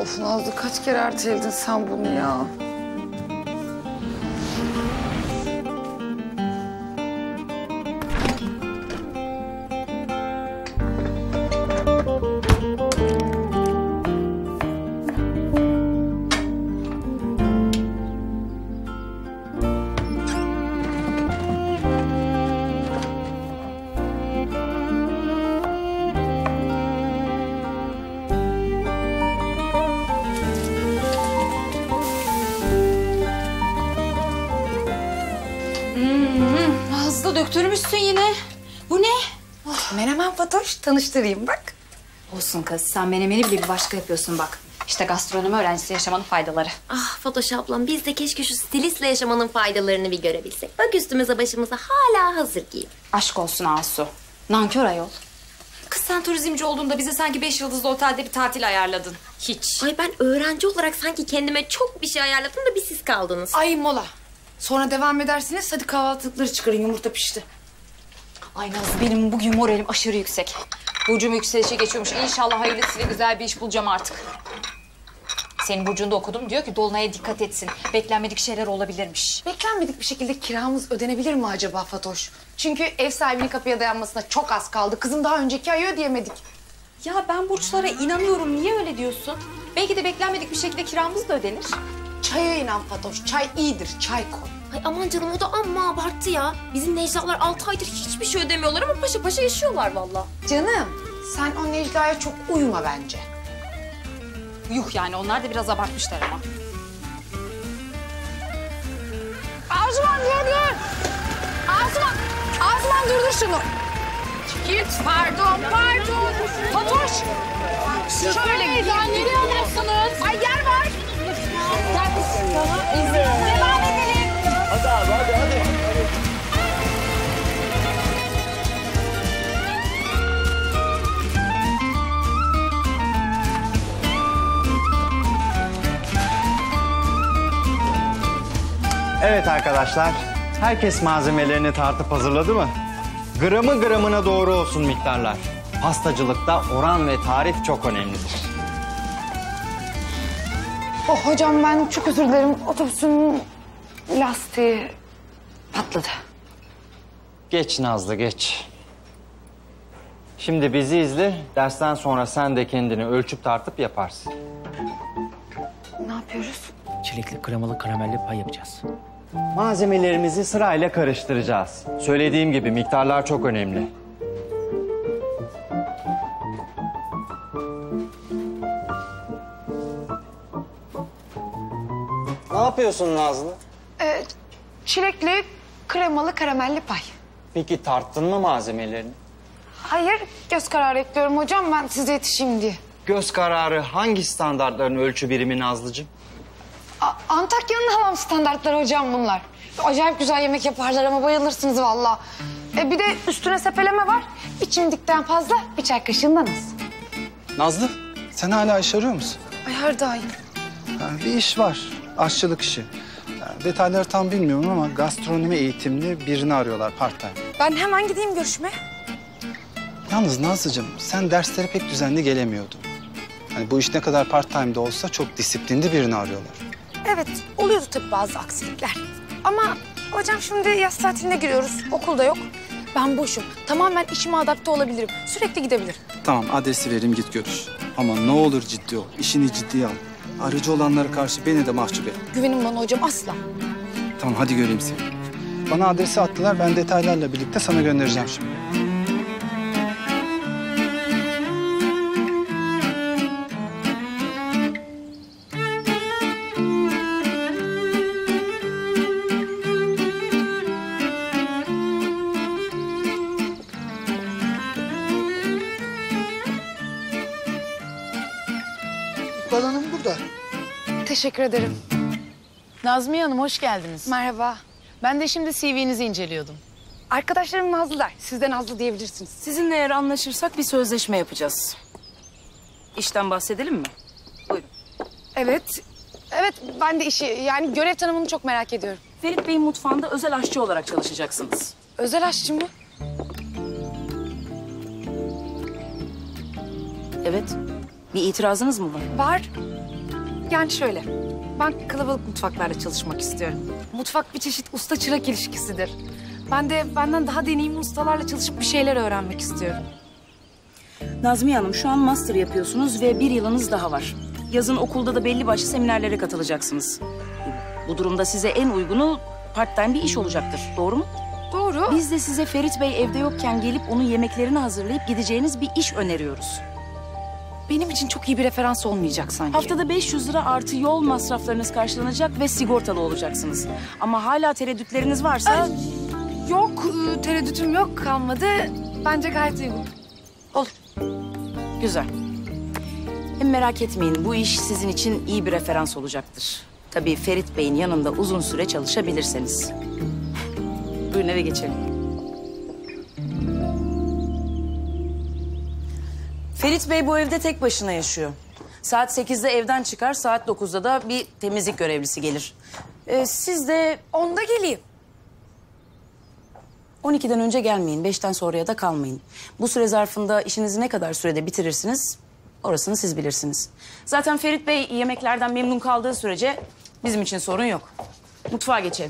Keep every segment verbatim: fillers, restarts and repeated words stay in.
Of Nazlı, kaç kere erteledin sen bunu ya? Nazlı döktürmüşsün yine. Bu ne? Oh, menemen Fatoş, tanıştırayım bak. Olsun kız, sen menemeni bile bir başka yapıyorsun bak. İşte gastronomi öğrencisi yaşamanın faydaları. Ah Fatoş ablam, biz de keşke şu stilistle yaşamanın faydalarını bir görebilsek. Bak üstümüze başımıza hala hazır giyim. Aşk olsun Asu. Nankör ayol. Kız sen turizmci olduğunda bize sanki beş yıldızlı otelde bir tatil ayarladın. Hiç. Ay ben öğrenci olarak sanki kendime çok bir şey ayarladım da bir siz kaldınız. Ay mola. Sonra devam edersiniz. Hadi kahvaltılıkları çıkarın. Yumurta pişti. Ay Nazlı, benim bugün moralim aşırı yüksek. Burcum yükselişe geçiyormuş. İnşallah hayırlısıyla güzel bir iş bulacağım artık. Senin burcunda okudum. Diyor ki dolunaya dikkat etsin. Beklenmedik şeyler olabilirmiş. Beklenmedik bir şekilde kiramız ödenebilir mi acaba Fatoş? Çünkü ev sahibinin kapıya dayanmasına çok az kaldı. Kızım daha önceki ayı ödeyemedik. Ya ben burçlara inanıyorum. Niye öyle diyorsun? Belki de beklenmedik bir şekilde kiramız da ödenir. Çaya inan Fatoş. Çay iyidir. Çay koy. Ay aman canım, o da amma abarttı ya. Bizim Necla'lar altı aydır hiçbir şey ödemiyorlar ama paşa paşa yaşıyorlar vallahi. Canım, sen o Necla'ya çok uyma bence. Yuh yani, onlar da biraz abartmışlar ama. Asuman dur dur. Asuman, Asuman durdur şunu. Git. Pardon, pardon. Fatoş. Şöyle ya, nereye alıyorsunuz? Ay yer var. Gel kız. Tamam, izin. Devam edelim. Hadi abi, hadi, hadi. Evet arkadaşlar, herkes malzemelerini tartıp hazırladı mı? Gramı gramına doğru olsun miktarlar. Pastacılıkta oran ve tarif çok önemlidir. Oh hocam, ben çok özür dilerim. Otobüsün lastiği patladı. Geç Nazlı, geç. Şimdi bizi izle, dersten sonra sen de kendini ölçüp tartıp yaparsın. Ne yapıyoruz? Çilekli, kremalı, karamelli pay yapacağız. Malzemelerimizi sırayla karıştıracağız. Söylediğim gibi miktarlar çok önemli. Ne yapıyorsun Nazlı? Ee, çilekli, kremalı, karamelli pay. Peki tarttın mı malzemelerini? Hayır, göz kararı ekliyorum hocam, ben size yetişeyim diye. Göz kararı hangi standartların ölçü birimi Nazlıcığım? A- Antakya'nın halam standartları hocam bunlar. Acayip güzel yemek yaparlar ama bayılırsınız vallahi. E bir de üstüne sepeleme var. Bir çimdikten fazla, bir çay kaşığından az. Nazlı, sen hala iş arıyor musun? Ay her daim. Yani bir iş var, aşçılık işi. Yani detayları tam bilmiyorum ama gastronomi eğitimli birini arıyorlar part-time. Ben hemen gideyim görüşmeye. Yalnız Nazlıcığım, sen derslere pek düzenli gelemiyordun. Hani bu iş ne kadar part-time de olsa çok disiplinli birini arıyorlar. Evet, oluyordu tabii bazı aksilikler. Ama hocam şimdi yaz tatiline giriyoruz, okulda yok. Ben boşum, tamamen işime adapte olabilirim. Sürekli gidebilirim. Tamam, adresi vereyim, git görüş. Ama ne olur ciddi ol, işini ciddiye al. Arıcı olanlara karşı beni de mahcup et. Güvenin bana hocam, asla. Tamam, hadi göreyim seni. Bana adresi attılar, ben detaylarla birlikte sana göndereceğim şimdi. Balanım burada. Teşekkür ederim. Nazmiye Hanım, hoş geldiniz. Merhaba. Ben de şimdi C V'nizi inceliyordum. Arkadaşlarım Nazlılar, siz de Nazlı diyebilirsiniz. Sizinle eğer anlaşırsak bir sözleşme yapacağız. İşten bahsedelim mi? Buyurun. Evet, evet ben de işi, yani görev tanımını çok merak ediyorum. Ferit Bey'in mutfağında özel aşçı olarak çalışacaksınız. Özel aşçı mı? Evet. Bir itirazınız mı var? Var. Yani şöyle, ben kalabalık mutfaklarda çalışmak istiyorum. Mutfak bir çeşit usta çırak ilişkisidir. Ben de benden daha deneyimli ustalarla çalışıp bir şeyler öğrenmek istiyorum. Nazmiye Hanım, şu an master yapıyorsunuz ve bir yılınız daha var. Yazın okulda da belli başlı seminerlere katılacaksınız. Bu durumda size en uygunu part-time bir iş olacaktır. Doğru mu? Doğru. Biz de size Ferit Bey evde yokken gelip onun yemeklerini hazırlayıp gideceğiniz bir iş öneriyoruz. Benim için çok iyi bir referans olmayacak sanki. Haftada beş yüz lira artı yol masraflarınız karşılanacak ve sigortalı olacaksınız. Ama hala tereddütleriniz varsa... Ay, yok, ıı, tereddütüm yok, kalmadı. Bence gayet uygun. Olur. Güzel. Hem merak etmeyin, bu iş sizin için iyi bir referans olacaktır. Tabii Ferit Bey'in yanında uzun süre çalışabilirseniz. Buyurun eve geçelim. Ferit Bey bu evde tek başına yaşıyor. Saat sekizde evden çıkar, saat dokuzda da bir temizlik görevlisi gelir. Ee, siz de Onda geleyim. on ikiden önce gelmeyin, beşten sonraya da kalmayın. Bu süre zarfında işinizi ne kadar sürede bitirirsiniz, orasını siz bilirsiniz. Zaten Ferit Bey yemeklerden memnun kaldığı sürece bizim için sorun yok. Mutfağa geçelim.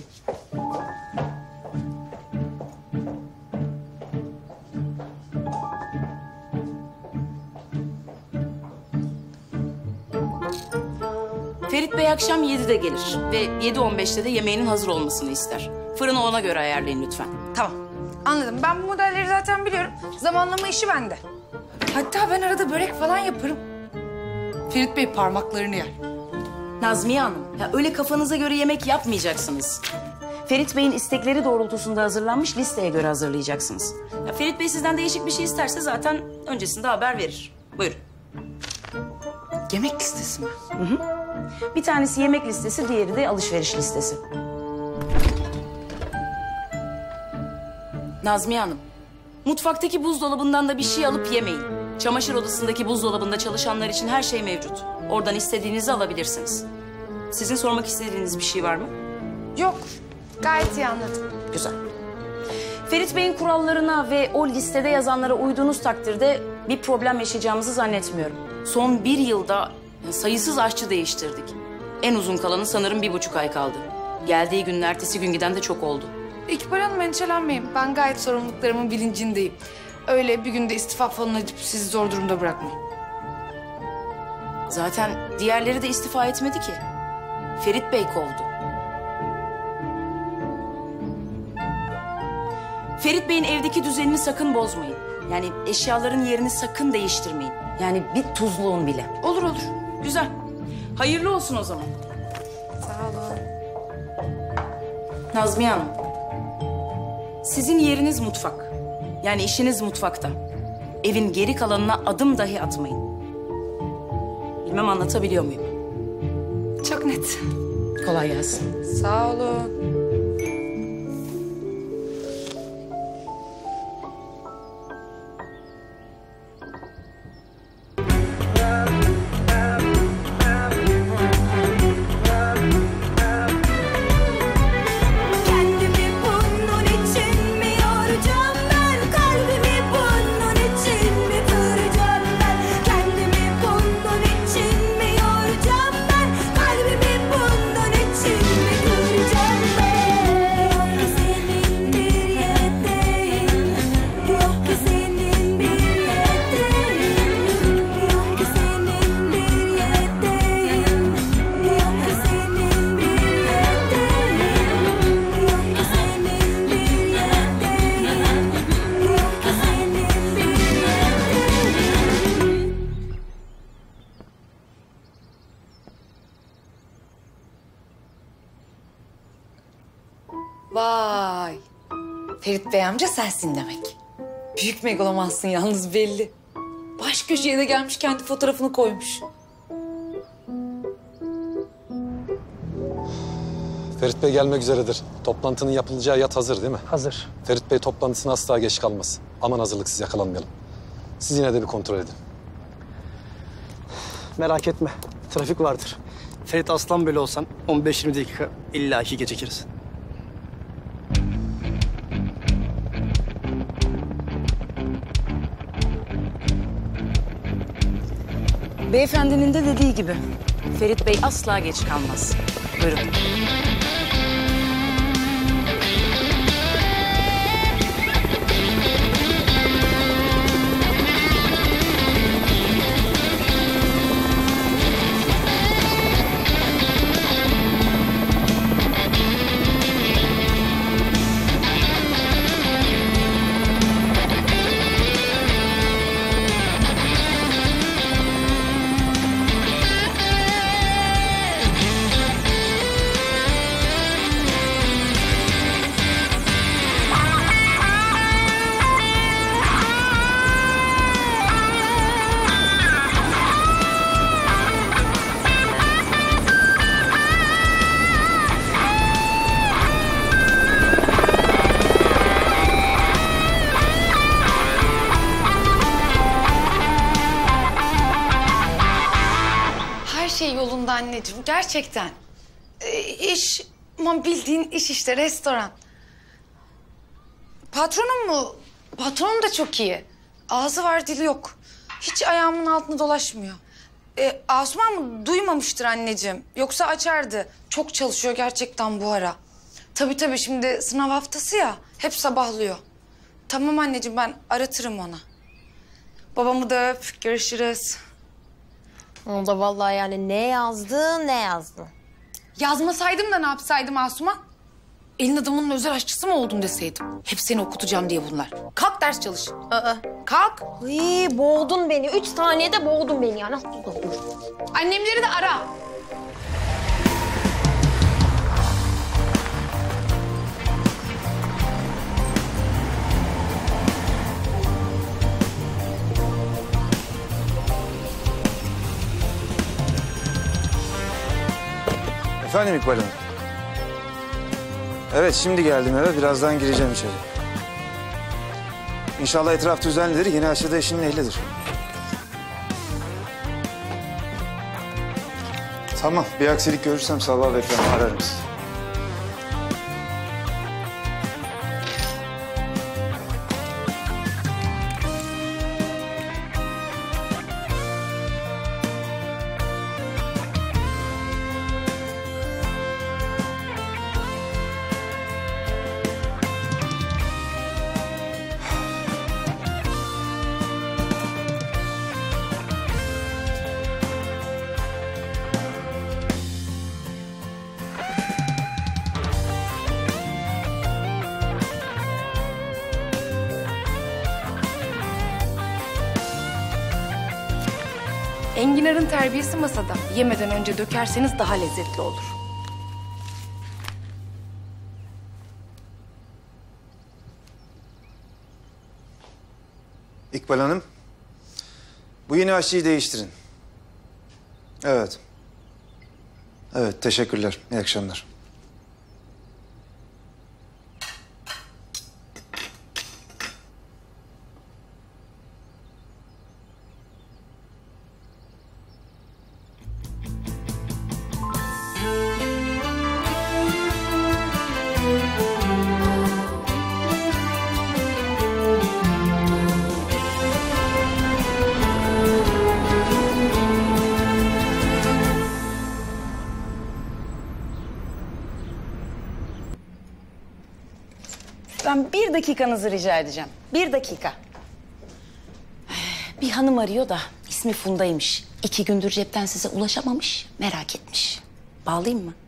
Ferit Bey akşam yedide gelir ve yedi on beşte de yemeğinin hazır olmasını ister. Fırını ona göre ayarlayın lütfen. Tamam, anladım. Ben bu modelleri zaten biliyorum. Zamanlama işi bende. Hatta ben arada börek falan yaparım. Ferit Bey parmaklarını yer. Nazmiye Hanım, ya öyle kafanıza göre yemek yapmayacaksınız. Ferit Bey'in istekleri doğrultusunda hazırlanmış listeye göre hazırlayacaksınız. Ya Ferit Bey sizden değişik bir şey isterse zaten öncesinde haber verir. Buyurun. Yemek listesi mi? Hı hı. Bir tanesi yemek listesi, diğeri de alışveriş listesi. Nazmiye Hanım, mutfaktaki buzdolabından da bir şey alıp yemeyin. Çamaşır odasındaki buzdolabında çalışanlar için her şey mevcut. Oradan istediğinizi alabilirsiniz. Sizin sormak istediğiniz bir şey var mı? Yok, gayet iyi anladım. Güzel. Ferit Bey'in kurallarına ve o listede yazanlara uyduğunuz takdirde bir problem yaşayacağımızı zannetmiyorum. Son bir yılda sayısız aşçı değiştirdik. En uzun kalanı sanırım bir buçuk ay kaldı. Geldiği günün ertesi gün giden de çok oldu. İkbal Hanım, endişelenmeyin. Ben gayet sorumluluklarımın bilincindeyim. Öyle bir günde istifa falan edip sizi zor durumda bırakmayın. Zaten diğerleri de istifa etmedi ki. Ferit Bey kovdu. Ferit Bey'in evdeki düzenini sakın bozmayın. Yani eşyaların yerini sakın değiştirmeyin. Yani bir tuzluğun bile. Olur olur. Güzel. Hayırlı olsun o zaman. Sağ olun. Nazmiye Hanım, sizin yeriniz mutfak. Yani işiniz mutfakta. Evin geri kalanına adım dahi atmayın. Bilmem anlatabiliyor muyum? Çok net. Kolay gelsin. Sağ olun. Vay. Ferit Bey amca sensin demek. Büyük megalomansın yalnız belli. Baş köşeye de gelmiş kendi fotoğrafını koymuş. Ferit Bey gelmek üzeredir. Toplantının yapılacağı yat hazır değil mi? Hazır. Ferit Bey toplantısına asla geç kalmaz. Aman hazırlıksız yakalanmayalım. Siz yine de bir kontrol edin. Merak etme. Trafik vardır. Ferit Aslan böyle olsan on beş yirmi dakika illaki gecikiriz. Beyefendinin de dediği gibi Ferit Bey asla geç kalmaz. Buyurun. Her şey yolunda anneciğim, gerçekten. Ee, iş, aman bildiğin iş işte, restoran. Patronum mu? Patronum da çok iyi. Ağzı var, dili yok. Hiç ayağımın altında dolaşmıyor. Ee, Asuman mı? Duymamıştır anneciğim. Yoksa açardı. Çok çalışıyor gerçekten bu ara. Tabii tabii, şimdi sınav haftası ya, hep sabahlıyor. Tamam anneciğim, ben aratırım ona. Babamı da öp, görüşürüz. O da vallahi yani ne yazdı ne yazdı. Yazmasaydım da ne yapsaydım Asuman? Elin adamının özel aşçısı mı oldun deseydim. Hep seni okutacağım diye bunlar. Kalk ders çalış. Aa. Kalk. Ay, boğdun beni. Üç saniyede boğdun beni yani. Dur, dur. Annemleri de ara. Efendim İkbal Hanım? Evet, şimdi geldim eve. Birazdan gireceğim içeri. İnşallah etraf düzenlidir. Yeni aşçıda işinin ehlidir. Tamam, bir aksilik görürsem sabah beklemem, ararım sizi. Enginar'ın terbiyesi masada. Yemeden önce dökerseniz daha lezzetli olur. İkbal Hanım, bu yeni aşçıyı değiştirin. Evet. Evet, teşekkürler. İyi akşamlar. Ben bir dakikanızı rica edeceğim. Bir dakika. Bir hanım arıyor da ismi Funda'ymış. İki gündür cepten size ulaşamamış, merak etmiş. Bağlayayım mı?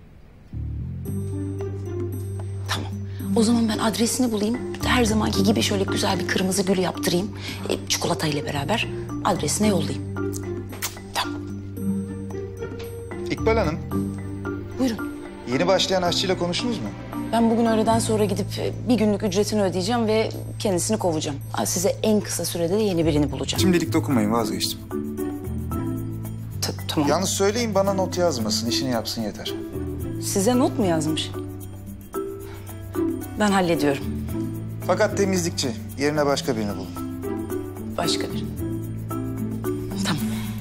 Tamam. O zaman ben adresini bulayım. Her zamanki gibi şöyle güzel bir kırmızı gül yaptırayım. E, çikolatayla beraber adresine yollayayım. Tamam. İkbal Hanım, Buyurun. yeni başlayan aşçıyla konuştunuz mu? Ben bugün öğleden sonra gidip bir günlük ücretini ödeyeceğim ve kendisini kovacağım. Size en kısa sürede de yeni birini bulacağım. Şimdilik dokunmayın, vazgeçtim. Ta- tamam. Yalnız söyleyin, bana not yazmasın, işini yapsın yeter. Size not mu yazmış? Ben hallediyorum. Fakat temizlikçi, yerine başka birini bulun. Başka biri. Tamam.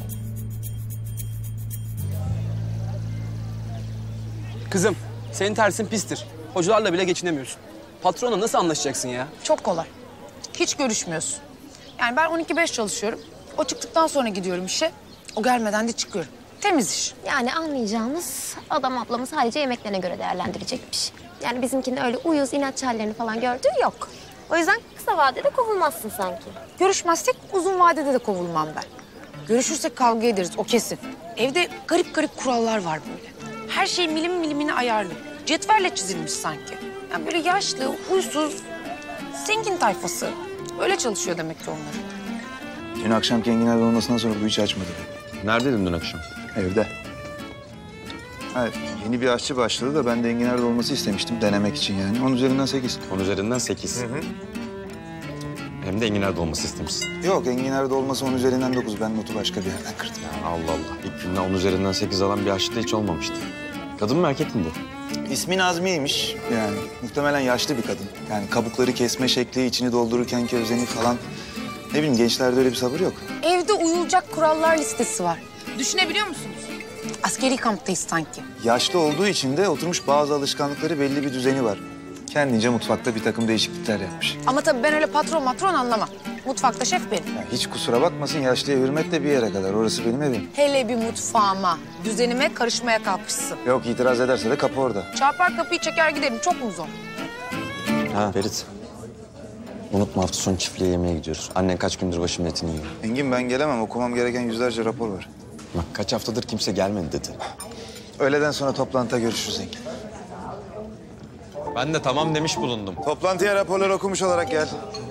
Kızım, senin tersin pistir. Hocalarla bile geçinemiyorsun. Patronla nasıl anlaşacaksın ya? Çok kolay. Hiç görüşmüyorsun. Yani ben on iki beş çalışıyorum. O çıktıktan sonra gidiyorum işe. O gelmeden de çıkıyorum. temiz iş. Yani anlayacağımız adam ablamı sadece yemeklerine göre değerlendirecekmiş. Yani bizimkinin öyle uyuz inatçı hallerini falan gördüğü yok. O yüzden kısa vadede kovulmazsın sanki. Görüşmezsek uzun vadede de kovulmam ben. Görüşürsek kavga ederiz, o kesin. Evde garip garip kurallar var böyle. Her şey milim milimine ayarlı. Cetvelle çizilmiş sanki. Yani böyle yaşlı, huysuz, zengin tayfası. Öyle çalışıyor demek ki onlar. Dün akşamki enginar dolmasından sonra bu hiç açmadı. Neredeydin dün akşam? Evde. Ha, yeni bir aşçı başladı da ben de enginar dolması istemiştim denemek için yani. Onun üzerinden sekiz. On üzerinden sekiz. Hı hı. Hem de enginar dolması istemişsin. Yok, enginar dolması on üzerinden dokuz. Ben notu başka bir yerden kırdım. Allah Allah. İlk günden on üzerinden sekiz alan bir aşçı da hiç olmamıştı. Kadın mı erkek mi bu? İsmi Nazmiye'ymiş yani. Muhtemelen yaşlı bir kadın. Yani kabukları kesme şekli, içini doldururken ki özeni falan. Ne bileyim, gençlerde öyle bir sabır yok. Evde uyulacak kurallar listesi var. Düşünebiliyor musunuz? Askeri kamptayız sanki. Yaşlı olduğu için de oturmuş bazı alışkanlıkları, belli bir düzeni var. Kendince mutfakta bir takım değişiklikler yapmış. Ama tabii ben öyle patron matron anlamam. Mutfakta şef benim. Ya hiç kusura bakmasın, yaşlıya hürmet de bir yere kadar. Orası benim evim. Hele bir mutfağıma, düzenime karışmaya kalkışsın. Yok, itiraz ederse de kapı orada. Çarpar kapıyı çeker giderim. Çok mu zor? Ha Ferit. Unutma, hafta sonu çiftliğe yemeğe gidiyoruz. Annen kaç gündür başımın etini yiyor. Engin, ben gelemem. Okumam gereken yüzlerce rapor var. Bak kaç haftadır kimse gelmedi dedi. Öğleden sonra toplantıda görüşürüz Engin. Ben de tamam demiş bulundum. Toplantıya raporları okumuş olarak gel.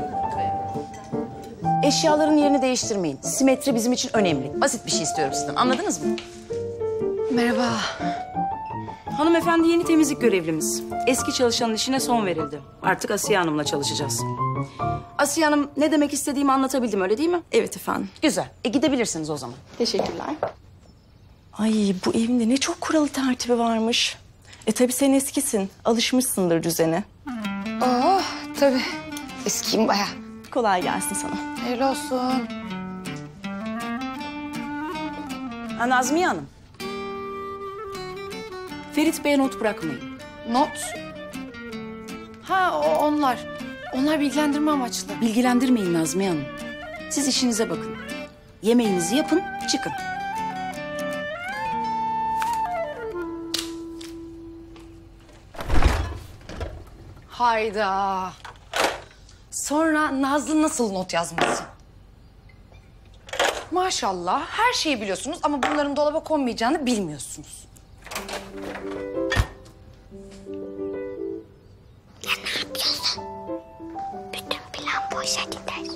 Eşyaların yerini değiştirmeyin. Simetri bizim için önemli. Basit bir şey istiyorum sizden. Anladınız mı? Merhaba. Hanımefendi yeni temizlik görevlimiz. Eski çalışanın işine son verildi. Artık Asiye Hanım'la çalışacağız. Asiye Hanım, ne demek istediğimi anlatabildim, öyle değil mi? Evet efendim. Güzel. E gidebilirsiniz o zaman. Teşekkürler. Ay, bu evinde ne çok kuralı tertibi varmış. E tabii sen eskisin. Alışmışsındır düzene. Oh tabii. Eskiyim bayağı. Kolay gelsin sana. Hayırlı olsun. Ha, Nazmiye Hanım. Ferit Bey'e not bırakmayın. Not? Ha o, onlar. Onlar bilgilendirme amaçlı. Bilgilendirmeyin Nazmiye Hanım. Siz işinize bakın. Yemeğinizi yapın, çıkın. Hayda. Sonra Nazlı nasıl not yazması? Maşallah her şeyi biliyorsunuz ama bunların dolaba konmayacağını bilmiyorsunuz. Ya ne yapıyorsun? Bütün plan boşa gider.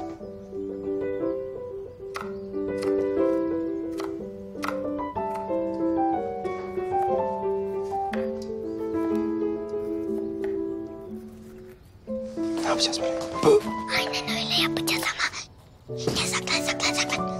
Ne yapacağız böyle? Aynen öyle yapacağız ama. Ya saklan saklan saklan.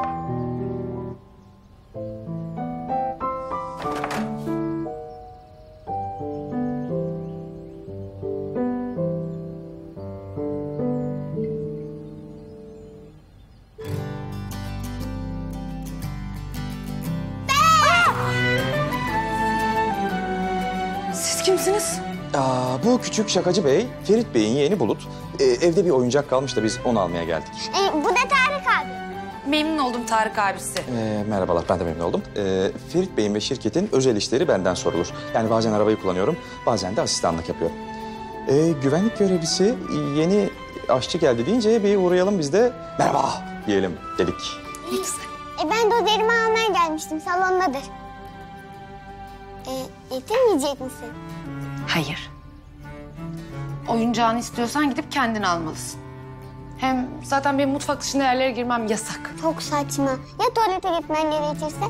Siz kimsiniz? Aa, bu küçük şakacı bey, Ferit Bey'in yeğeni Bulut. Ee, evde bir oyuncak kalmış da biz onu almaya geldik. Ee, bu da Tarık abi. Memnun oldum Tarık abisi. Ee, merhabalar, ben de memnun oldum. Ee, Ferit Bey'in ve şirketin özel işleri benden sorulur. Yani bazen arabayı kullanıyorum, bazen de asistanlık yapıyorum. Ee, güvenlik görevlisi yeni aşçı geldi deyince bir uğrayalım biz de merhaba diyelim dedik. Ne güzel. E ben de öderimi almaya gelmiştim. Salondadır. E, getirmeyecek misin? Hayır. Oyuncağını istiyorsan gidip kendin almalısın. Hem zaten benim mutfak dışında yerlere girmem yasak. Çok saçma. Ya tuvalete gitmen gerekirse?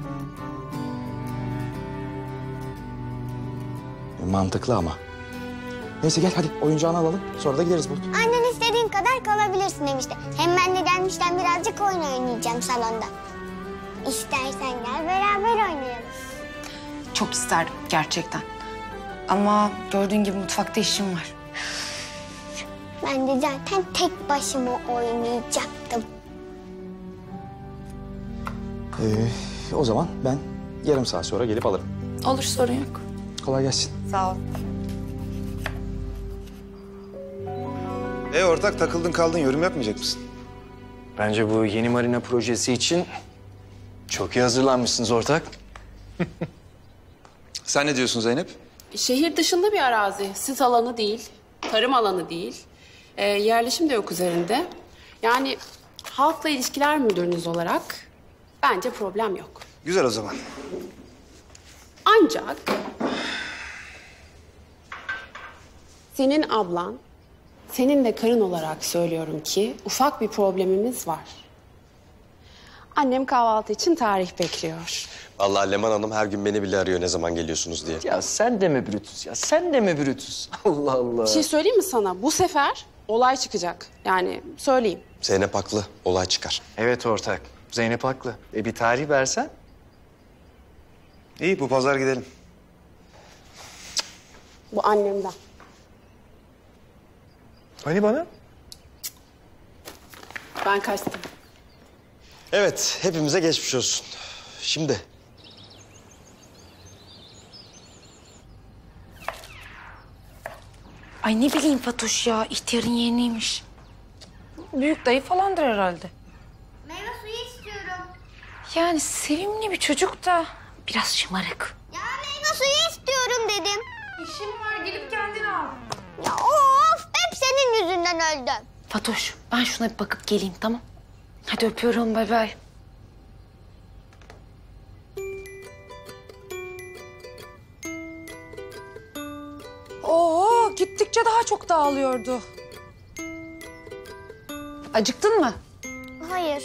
Mantıklı ama. Neyse gel hadi oyuncağını alalım, sonra da gideriz Bulut. Annen istediğin kadar kalabilirsin demişti. Hem ben de gelmişten birazcık oyun oynayacağım salonda. İstersen gel beraber oynayalım. Çok isterdim gerçekten. Ama gördüğün gibi mutfakta işim var. Ben de zaten tek başıma oynayacaktım. Ee, o zaman ben yarım saat sonra gelip alırım. Olur, sorun yok. Kolay gelsin. Sağ ol. E ortak, takıldın kaldın, yorum yapmayacak mısın? Bence bu yeni marina projesi için Çok iyi hazırlanmışsınız ortak. Sen ne diyorsun Zeynep? Şehir dışında bir arazi. Sit alanı değil, tarım alanı değil. Ee, yerleşim de yok üzerinde. Yani halkla ilişkiler müdürünüz olarak bence problem yok. Güzel o zaman. Ancak senin ablan, senin de karın olarak söylüyorum ki ufak bir problemimiz var. Annem kahvaltı için tarih bekliyor. Vallahi Leman Hanım her gün beni bile arıyor ne zaman geliyorsunuz diye. Ya sen de mi Brutus ya? Sen de mi Brutus? Allah Allah. Bir şey söyleyeyim mi sana? Bu sefer olay çıkacak. Yani söyleyeyim. Zeynep haklı. Olay çıkar. Evet ortak. Zeynep haklı. E bir tarih versen. İyi bu pazar gidelim. Bu annemden. Hani bana? Ben kaçtım. Evet, hepimize geçmiş olsun. Şimdi Ay ne bileyim Fatoş ya, ihtiyarın yeğeniymiş. Büyük dayı falandır herhalde. Meyve suyu istiyorum. Yani sevimli bir çocuk da biraz şımarık. Ya meyve suyu istiyorum dedim. İşim var, gelip kendini al. Ya of, hep senin yüzünden öldüm. Fatoş, ben şuna bir bakıp geleyim, tamam? Hadi öpüyorum, bay bay. Oo, gittikçe daha çok dağılıyordu. Acıktın mı? Hayır.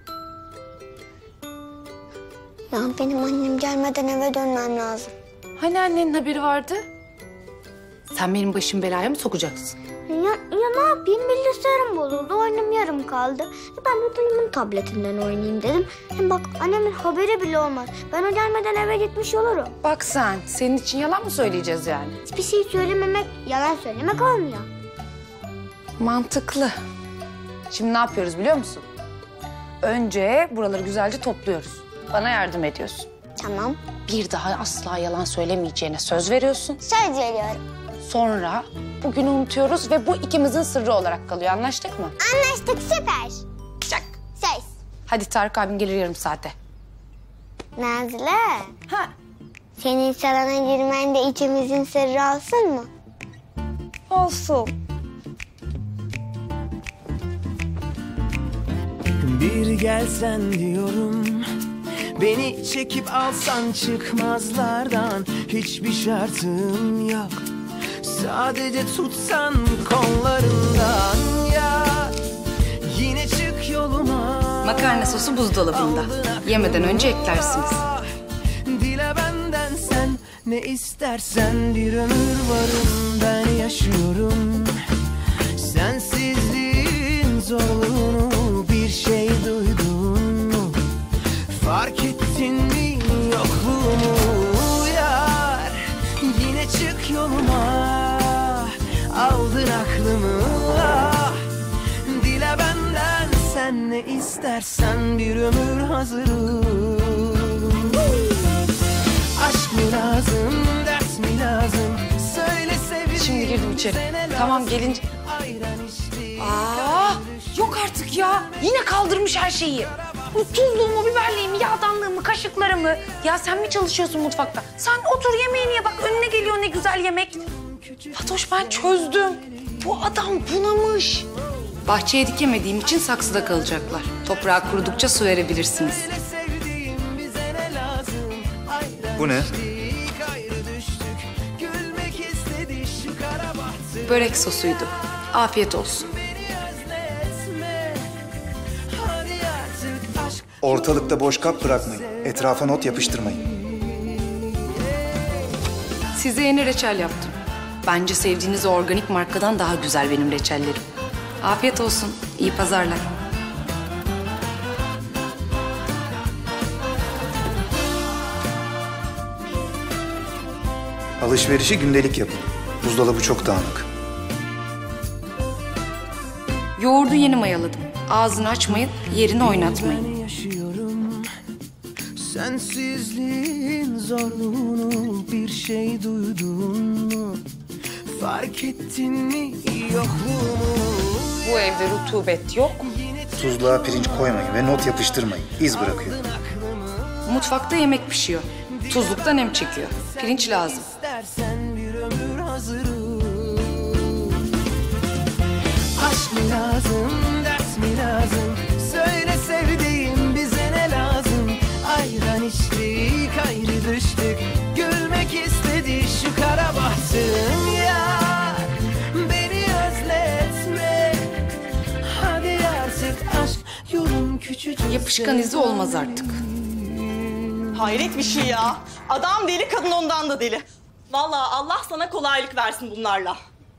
Ya benim annem gelmeden eve dönmem lazım. Hani annenin haberi vardı? Sen benim başım belaya mı sokacaksın? Ya, ya ne yapayım, bilgisayarım bozuldu, oyunum yarım kaldı. Ben de dayımın tabletinden oynayayım dedim. Hem bak annemin haberi bile olmaz. Ben o gelmeden eve gitmiş olurum. Bak sen, senin için yalan mı söyleyeceğiz yani? Hiçbir şey söylememek, yalan söylemek olmuyor. Mantıklı. Şimdi ne yapıyoruz biliyor musun? Önce buraları güzelce topluyoruz. Bana yardım ediyorsun. Tamam. Bir daha asla yalan söylemeyeceğine söz veriyorsun. Söz veriyorum. Sonra bugünü unutuyoruz ve bu ikimizin sırrı olarak kalıyor. Anlaştık mı? Anlaştık, süper. Çak. Söz. Hadi Tarık abin gelir yarım saate. Nazlı. Ha. Senin salona girmen de ikimizin sırrı olsun mu? Olsun. Bir gelsen diyorum, beni çekip alsan çıkmazlardan. Hiçbir şartım yok, sadece tutsan kollarından. Ya yine çık yoluma. Makarna sosu buzdolabında. Yemeden önce eklersiniz. Dile benden sen ne istersen, bir ömür varım ben yaşıyorum. Sensizliğin zorluğunu bir şey duydun mu? Fark ettin mi yokluğumu yar? Yine çık yoluma, aldın aklımı. Ah, dile benden sen ne istersen, bir ömür hazırım. Aşk mı lazım, ders mi lazım? Söyle sevdiğim. Şimdi girdim içeri. Tamam gelince... Aa, yok artık ya. Yine kaldırmış her şeyi. Bu tuzluğumu, biberliğimi, yağdanlığımı, kaşıklarımı. Ya sen mi çalışıyorsun mutfakta? Sen otur yemeğini ye. Bak önüne geliyor ne güzel yemek. Fatoş ben çözdüm. Bu adam bunamış. Bahçeye dikemediğim için saksıda kalacaklar. Toprağı kurudukça su verebilirsiniz. Bu ne? Börek sosuydu. Afiyet olsun. Ortalıkta boş kap bırakmayın. Etrafa not yapıştırmayın. Size yeni reçel yaptım. Bence sevdiğiniz organik markadan daha güzel benim reçellerim. Afiyet olsun. İyi pazarlar. Alışverişi gündelik yapın. Buzdolabı çok dağınık. Yoğurdu yeni mayaladım. Ağzını açmayın, yerini oynatmayın. Sensizliğin zorluğunu bir şey duydun mu? Fark ettin mi yokluğumu? Bu evde rutubet yok. Tuzluğa pirinç koymayın ve not yapıştırmayın. İz bırakıyor. Mutfakta yemek pişiyor. Tuzlukta nem çekiyor. Pirinç lazım. İstersen bir ömür hazırım. Aşk mı lazım, ders mi lazım? Söyle sevdiğim bize ne lazım? Ayran içtik, ayrı düştük. Gülmek istedi şu kara bahtım yar. Beni özletme. Hadi artık aşk yolun küçücük. Yapışkan izi olmaz artık. Hayret bir şey ya. Adam deli, kadın ondan da deli. Vallahi Allah sana kolaylık versin bunlarla.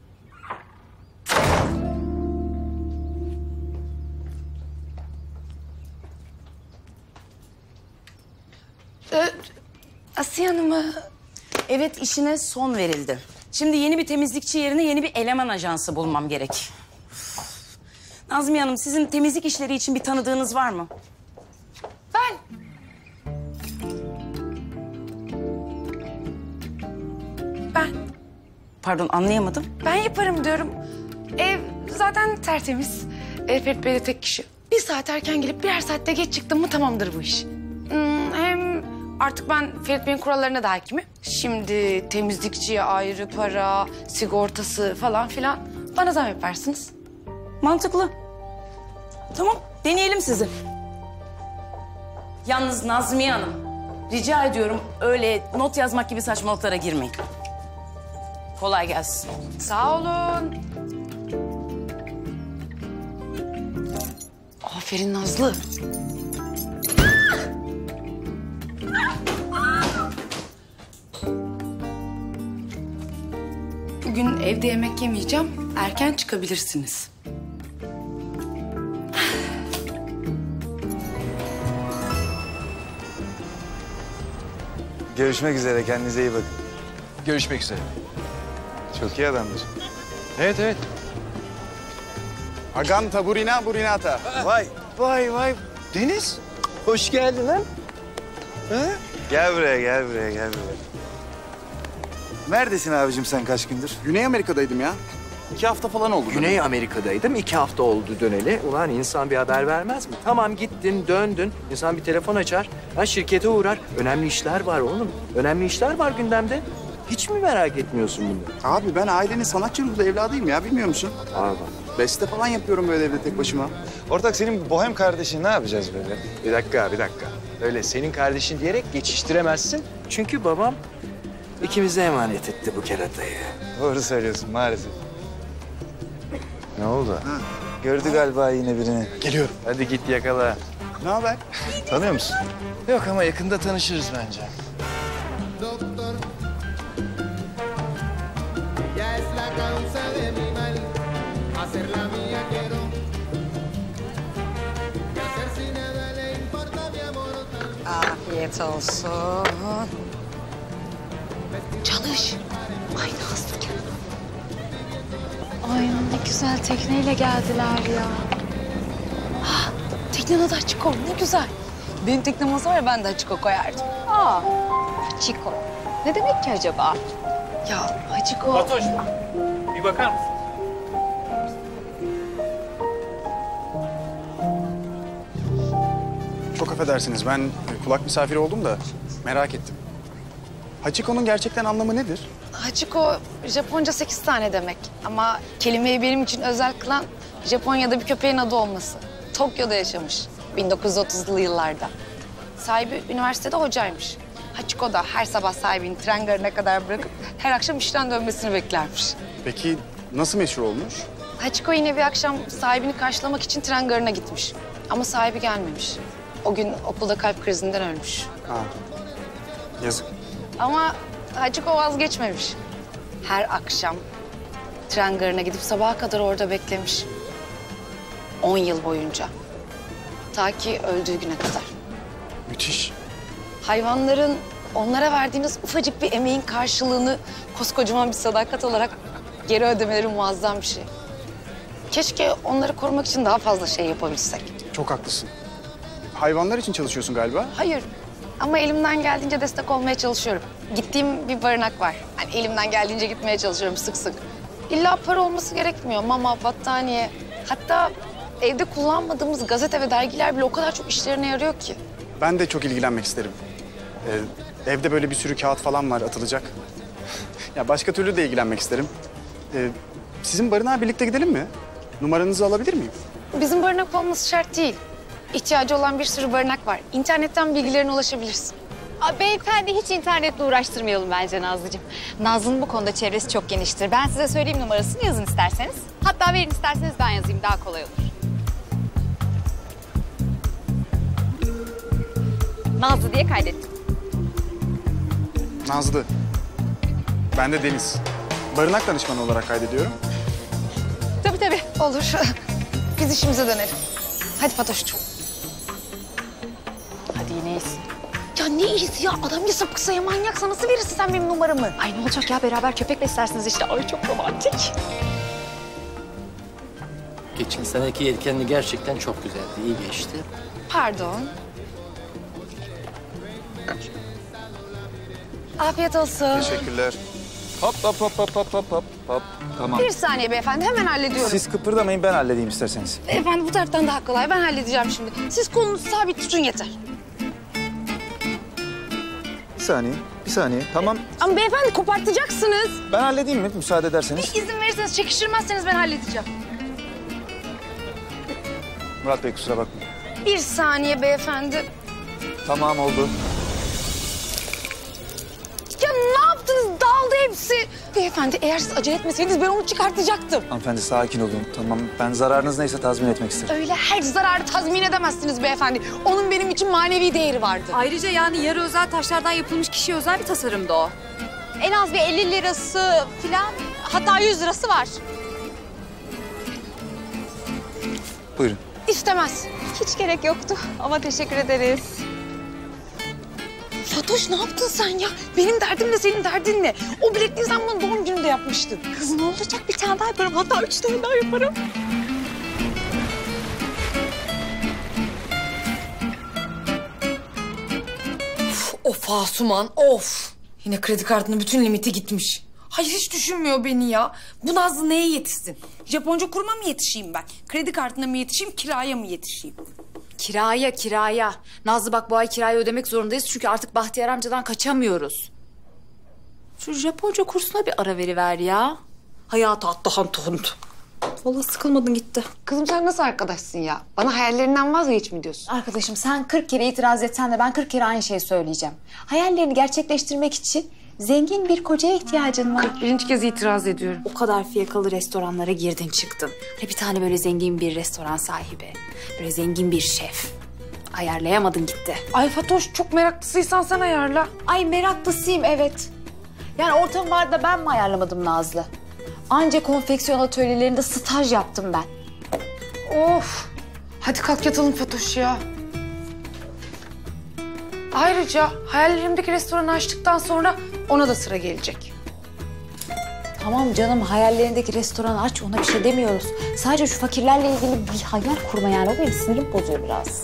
Ee, Asiye Hanım'a... Evet, işine son verildi. Şimdi yeni bir temizlikçi yerine yeni bir eleman ajansı bulmam gerek. Nazmiye Hanım, sizin temizlik işleri için bir tanıdığınız var mı? Ben. Ben. Pardon, anlayamadım. Ben yaparım diyorum. Ev zaten tertemiz. E, Ferit Bey de tek kişi. Bir saat erken gelip birer saatte geç çıktım mı tamamdır bu iş. Hmm, hem artık ben Ferit Bey'in kurallarına da hakimim. Şimdi temizlikçiye ayrı para, sigortası falan filan. Bana zam yaparsınız. Mantıklı. Tamam, deneyelim sizi. Yalnız Nazmiye Hanım, rica ediyorum öyle not yazmak gibi saçmalıklara girmeyin. Kolay gelsin. Sağ olun. Aferin Nazlı. Bugün evde yemek yemeyeceğim. Erken çıkabilirsiniz. Görüşmek üzere. Kendinize iyi bakın. Görüşmek üzere. Çok iyi adamdır. Evet, evet. Aganta burina burinata. Vay, vay, vay. Deniz, hoş geldin lan. Ha? Gel buraya, gel buraya, gel buraya. Neredesin abicim sen kaç gündür? Güney Amerika'daydım ya. İki hafta falan oldu. Güney Amerika'daydım, iki hafta oldu döneli. Ulan insan bir haber vermez mi? Tamam gittin, döndün. İnsan bir telefon açar. Ha, şirkete uğrar. Önemli işler var oğlum. Önemli işler var gündemde. Hiç mi merak etmiyorsun bunu? Abi ben ailenin sanatçı ruhlu evladıyım ya, bilmiyor musun? Abi. Beste falan yapıyorum böyle evde tek başıma. Ortak senin bohem kardeşin ne yapacağız böyle? Bir dakika, bir dakika. Öyle senin kardeşin diyerek geçiştiremezsin. Çünkü babam ikimize emanet etti bu keratayı. Doğru söylüyorsun maalesef. Ne oldu? Ha, gördü galiba yine birini. Geliyorum. Hadi git yakala. Ne haber? Tanıyor musun? Yok ama yakında tanışırız bence. Afiyet olsun. Çalış. Ay Nazlı gel. Ay ne güzel tekneyle geldiler ya. Ha, teknenin adı Hachiko, ne güzel. Benim teknem olsa var ya ben de Hachiko koyardım. Aa, Hachiko. Ne demek ki acaba? Ya Hachiko... Fatoş, bir bakar mısın? Çok affedersiniz, ben kulak misafiri oldum da merak ettim. Hachiko'nun gerçekten anlamı nedir? Hachiko Japonca sekiz tane demek. Ama kelimeyi benim için özel kılan Japonya'da bir köpeğin adı olması. Tokyo'da yaşamış bin dokuz yüz otuzlu yıllarda. Sahibi üniversitede hocaymış. Hachiko da her sabah sahibini tren garına kadar bırakıp her akşam işten dönmesini beklermiş. Peki nasıl meşhur olmuş? Hachiko yine bir akşam sahibini karşılamak için tren garına gitmiş. Ama sahibi gelmemiş. O gün okulda kalp krizinden ölmüş. Ha. Yazık. Ama Hachiko vazgeçmemiş. Her akşam tren garına gidip sabaha kadar orada beklemiş. On yıl boyunca. Ta ki öldüğü güne kadar. Müthiş. Hayvanların onlara verdiğiniz ufacık bir emeğin karşılığını koskocaman bir sadakat olarak geri ödemeleri muazzam bir şey. Keşke onları korumak için daha fazla şey yapabilsek. Çok haklısın. Hayvanlar için çalışıyorsun galiba. Hayır. Ama elimden geldiğince destek olmaya çalışıyorum. Gittiğim bir barınak var. Hani elimden geldiğince gitmeye çalışıyorum sık sık. İlla para olması gerekmiyor. Mama, battaniye. Hatta evde kullanmadığımız gazete ve dergiler bile o kadar çok işlerine yarıyor ki. Ben de çok ilgilenmek isterim. Ee, evde böyle bir sürü kağıt falan var atılacak. Ya başka türlü de ilgilenmek isterim. Ee, sizin barınağa birlikte gidelim mi? Numaranızı alabilir miyim? Bizim barınak olması şart değil. İhtiyacı olan bir sürü barınak var. İnternetten bilgilerine ulaşabilirsin. Aa, beyefendi hiç internetle uğraştırmayalım bence Nazlıcığım. Nazlı'nın bu konuda çevresi çok geniştir. Ben size söyleyeyim numarasını, yazın isterseniz. Hatta verin isterseniz ben yazayım, daha kolay olur. Nazlı diye kaydettim. Nazlı. Ben de Deniz. Barınak danışmanı olarak kaydediyorum. Tabii tabii olur. Biz işimize dönelim. Hadi Fatoş'cum. Hadi yine iyisin. Ya ne iyisi ya? Adam ya sapıksa ya manyaksa nasıl verirsin sen benim numaramı? Ay ne olacak ya, beraber köpek beslersiniz işte. Ay çok romantik. Geçen seneki yelkenli gerçekten çok güzeldi, iyi geçti. Pardon. Afiyet olsun. Teşekkürler. Hop hop hop hop hop hop hop hop. Tamam. Bir saniye beyefendi, hemen hallediyorum. Siz kıpırdamayın, ben halledeyim isterseniz. Efendim bu taraftan daha kolay, ben halledeceğim şimdi. Siz kolunuzu sabit tutun yeter. Bir saniye, bir saniye. Tamam. Ama beyefendi kopartacaksınız. Ben halledeyim mi müsaade ederseniz? İzin verirseniz, çekiştirmezseniz ben halledeceğim. Murat Bey kusura bakmayın. Bir saniye beyefendi. Tamam oldu. Ya ne yaptınız? Dağıldı hepsi. Beyefendi eğer siz acele etmeseydiniz ben onu çıkartacaktım. Hanımefendi sakin olun. Tamam ben zararınız neyse tazmin etmek isterim. Öyle her zararı tazmin edemezsiniz beyefendi. Onun benim için manevi değeri vardı. Ayrıca yani yarı özel taşlardan yapılmış kişiye özel bir tasarımdı o. En az bir elli lirası falan, hatta yüz lirası var. Buyurun. İstemez. Hiç gerek yoktu ama teşekkür ederiz. Fatoş ne yaptın sen ya? Benim derdim de senin derdin ne? O bilekliği sen bana doğum gününde yapmıştın. Kız ne olacak, bir tane daha yaparım, hatta üç tane daha yaparım. Of, of Asuman, of. Yine kredi kartının bütün limiti gitmiş. Hayır hiç düşünmüyor beni ya. Bu Nazlı neye yetişsin? Japonca kuruma mı yetişeyim ben? Kredi kartına mı yetişeyim, kiraya mı yetişeyim? Kiraya, kiraya. Nazlı bak bu ay kirayı ödemek zorundayız çünkü artık Bahtiyar amcadan kaçamıyoruz. Şu Japonca kursuna bir ara veriver ya. Hayata attı tondu. Vallahi sıkılmadın gitti. Kızım sen nasıl arkadaşsın ya? Bana hayallerinden vazgeç mi diyorsun? Arkadaşım sen kırk kere itiraz etsen de ben kırk kere aynı şeyi söyleyeceğim. Hayallerini gerçekleştirmek için zengin bir kocaya ihtiyacın var. kırk birinci kez itiraz ediyorum. O kadar fiyakalı restoranlara girdin çıktın. Hani bir tane böyle zengin bir restoran sahibi, böyle zengin bir şef. Ayarlayamadın gitti. Ay Fatoş çok meraklısıysan sen ayarla. Ay meraklısıyım evet. Yani ortam var da ben mi ayarlamadım Nazlı? Anca konfeksiyon atölyelerinde staj yaptım ben. Of. Hadi kalk yatalım Fatoş ya. Ayrıca hayallerimdeki restoranı açtıktan sonra ona da sıra gelecek. Tamam canım, hayallerindeki restoranı aç, ona bir şey demiyoruz. Sadece şu fakirlerle ilgili bir hayal kurma yani, o benim sinirim bozuyor biraz.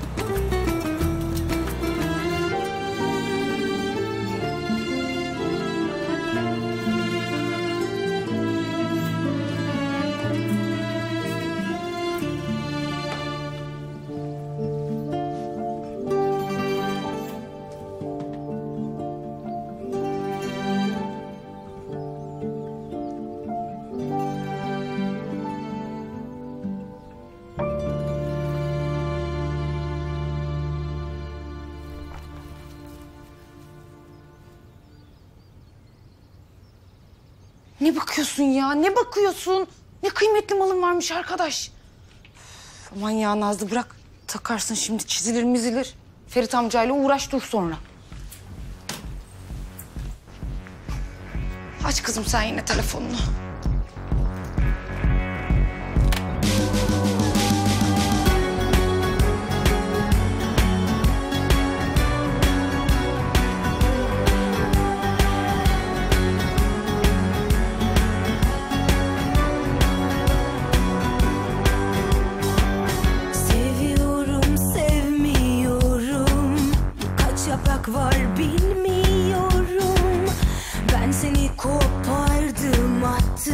Ne bakıyorsun ya? Ne bakıyorsun? Ne kıymetli malın varmış arkadaş. Üf, aman ya Nazlı bırak. Takarsın şimdi, çizilir mizilir. Ferit amcayla uğraş dur sonra. Aç kızım sen yine telefonunu. Var bilmiyorum. Ben seni kopardım attım.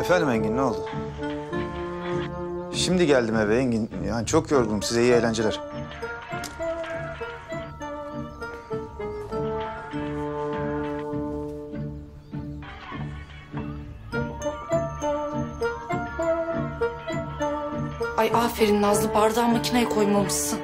Efendim Engin, ne oldu? Şimdi geldim eve Engin. Yani çok yorgunum. Size iyi eğlenceler. Ay aferin Nazlı, bardağı makineye koymamışsın.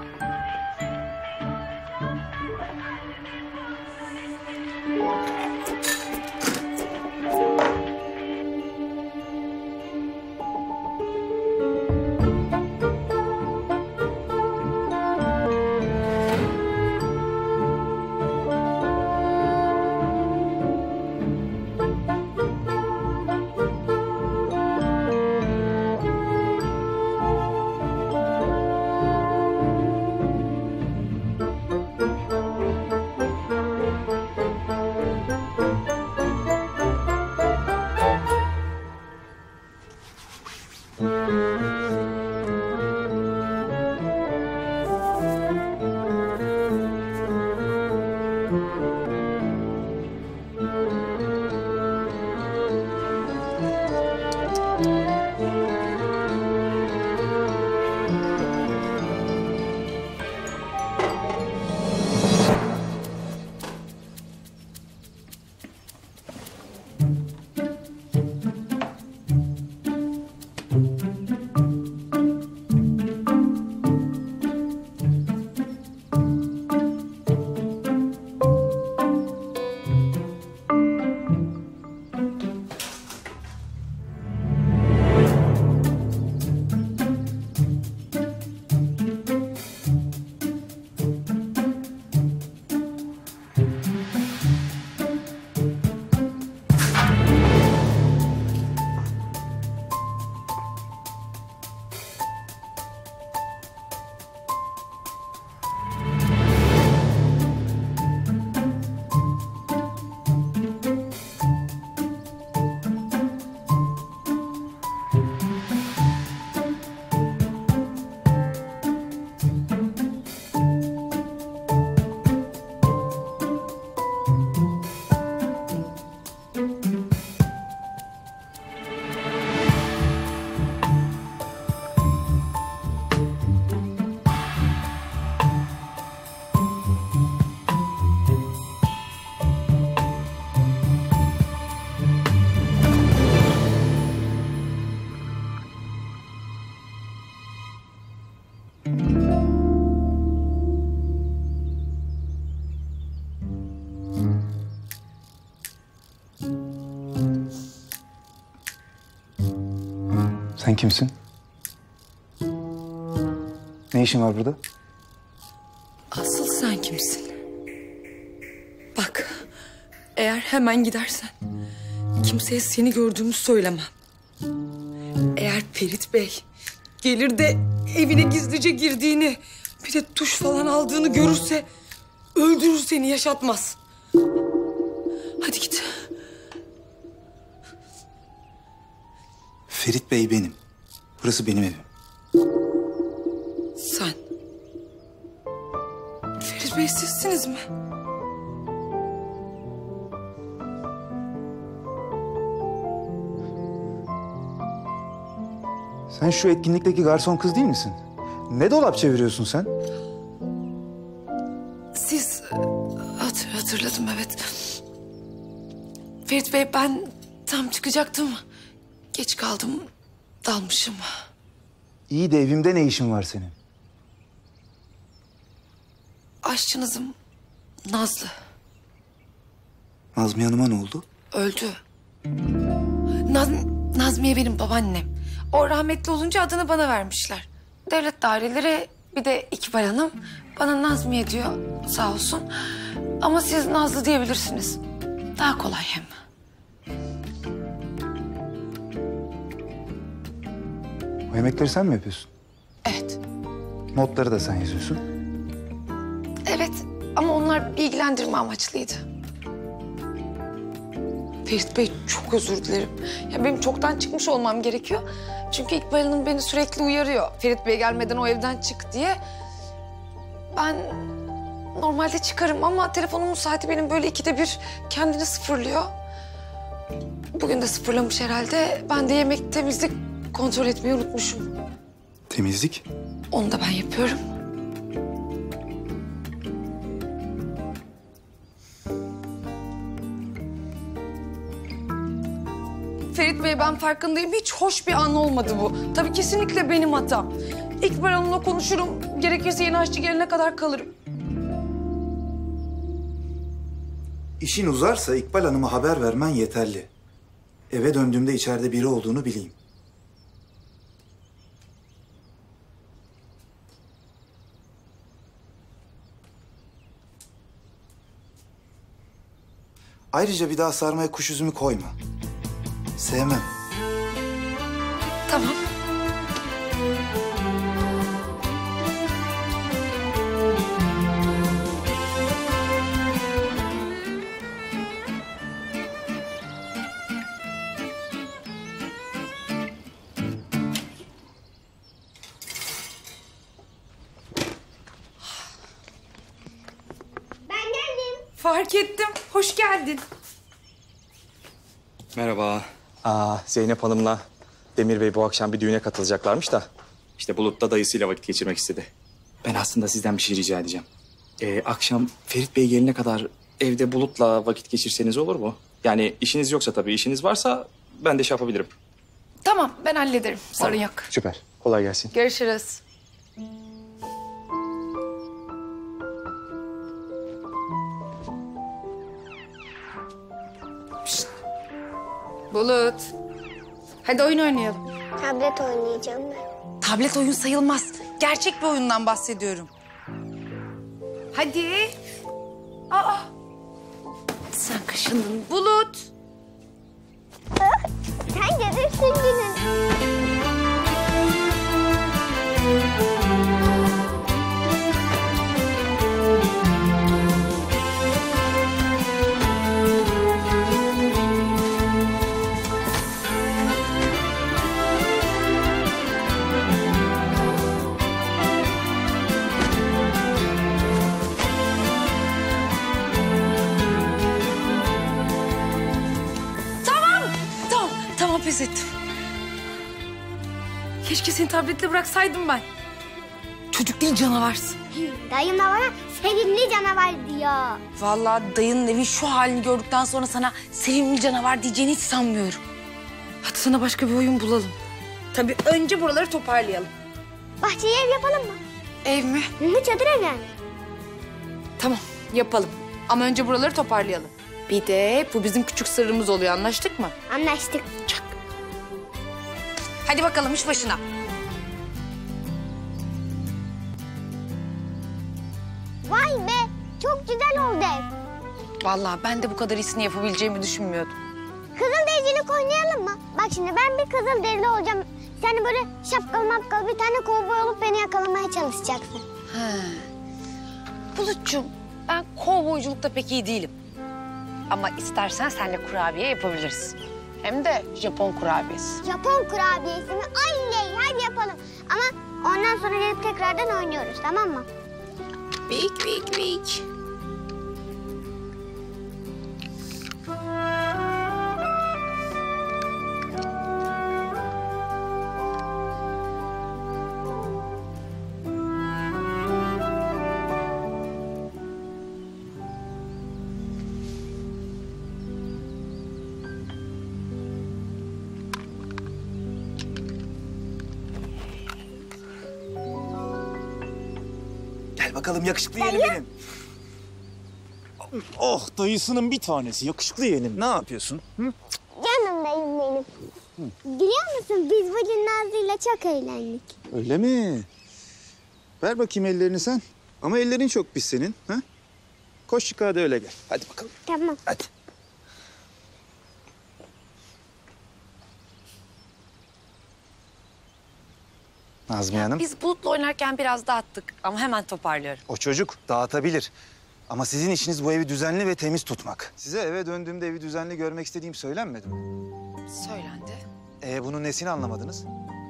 Sen kimsin? Ne işin var burada? Asıl sen kimsin? Bak, eğer hemen gidersen kimseye seni gördüğümü söylemem. Eğer Ferit Bey gelir de evine gizlice girdiğini, bir de tuş falan aldığını görürse öldürür seni, yaşatmaz. Hadi git. Ferit Bey benim. Burası benim evim. Sen. Ferit Bey sizsiniz mi? Sen şu etkinlikteki garson kız değil misin? Ne dolap çeviriyorsun sen? Siz hat hatırladım, evet. Ferit Bey, ben tam çıkacaktım. Geç kaldım, dalmışım. İyi de evimde ne işin var senin? Aşçınızım Nazlı. Nazmiye Hanım'a ne oldu? Öldü. Naz Nazmiye benim babaannem. O rahmetli olunca adını bana vermişler. Devlet daireleri, bir de İkbal Hanım bana Nazmiye diyor, sağ olsun. Ama siz Nazlı diyebilirsiniz. Daha kolay hem. O yemekleri sen mi yapıyorsun? Evet. Notları da sen yazıyorsun. Evet, ama onlar bilgilendirme amaçlıydı. Ferit Bey, çok özür dilerim. Ya benim çoktan çıkmış olmam gerekiyor. Çünkü İkbal Hanım beni sürekli uyarıyor. Ferit Bey gelmeden o evden çık diye. Ben normalde çıkarım ama telefonumun saati benim böyle ikide bir kendini sıfırlıyor. Bugün de sıfırlamış herhalde. Ben de yemek, temizlik kontrol etmeyi unutmuşum. Temizlik? Onu da ben yapıyorum. Ferit Bey, ben farkındayım. Hiç hoş bir an olmadı bu. Tabii kesinlikle benim hatam. İkbal Hanım'la konuşurum. Gerekirse yeni aşçı gelene kadar kalırım. İşin uzarsa İkbal Hanım'a haber vermen yeterli. Eve döndüğümde içeride biri olduğunu bileyim. Ayrıca bir daha sarmaya kuş üzümü koyma. Sevmem. Tamam. Ben geldim. Fark ettim. Hoş geldin. Merhaba. Aa, Zeynep Hanım'la Demir Bey bu akşam bir düğüne katılacaklarmış da... ...işte Bulut da dayısıyla vakit geçirmek istedi. Ben aslında sizden bir şey rica edeceğim. Ee, akşam Ferit Bey gelene kadar evde Bulut'la vakit geçirseniz olur mu? Yani işiniz yoksa tabii, işiniz varsa ben de şey yapabilirim. Tamam, ben hallederim. Sorun yok. Süper. Kolay gelsin. Görüşürüz. Şişt. Bulut. Hadi oyun oynayalım. Tablet oynayacağım ben. Tablet oyun sayılmaz. Gerçek bir oyundan bahsediyorum. Hadi. Aa. Sen kaşındın Bulut. Sen görürsün günün. Pes ettim. Keşke seni tabletle bıraksaydım ben. Çocuk değil, canavarsın. Dayım da bana sevimli canavar diyor. Vallahi dayının evi şu halini gördükten sonra sana sevimli canavar diyeceğini hiç sanmıyorum. Hadi sana başka bir oyun bulalım. Tabii önce buraları toparlayalım. Bahçeye ev yapalım mı? Ev mi? Hı hı, çadır ev yani. Tamam, yapalım. Ama önce buraları toparlayalım. Bir de bu bizim küçük sırrımız oluyor, anlaştık mı? Anlaştık. Çak. Hadi bakalım iş başına. Vay be, çok güzel oldu ev. Vallahi ben de bu kadar iyisini yapabileceğimi düşünmüyordum. Kızıldericilik oynayalım mı? Bak şimdi ben bir kızılderili olacağım. Sen de böyle şapkalı mapkalı bir tane kovboy olup beni yakalamaya çalışacaksın. Ha. Bulutcuğum, ben kovboyculukta pek iyi değilim. Ama istersen seninle kurabiye yapabiliriz. Hem de Japon kurabiyesi. Japon kurabiyesi mi? Oley, hadi yapalım. Ama ondan sonra gelip tekrardan oynuyoruz, tamam mı? Bik bik bik. Gel bakalım yakışıklı yeğenim benim. Oh, dayısının bir tanesi. Yakışıklı yeğenim. Ne yapıyorsun? Hı? Canım dayım benim. Biliyor musun biz bugün Nazlı'yla çok eğlendik. Öyle mi? Ver bakayım ellerini sen. Ama ellerin çok pis senin. Ha? Koş yukarıda da öyle gel. Hadi bakalım. Tamam. Hadi. Nazmiye Hanım. Biz Bulut'la oynarken biraz dağıttık ama hemen toparlıyorum. O çocuk dağıtabilir. Ama sizin işiniz bu evi düzenli ve temiz tutmak. Size eve döndüğümde evi düzenli görmek istediğim söylenmedi mi? Söylendi. Ee, bunun nesini anlamadınız?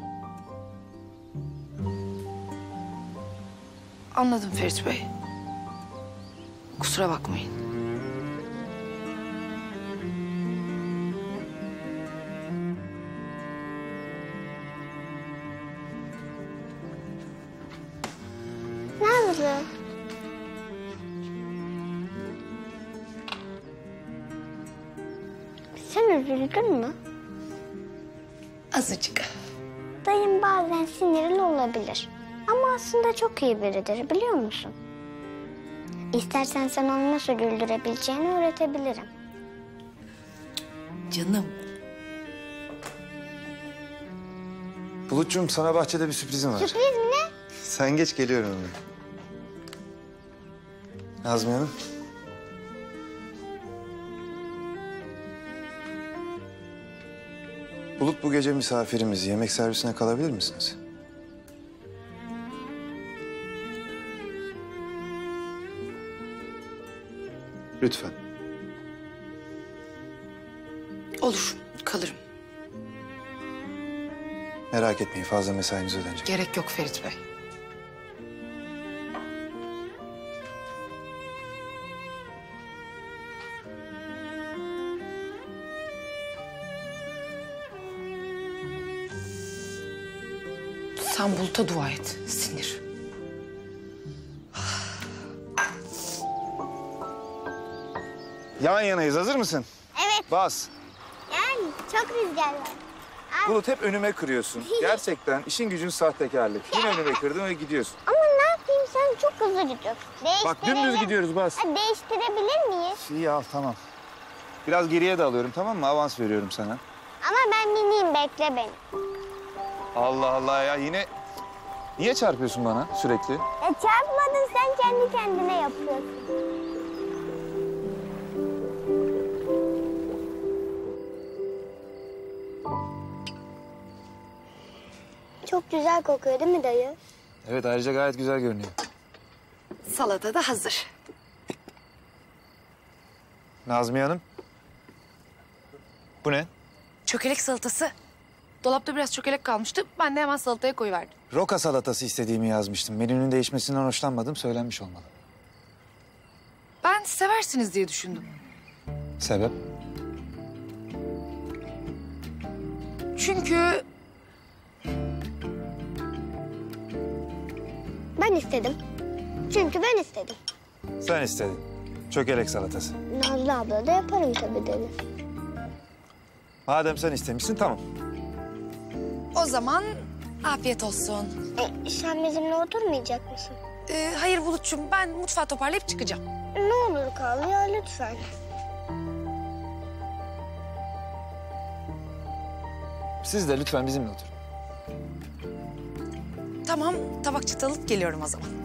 Anladım Ferit Bey. Kusura bakmayın. kızım. Sen üzüldün mü? Azıcık. Dayım bazen sinirli olabilir. Ama aslında çok iyi biridir, biliyor musun? İstersen sen onu nasıl güldürebileceğini öğretebilirim. Canım. Bulutcuğum sana bahçede bir sürprizim var. Sürpriz mi ne? Sen geç, geliyorum hemen. Nazmiye Hanım. Bulut bu gece misafirimiz. Yemek servisine kalabilir misiniz? Lütfen. Olur, kalırım. Merak etmeyin, fazla mesaimiz ödenecek. Gerek yok Ferit Bey. Sen Bulut'a dua et, sinir. Yan yanayız, hazır mısın? Evet. Bas. Yani çok rüzgar var. Bulut hep önüme kırıyorsun. Gerçekten işin gücün sahtekarlık. Yine önüme kırdın ve gidiyorsun. Ama ne yapayım, sen çok hızlı gidiyorsun. Bak dümdüz gidiyoruz, bas. Ha, değiştirebilir miyiz? İyi al, tamam. Biraz geriye de alıyorum, tamam mı? Avans veriyorum sana. Ama ben bineyim, bekle beni. Allah Allah ya, yine... Niye çarpıyorsun bana sürekli? Ya çarpmadın, sen kendi kendine yapıyorsun. Çok güzel kokuyor değil mi dayı? Evet, ayrıca gayet güzel görünüyor. Salata da hazır. Nazmiye Hanım. Bu ne? Çökelek salatası. Dolapta biraz çökelek kalmıştı. Ben de hemen salataya koyuverdim. Roka salatası istediğimi yazmıştım. Menünün değişmesinden hoşlanmadım, söylenmiş olmalı. Ben seversiniz diye düşündüm. Sebep? Çünkü Ben istedim. Çünkü ben istedim. Sen istedin. Çökelek salatası. Nazlı abla da yaparım tabii dedi. Madem sen istemişsin, tamam. o zaman afiyet olsun. E, sen bizimle oturmayacak mısın? Ee, hayır Bulut'cum, ben mutfağı toparlayıp çıkacağım. Ne olur kal ya, lütfen. Siz de lütfen bizimle oturun. Tamam, tabak çatal alıp geliyorum o zaman.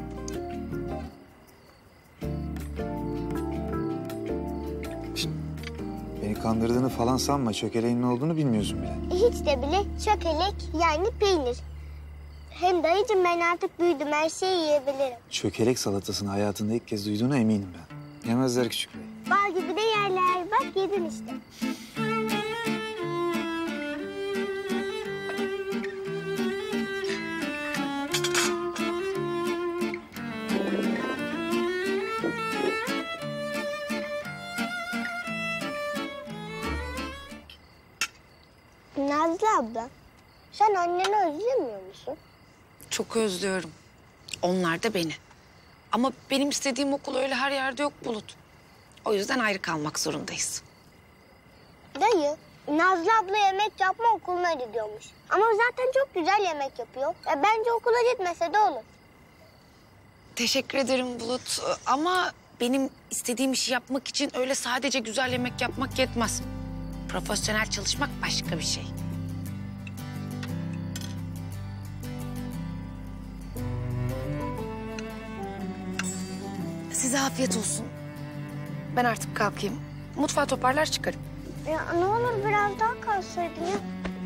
Beni kandırdığını falan sanma. Çökeleğin ne olduğunu bilmiyorsun bile. Hiç de bile çökelek yani peynir. Hem dayıcığım ben artık büyüdüm, her şeyi yiyebilirim. Çökelek salatasını hayatında ilk kez duyduğuna eminim ben. Yemezler küçük bey. Bal gibi de yerler. Bak yedin işte. Nazlı abla, sen anneni özlemiyor musun? Çok özlüyorum. Onlar da beni. Ama benim istediğim okul öyle her yerde yok Bulut. O yüzden ayrı kalmak zorundayız. Dayı, Nazlı abla yemek yapma okuluna gidiyormuş. Ama zaten çok güzel yemek yapıyor. Ya bence okula gitmese de olur. Teşekkür ederim Bulut. Ama benim istediğim işi yapmak için öyle sadece güzel yemek yapmak yetmez. Profesyonel çalışmak başka bir şey. Size afiyet olsun. Ben artık kalkayım. Mutfağı toparlar çıkarım. Ya ne olur biraz daha kalsaydın ya.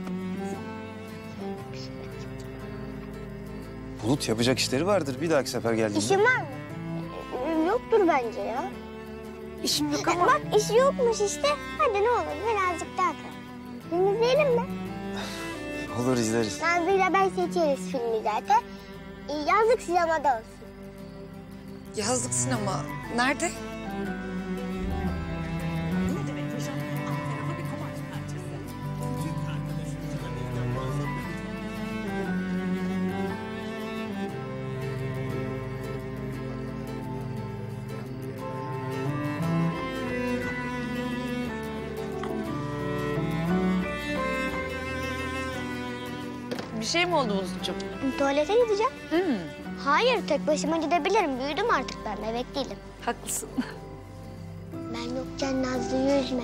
Bulut yapacak işleri vardır. Bir dahaki sefer geldiğinde. İşin var mı? Ee, Yoktur bence ya. İşim yok ama. Bak işi yokmuş işte. Hadi ne olur birazcık daha kal. Film izleyelim mi? Olur, izleriz. Nazlı'yla ben seçeriz filmi zaten. Ee, yazlık sinemada olsun. Yazlık sinema. Nerede? Bir şey mi oldu Buzlucuğum? Tuvalete gideceğim. Hmm. Hayır, tek başıma gidebilirim. Büyüdüm artık ben, bebek değilim. Haklısın. Ben yokken Nazlı yüzme.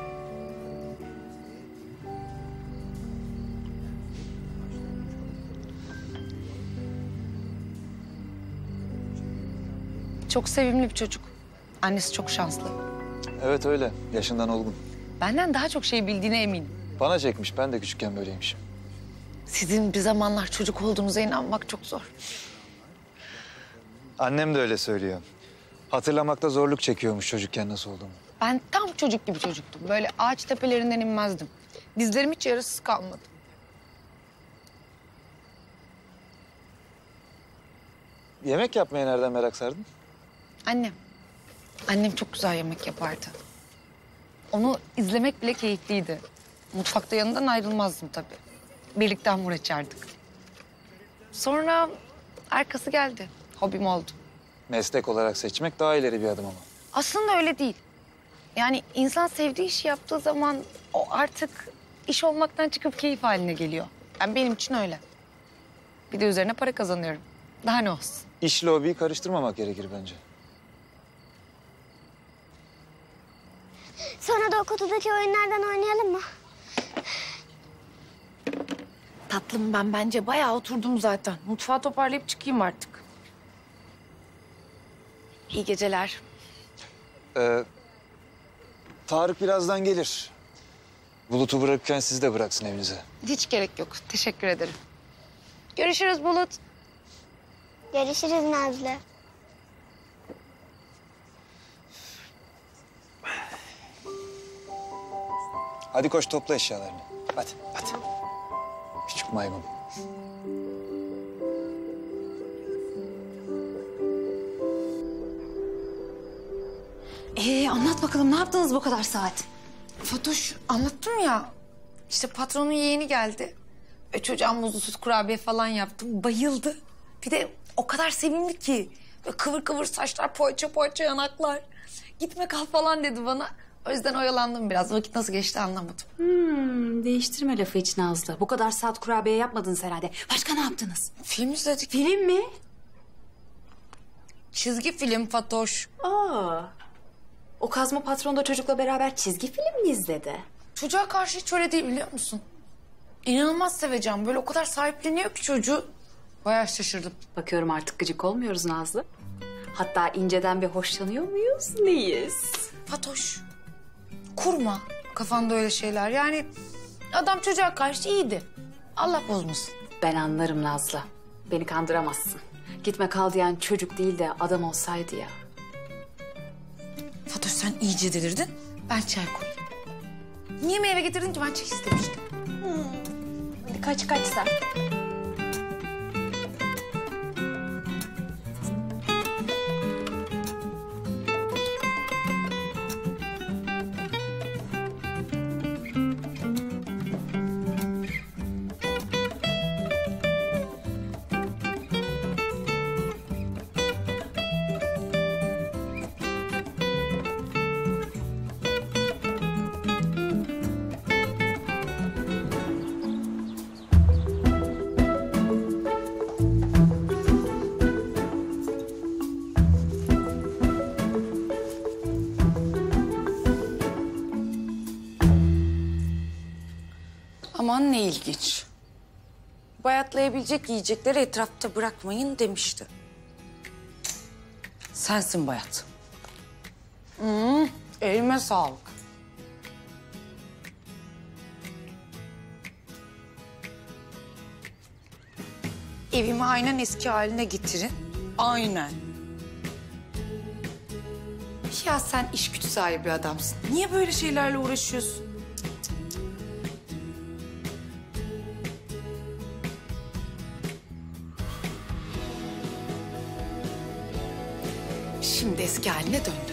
Çok sevimli bir çocuk. Annesi çok şanslı. Evet öyle. Yaşından olgun. Benden daha çok şey bildiğine eminim. Bana çekmiş. Ben de küçükken böyleymişim. Sizin bir zamanlar çocuk olduğunuza inanmak çok zor. Annem de öyle söylüyor. Hatırlamakta zorluk çekiyormuş çocukken nasıl olduğumu. Ben tam çocuk gibi çocuktum. Böyle ağaç tepelerinden inmezdim. Dizlerim hiç yarasız kalmadı. Yemek yapmaya nereden merak sardın? Annem. Annem çok güzel yemek yapardı. Onu izlemek bile keyifliydi. Mutfakta yanından ayrılmazdım tabii. Birlikte hamur açardık. Sonra arkası geldi. Hobim oldu. Meslek olarak seçmek daha ileri bir adım ama. Aslında öyle değil. Yani insan sevdiği işi yaptığı zaman o artık iş olmaktan çıkıp keyif haline geliyor. Yani benim için öyle. Bir de üzerine para kazanıyorum. Daha ne olsun? İşle hobiyi karıştırmamak gerekir bence. Sonra da o kutudaki oyunlardan oynayalım mı? Tatlım ben bence bayağı oturdum zaten. Mutfağı toparlayıp çıkayım artık. İyi geceler. Ee, Tarık birazdan gelir. Bulut'u bırakırken sizi de bıraksın evinize. Hiç gerek yok. Teşekkür ederim. Görüşürüz Bulut. Görüşürüz Nazlı. Hadi koş topla eşyalarını. Hadi, hadi. Küçük maymun. Ee, anlat bakalım ne yaptınız bu kadar saat? Fatoş anlattım ya. İşte patronun yeğeni geldi. E, çocuğa muzlu süt kurabiye falan yaptım. Bayıldı. Bir de o kadar sevimli ki. Böyle kıvır kıvır saçlar, poğaça poğaça yanaklar. Gitme kal falan dedi bana. O yüzden oyalandım biraz. Vakit nasıl geçti anlamadım. Hmm, değiştirme lafı hiç Nazlı. Bu kadar saat kurabiye yapmadınız herhalde. Başka ne yaptınız? Film izledik. Film mi? Çizgi film Fatoş. Aa. O kazma patron da çocukla beraber çizgi film mi izledi? Çocuğa karşı hiç öyle değil biliyor musun? İnanılmaz seveceğim. Böyle o kadar sahipleniyor ki çocuğu. Bayağı şaşırdım. Bakıyorum artık gıcık olmuyoruz Nazlı. Hatta inceden bir hoşlanıyor muyuz? Neyiz? Fatoş. Kurma kafanda öyle şeyler. Yani adam çocuğa karşı iyiydi. Allah bozmasın. Ben anlarım Nazlı. Beni kandıramazsın. Gitme kal diyen çocuk değil de adam olsaydı ya. Fatoş sen iyice delirdin. Ben çay koyayım. Niye meyve getirdin ki? Ben çay istemiştim. Hmm. Hadi kaç kaç sen. Aman ne ilginç. Bayatlayabilecek yiyecekleri etrafta bırakmayın demişti. Sensin bayat. Hmm, elime sağlık. Evimi aynen eski haline getirin. Aynen. Ya sen iş güç sahibi adamsın. Niye böyle şeylerle uğraşıyorsun? Şimdi eski haline döndü.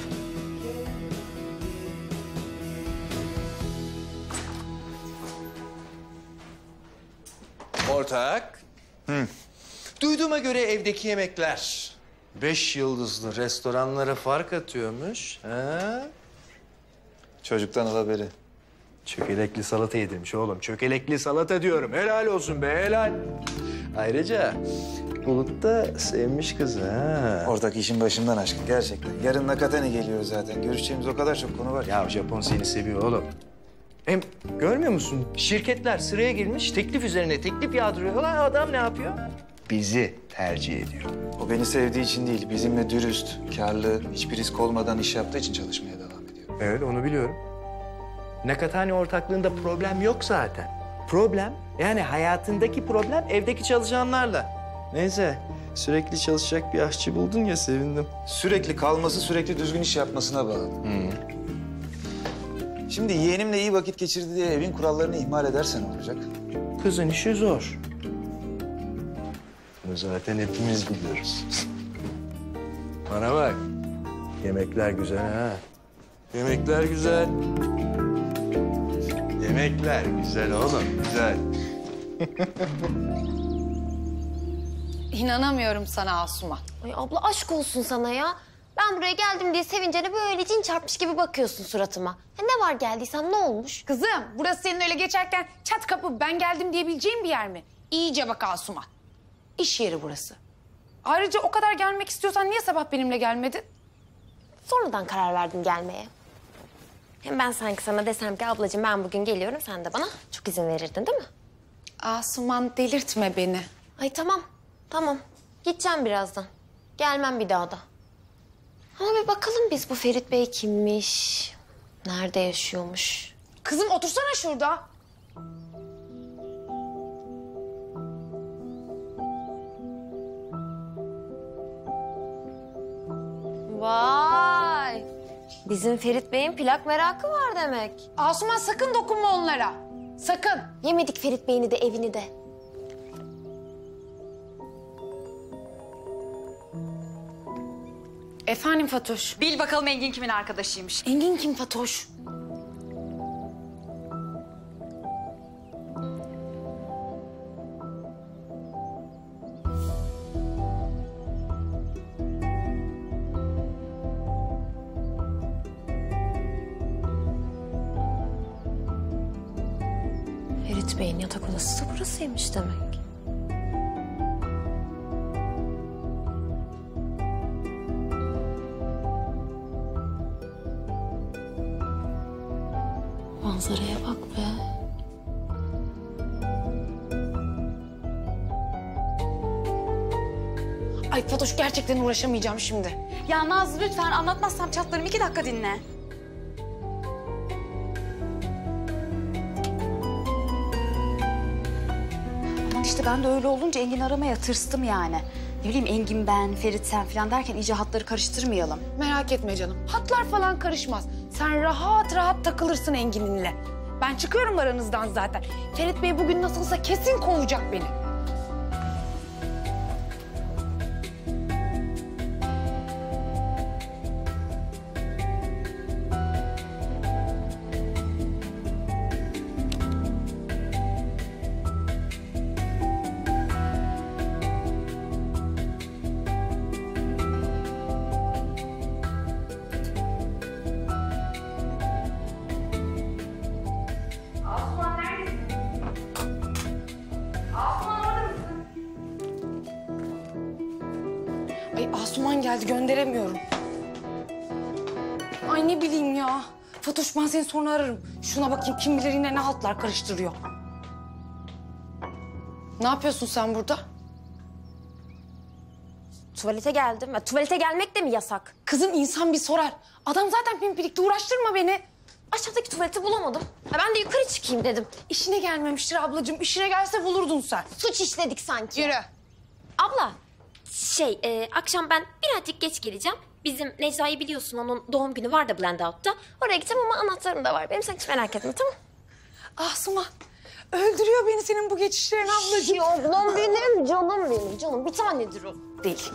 Ortak. Hı. Duyduğuma göre evdeki yemekler beş yıldızlı restoranlara fark atıyormuş. Ha? Çocuktan al haberi. Çökelekli salata yedirmiş oğlum. Çökelekli salata diyorum. Helal olsun be, helal. Ayrıca Bulut da sevmiş kızı ha. Ortak işin başından aşkın gerçekten. Yarın Nakatani geliyor zaten. Görüşeceğimiz o kadar çok konu var. Ya Japon seni seviyor oğlum. Hem görmüyor musun? Şirketler sıraya girmiş, teklif üzerine teklif yağdırıyorlar. Adam ne yapıyor? Bizi tercih ediyor. O beni sevdiği için değil, bizimle dürüst, karlı, hiçbir risk olmadan iş yaptığı için çalışmaya devam ediyor. Evet, onu biliyorum. Nakatani ortaklığında problem yok zaten. Problem, yani hayatındaki problem evdeki çalışanlarla. Neyse, sürekli çalışacak bir aşçı buldun ya, sevindim. Sürekli kalması, sürekli düzgün iş yapmasına bağlı. Hı. Şimdi yeğenimle iyi vakit geçirdi diye evin kurallarını ihmal edersen ne olacak? Kızın işi zor. Bunu zaten hepimiz biliyoruz. Bana bak, yemekler güzel ha. Yemekler güzel. Yemekler güzel oğlum, güzel. İnanamıyorum sana Asuman. Ay abla aşk olsun sana ya. Ben buraya geldim diye sevincene böyle cin çarpmış gibi bakıyorsun suratıma. Ya ne var geldiysem ne olmuş? Kızım burası senin öyle geçerken çat kapı ben geldim diyebileceğin bir yer mi? İyice bak Asuman. İş yeri burası. Ayrıca o kadar gelmek istiyorsan niye sabah benimle gelmedin? Sonradan karar verdim gelmeye. Hem ben sanki sana desem ki ablacığım ben bugün geliyorum, sen de bana çok izin verirdin değil mi? Asuman delirtme beni. Ay tamam, tamam. Gideceğim birazdan. Gelmem bir daha da. Ama bir bakalım biz bu Ferit Bey kimmiş? Nerede yaşıyormuş? Kızım otursana şurada. Vay! Bizim Ferit Bey'in plak merakı var demek. Asuman sakın dokunma onlara. Sakın. Yemedik Ferit Bey'ini de evini de. Efendim Fatoş. Bil bakalım Engin kimin arkadaşıymış. Engin kim Fatoş? Ferit Bey'in yatak odası da burasıymış demek. Manzaraya bak be. Ay Fatoş gerçekten uğraşamayacağım şimdi. Ya Nazlı lütfen anlatmazsam çatlarım. iki dakika dinle. Aman işte ben de öyle olunca Engin aramaya tırstım yani. Ne bileyim Engin ben, Ferit sen falan derken iyice hatları karıştırmayalım. Merak etme canım. Hatlar falan karışmaz. Sen rahat rahat takılırsın Engin'inle. Ben çıkıyorum aranızdan zaten. Ferit Bey bugün nasılsa kesin kovacak beni. Ay Asuman geldi gönderemiyorum. Ay ne bileyim ya. Fatoş ben seni sonra ararım. Şuna bakayım kim bilir yine ne haltlar karıştırıyor. Ne yapıyorsun sen burada? Tuvalete geldim. Ya, tuvalete gelmek de mi yasak? Kızım insan bir sorar. Adam zaten pimpirikti uğraştırma beni. Aşağıdaki tuvaleti bulamadım. Ya ben de yukarı çıkayım dedim. İşine gelmemiştir ablacığım. İşine gelse bulurdun sen. Suç işledik sanki. Yürü. Abla, şey e, akşam ben birazcık geç geleceğim. Bizim Necla'yı biliyorsun, onun doğum günü var da Blendout'ta. Oraya gideceğim ama anahtarım da var benim. Sen hiç merak etme, tamam? Asuman öldürüyor beni senin bu geçişlerin ablacığım. Ya ablam benim, canım benim, canım. Bir tanedir o. Değil.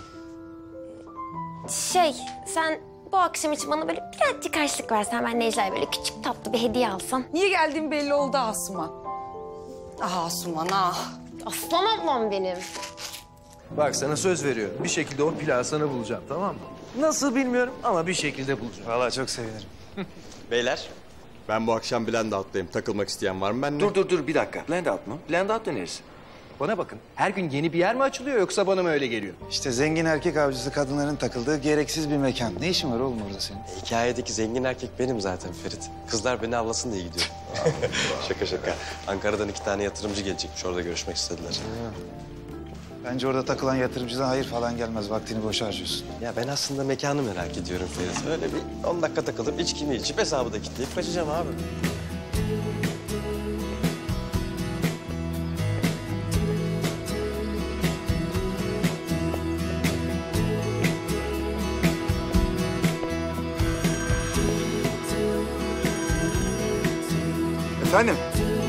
Şey, sen bu akşam için bana böyle birazcık harçlık versen, ben Necla'ya böyle küçük tatlı bir hediye alsam. Niye geldiğin belli oldu Asuman. Ah Asuman ah. Aslan ablam benim. Bak sana söz veriyorum. Bir şekilde o plağı sana bulacağım, tamam mı? Nasıl bilmiyorum ama bir şekilde bulacağım. Vallahi çok sevinirim. Beyler, Ben bu akşam Blend Out'tayım. Takılmak isteyen var mı benimle? Dur dur dur bir dakika. Blend Out mu? Blend Out da neresi? Bana bakın. Her gün yeni bir yer mi açılıyor yoksa bana mı öyle geliyor? İşte zengin erkek avcısı kadınların takıldığı gereksiz bir mekan. Ne işin var oğlum orada senin? Hikayedeki zengin erkek benim zaten Ferit. Kızlar beni avlasın diye gidiyor. Şaka şaka. Ankara'dan iki tane yatırımcı gelecekmiş. Orada görüşmek istediler. Bence orada takılan yatırımcıdan hayır falan gelmez. Vaktini boş harcıyorsun. Ya ben aslında mekanı merak ediyorum Ferit. Öyle bir on dakika takılıp içkimi içip hesabı da kilitleyip kaçacağım abi. Efendim?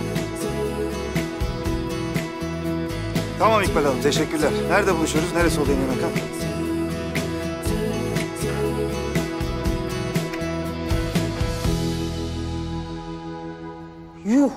Tamam İkbal Hanım, teşekkürler. Nerede buluşuyoruz? Neresi oluyor yemek? Yuh.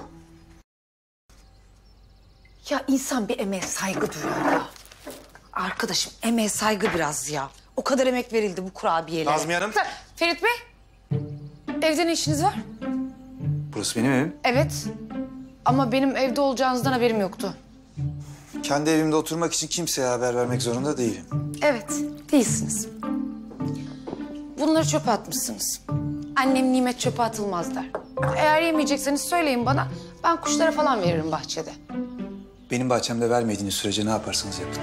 Ya insan bir emeğe saygı duyuyor ya. Arkadaşım emeğe saygı biraz ya. O kadar emek verildi bu kurabiyelere. Nazmiye Hanım. Ferit Bey, evde ne işiniz var? Burası benim evim. Evet. Ama benim evde olacağınızdan haberim yoktu. Kendi evimde oturmak için kimseye haber vermek zorunda değilim. Evet, değilsiniz. Bunları çöpe atmışsınız. Annem nimet çöpe atılmaz der. Eğer yemeyecekseniz söyleyin bana. Ben kuşlara falan veririm bahçede. Benim bahçemde vermediğiniz sürece ne yaparsanız yapın.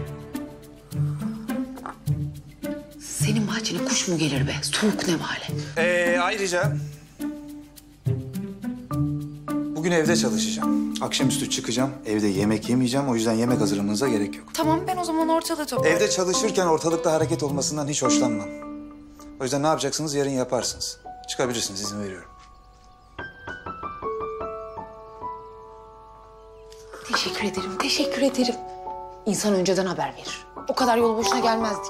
Senin bahçene kuş mu gelir be? Soğuk ne hale? Ee, ayrıca bugün evde çalışacağım. Akşamüstü çıkacağım. Evde yemek yemeyeceğim. O yüzden yemek hazırlamanıza gerek yok. Tamam, ben o zaman ortalığı toplarım. Evde çalışırken ortalıkta hareket olmasından hiç hoşlanmam. O yüzden ne yapacaksınız yarın yaparsınız. Çıkabilirsiniz, izin veriyorum. Teşekkür ederim, teşekkür ederim. İnsan önceden haber verir. O kadar yol boşuna gelmezdik.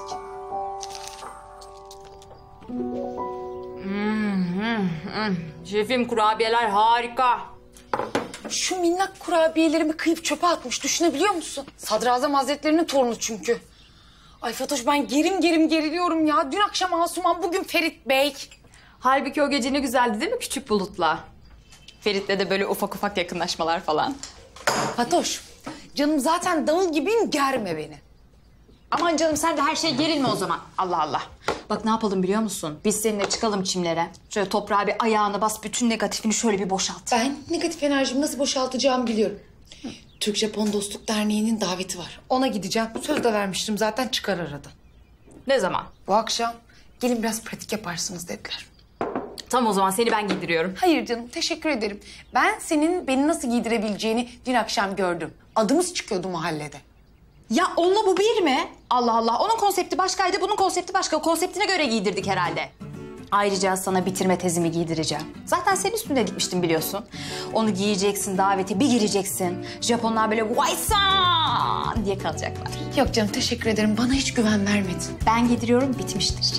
Hmm, hmm, hmm. Şefim kurabiyeler harika. Şu minnak kurabiyelerimi kıyıp çöpe atmış, düşünebiliyor musun? Sadrazam Hazretleri'nin torunu çünkü. Ay Fatoş, ben gerim gerim geriliyorum ya. Dün akşam Asuman, bugün Ferit Bey. Halbuki o gece ne güzeldi değil mi küçük bulutla? Ferit'le de böyle ufak ufak yakınlaşmalar falan. Fatoş, canım zaten davul gibiyim, germe beni. Aman canım sen de her şeye gerilme o zaman. Allah Allah. Bak ne yapalım biliyor musun? Biz seninle çıkalım çimlere. Şöyle toprağa bir ayağını bas, bütün negatifini şöyle bir boşalt. Ben negatif enerjimi nasıl boşaltacağımı biliyorum. Türk-Japon Dostluk Derneği'nin daveti var. Ona gideceğim. Söz de vermiştim zaten, çıkar aradan. Ne zaman? Bu akşam. Gelin biraz pratik yaparsınız dediler. Tamam o zaman seni ben giydiriyorum. Hayır canım, teşekkür ederim. Ben senin beni nasıl giydirebileceğini dün akşam gördüm. Adımız çıkıyordu mahallede. Ya onunla bu bir mi? Allah Allah. Onun konsepti başkaydı, bunun konsepti başka. Konseptine göre giydirdik herhalde. Ayrıca sana bitirme tezimi giydireceğim. Zaten senin üstünde gitmiştim biliyorsun. Onu giyeceksin, davete bir gireceksin. Japonlar böyle vaysan diye kalacaklar. Yok canım, teşekkür ederim. Bana hiç güven vermedin. Ben giydiriyorum, bitmiştir.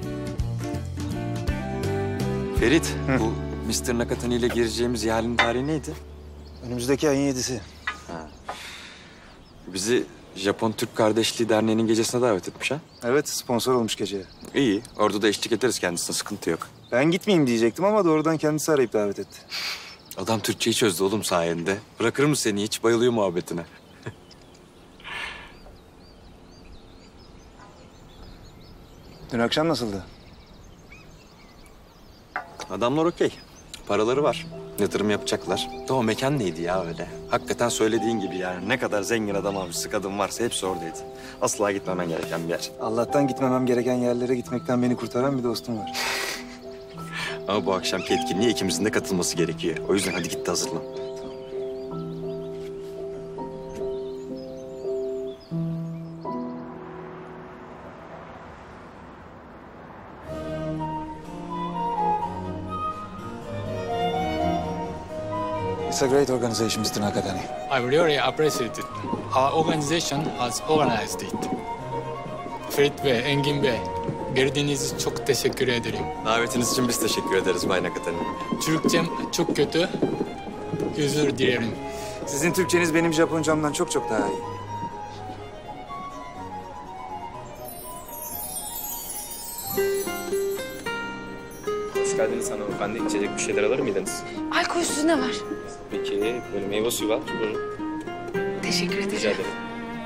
Ferit, Hı. bu mister Nakatani ile gireceğimiz ihalinin tarihi neydi? Önümüzdeki ayın yedisi. Ha. Bizi Japon Türk Kardeşliği Derneği'nin gecesine davet etmiş ha? Evet, sponsor olmuş geceye. İyi, orada da eşlik ederiz kendisine, sıkıntı yok. Ben gitmeyeyim diyecektim ama doğrudan kendisi arayıp davet etti. Adam Türkçeyi çözdü oğlum sayende. Bırakır mı seni hiç? Bayılıyor muhabbetine. Dün akşam nasıldı? Adamlar okey. Paraları var. Yatırım yapacaklar. Da o mekan neydi ya öyle? Hakikaten söylediğin gibi yani. Ne kadar zengin adam avcısı kadın varsa hepsi oradaydı. Asla gitmemen gereken bir yer. Allah'tan gitmemem gereken yerlere gitmekten beni kurtaran bir dostum var. Ama bu akşamki etkinliğe ikimizin de katılması gerekiyor. O yüzden hadi git de hazırlan. It's a great organization, mister Nakatani. I really appreciate it. Our organization has organized it. Ferit Bey, Engin Bey, geldiğiniz için çok teşekkür ederim. Davetiniz için biz teşekkür ederiz Bay Nakatani. Türkçem çok kötü. Özür dilerim. Sizin Türkçeniz benim Japoncamdan çok çok daha iyi. Hoş geldiniz Hanımefendi içecek bir şeyler alır mıydınız? Alkolsüz ne var? Peki böyle meyve suyu var. Buyurun. Teşekkür ederim. Rica ederim.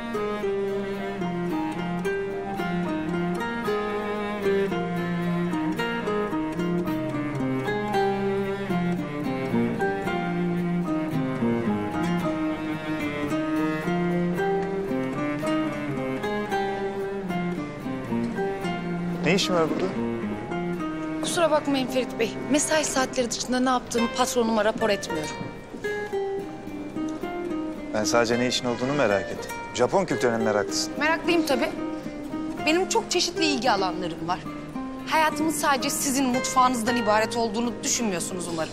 Ne işin var burada? Kusura bakmayın Ferit Bey. Mesai saatleri dışında ne yaptığımı patronuma rapor etmiyorum. Ben sadece ne işin olduğunu merak ettim. Japon kültürüne meraklısın. Meraklıyım tabii. Benim çok çeşitli ilgi alanlarım var. Hayatımın sadece sizin mutfağınızdan ibaret olduğunu düşünmüyorsunuz umarım.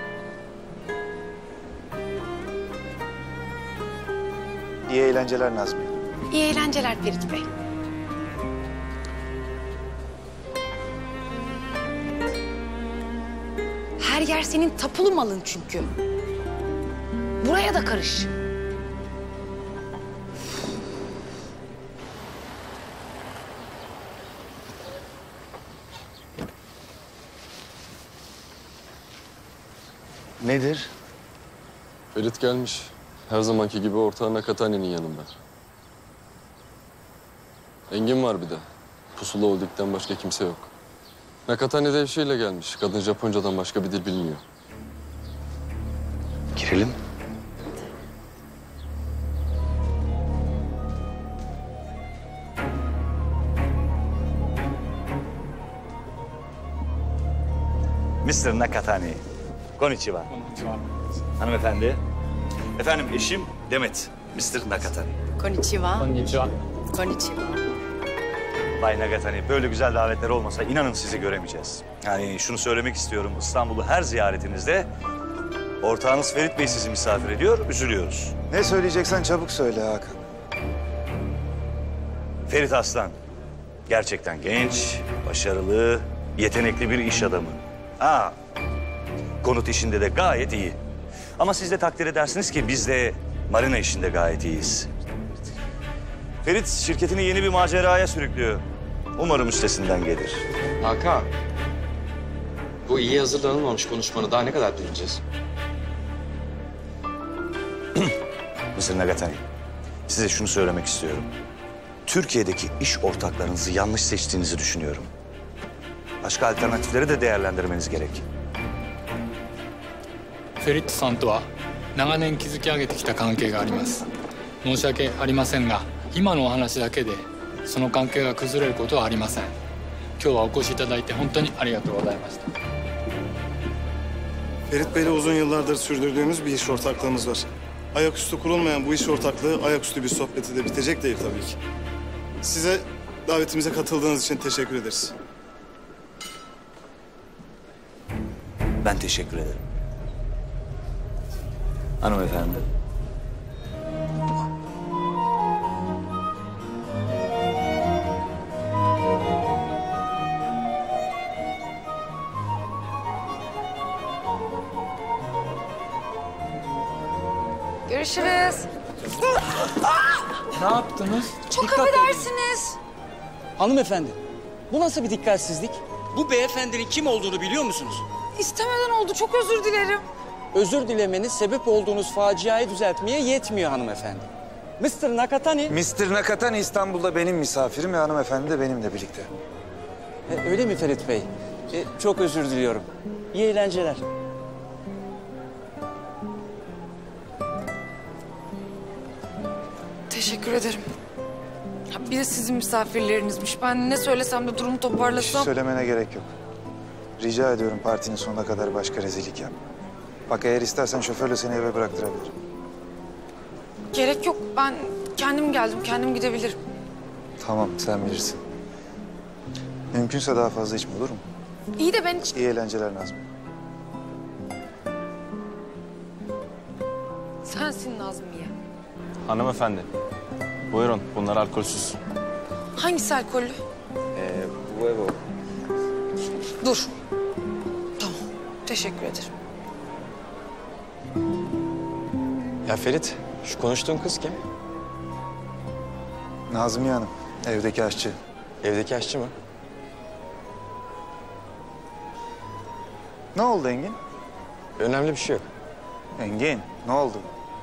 İyi eğlenceler Nazmiye. İyi eğlenceler Ferit Bey. Her yer senin tapulu malın çünkü. Buraya da karış. Nedir? Ferit gelmiş. Her zamanki gibi ortağı Nakatani'nin yanında. Engin var bir de. Pusula Holding'den başka kimse yok. Nakatani de eşiyle gelmiş. Kadın Japoncadan başka bir dil bilmiyor. Girelim. mister Nakatani. Konnichiwa. Hanımefendi. Efendim eşim Demet. mister Nakatani. Konnichiwa. Konnichiwa. Konnichiwa. Bay Nakatani, böyle güzel davetler olmasa inanın sizi göremeyeceğiz. Yani şunu söylemek istiyorum. İstanbul'u her ziyaretinizde ortağınız Ferit Bey sizi misafir ediyor, üzülüyoruz. Ne söyleyeceksen çabuk söyle Hakan. Ferit Aslan. Gerçekten genç, başarılı, yetenekli bir iş adamı. Ha, konut işinde de gayet iyi. Ama siz de takdir edersiniz ki biz de marina işinde gayet iyiyiz. Ferit şirketini yeni bir maceraya sürüklüyor. Umarım üstesinden gelir. Hakan. Bu iyi hazırlanılmamış konuşmanı daha ne kadar dinleyeceğiz? mister Nakatani, size şunu söylemek istiyorum. Türkiye'deki iş ortaklarınızı yanlış seçtiğinizi düşünüyorum. Başka alternatifleri de değerlendirmeniz gerek. フェリットさんとは長年築き上げてきた関係があります。申し訳ありませんが、今のお話だけでその関係が崩れることはありません。今日はお越しいただいて本当にありがとうございました。 Ferit Bey'le uzun yıllardır sürdürdüğümüz bir iş ortaklığımız var. Ayaküstü kurulmayan bu iş ortaklığı ayaküstü bir sohbeti de bitecek değil tabii ki. Size davetimize katıldığınız için teşekkür ederiz. Ben teşekkür ederim. Hanımefendi. Görüşürüz. Ne yaptınız? Çok Dikkat affedersiniz. Hanımefendi, bu nasıl bir dikkatsizlik? Bu beyefendinin kim olduğunu biliyor musunuz? İstemeden oldu. Çok özür dilerim. Özür dilemeniz sebep olduğunuz faciayı düzeltmeye yetmiyor hanımefendi. mister Nakatani... mister Nakatani İstanbul'da benim misafirim ve hanımefendi de benimle birlikte. E, öyle mi Ferit Bey? E, çok özür diliyorum. İyi eğlenceler. Teşekkür ederim. Ya bir de sizin misafirlerinizmiş. Ben ne söylesem de durumu Bir şey toparlasam... söylemene gerek yok. Rica ediyorum partinin sonuna kadar başka rezillik yapma. Bak eğer istersen şoförle seni eve bıraktırabilirim. Gerek yok. Ben kendim geldim. Kendim gidebilirim. Tamam sen bilirsin. Mümkünse daha fazla içme olur mu? İyi de ben hiç... İyi eğlenceler Nazmi. Sensin Nazmiye. Hanımefendi. Buyurun bunlar alkolsüz. Hangisi alkollü? Ee, bu ev o. Dur. Tamam. Teşekkür ederim. Ya Ferit, şu konuştuğun kız kim? Nazmiye Hanım, evdeki aşçı. Evdeki aşçı mı? Ne oldu Engin? Önemli bir şey yok. Engin, ne oldu?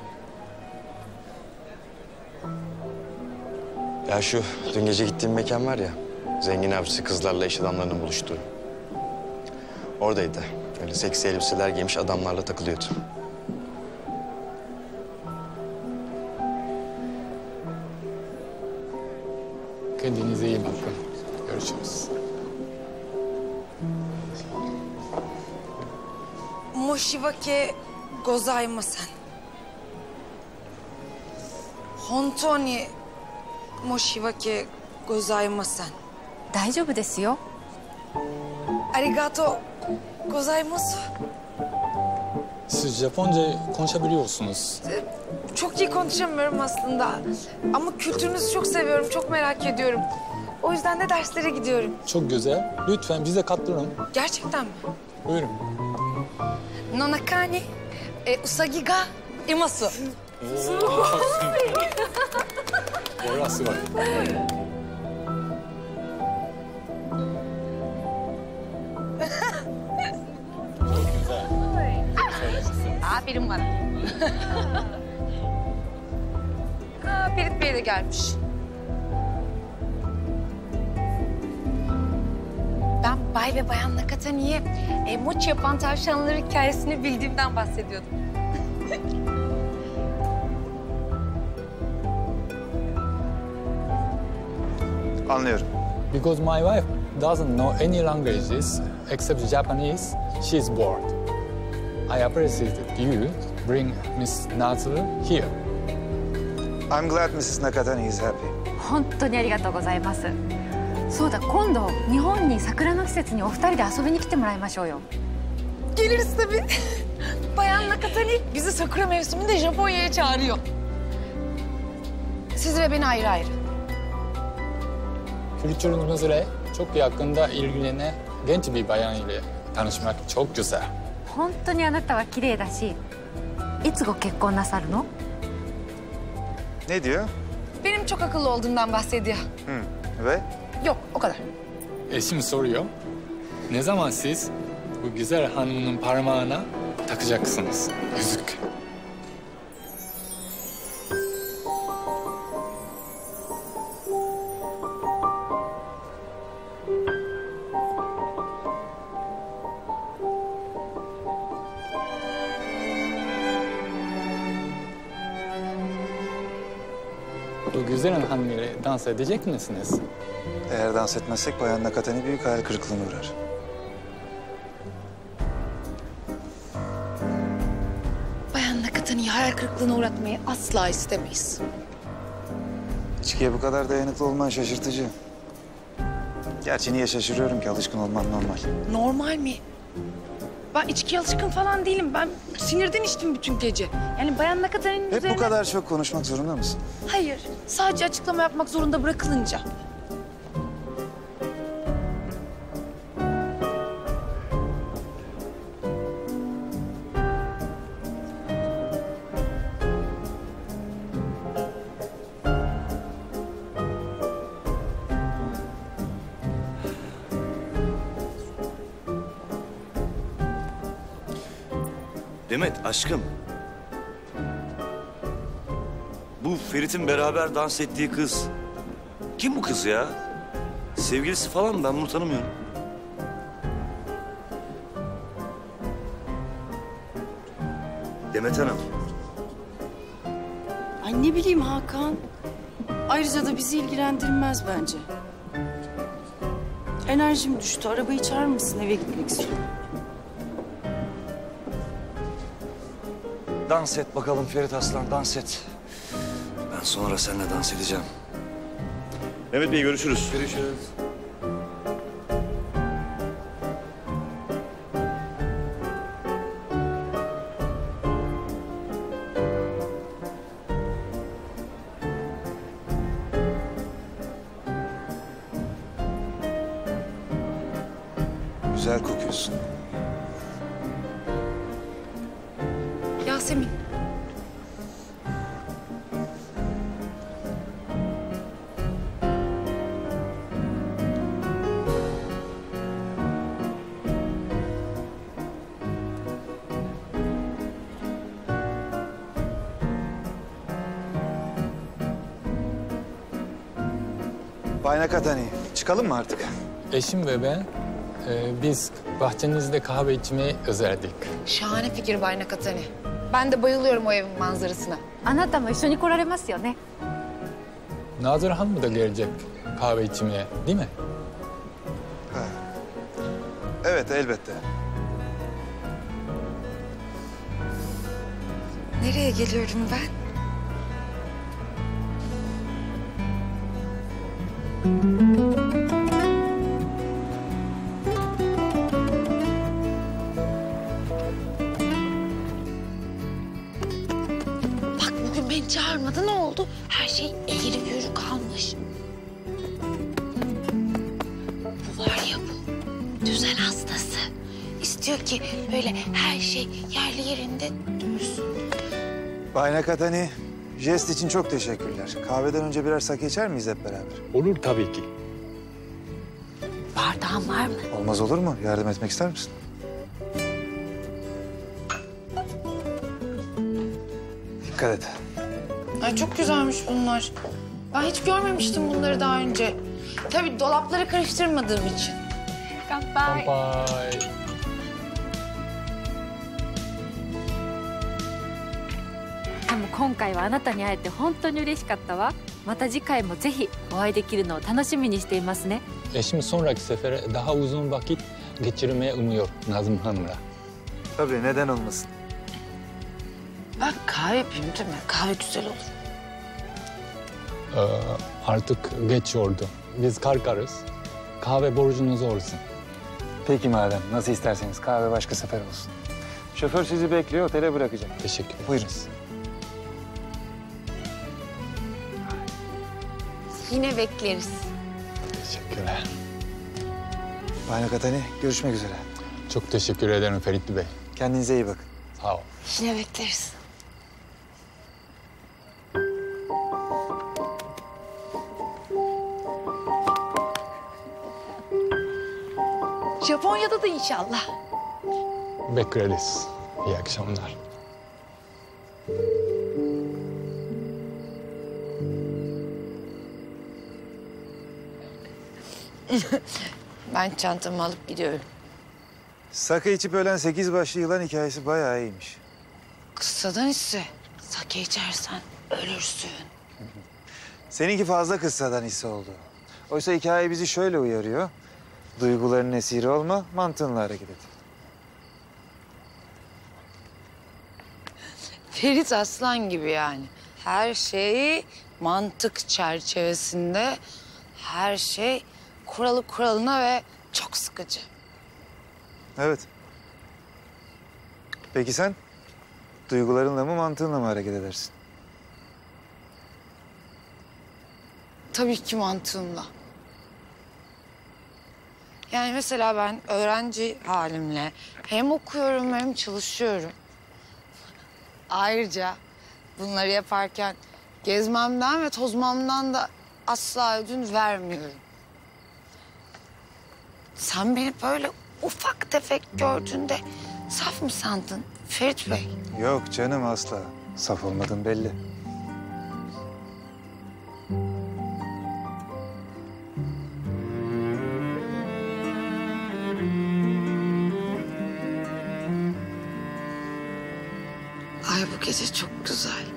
Ya şu dün gece gittiğim mekan var ya, zengin avcısı kızlarla iş adamlarının buluştuğu. Oradaydı. Öyle seksi elbiseler giymiş adamlarla takılıyordu. Kendinize iyi bakın. Görüşürüz. 申し訳ございません。本当に申し訳ございません。 大丈夫ですよ。 ありがとうございます。 Siz Japonca konuşabiliyor musunuz? Çok iyi konuşamıyorum aslında. Ama kültürünüzü çok seviyorum, çok merak ediyorum. O yüzden de derslere gidiyorum. Çok güzel. Lütfen bize katılın. Gerçekten mi? Buyurun. の中にえウサギがいます。すごい。 これはすごい。 Aferin bana. Aa, Ferit Bey de gelmiş. Ben Bay ve Bayan Nakatani'ye e, mochi yapan tavşanların hikayesini bildiğimden bahsediyordum. Anlıyorum. Because my wife doesn't know any languages except Japanese, she's bored. I appreciate that you bring Miss Natsu here. I'm glad Missus Nakatani is happy. 本当にありがとうございます。そうだ、今度日本に桜の季節にお二人で遊びに来てもらいましょうよ。 Geliriz tabii. Bayan Nakatani bizi sakura mevsiminde Japonya'ya çağırıyor. Siz ve beni ayrı ayrı. Kültürümüzle çok yakında ilgilenen genç bir bayan ile tanışmak çok güzel. 本当にあなたは綺麗だし、いつご結婚なさるの？ Ne diyor? Benim çok akıllı olduğumdan bahsediyor. Hı. Ve? Yok, o kadar. Eşim soruyor. Ne zaman siz bu güzel hanımın parmağına takacaksınız yüzük? Bu güzel hanım ile dans edecek misiniz? Eğer dans etmezsek Bayan Nakatani büyük hayal kırıklığına uğrar. Bayan Nakatani'yi hayal kırıklığına uğratmayı asla istemeyiz. İçkiye bu kadar dayanıklı olman şaşırtıcı. Gerçi niye şaşırıyorum ki, alışkın olman normal. Normal mi? Ben içkiye alışkın falan değilim. Ben sinirden içtim bütün gece. Yani Bayan Nakatani'nin Hep üzerine... bu kadar çok konuşmak zorunda mısın? Hayır, sadece açıklama yapmak zorunda bırakılınca. Demet aşkım. Bu Ferit'in beraber dans ettiği kız. Kim bu kız ya? Sevgilisi falan mı? Ben bunu tanımıyorum. Demet Hanım. Ay ne bileyim Hakan. Ayrıca da bizi ilgilendirmez bence. Enerjim düştü. Arabayı çağırır mısın? Eve gitmek istiyorum. Dans et bakalım Ferit Aslan, dans et. Ben sonra seninle dans edeceğim. Mehmet Bey görüşürüz. Görüşürüz. Güzel kokuyorsun. Yasemin. Bay Nakatani, çıkalım mı artık? Eşim ve ben e, biz bahçenizde kahve içmeye özledik. Şahane fikir Bay Nakatani. Ben de bayılıyorum o evin manzarasına. あなたも一緒に来られますよね。 Nazır Hanım da gelecek kahve içmeye, değil mi? Evet, elbette. Nereye geliyorum ben? Bak bugün beni çağırmadı, ne oldu? Her şey eğri büğrü kalmış. Bu var ya bu, düzen hastası. İstiyor ki böyle her şey yerli yerinde dursun. Bay Nakatani, jest için çok teşekkürler. Kahveden önce birer sake içer miyiz hep beraber? Olur tabii ki. Bardağın var mı? Olmaz olur mu? Yardım etmek ister misin? Dikkat et. Ay çok güzelmiş bunlar. Ben hiç görmemiştim bunları daha önce. Tabii dolapları karıştırmadığım için. 乾杯。 乾杯。 でも今回はあなたに会えて本当に嬉しかったわ。また次回もぜひお会いできるのを楽しみにしていますね。 Eşim sonraki sefere daha uzun vakit geçirmeyi umuyor Nazım Hanım'la. Tabii, neden olmasın? Ben kahve yapayım değil mi? Kahve güzel olur. Ee, artık geç oldu. Biz kalkarız. Kahve borcunuz olsun. Peki madem, nasıl isterseniz kahve başka sefer olsun. Şoför sizi bekliyor, otele bırakacak. Teşekkür ederiz. Buyurun. Yine bekleriz. Teşekkürler. Bay Nakatani, görüşmek üzere. Çok teşekkür ederim Ferit Bey. Kendinize iyi bakın. Sağ ol. Yine bekleriz. Japonya'da da inşallah. Bekleriz. İyi akşamlar. Ben çantamı alıp gidiyorum. Sake içip ölen sekiz başlı yılan hikayesi bayağı iyiymiş. Kıssadan hisse. Sake içersen ölürsün. Seninki fazla kıssadan hisse oldu. Oysa hikaye bizi şöyle uyarıyor. Duyguların esiri olma, mantığınla hareket et. Ferit Aslan gibi yani. Her şey mantık çerçevesinde. Her şey kuralı kuralına ve çok sıkıcı. Evet. Peki sen? Duygularınla mı, mantığınla mı hareket edersin? Tabii ki mantığımla. Yani mesela ben öğrenci halimle hem okuyorum hem çalışıyorum. Ayrıca bunları yaparken gezmemden ve tozmamdan da asla ödün vermiyorum. Sen beni böyle ufak tefek gördüğünde saf mı sandın Ferit Bey? Yok canım, asla. Saf olmadın belli. Ay bu gece çok güzel.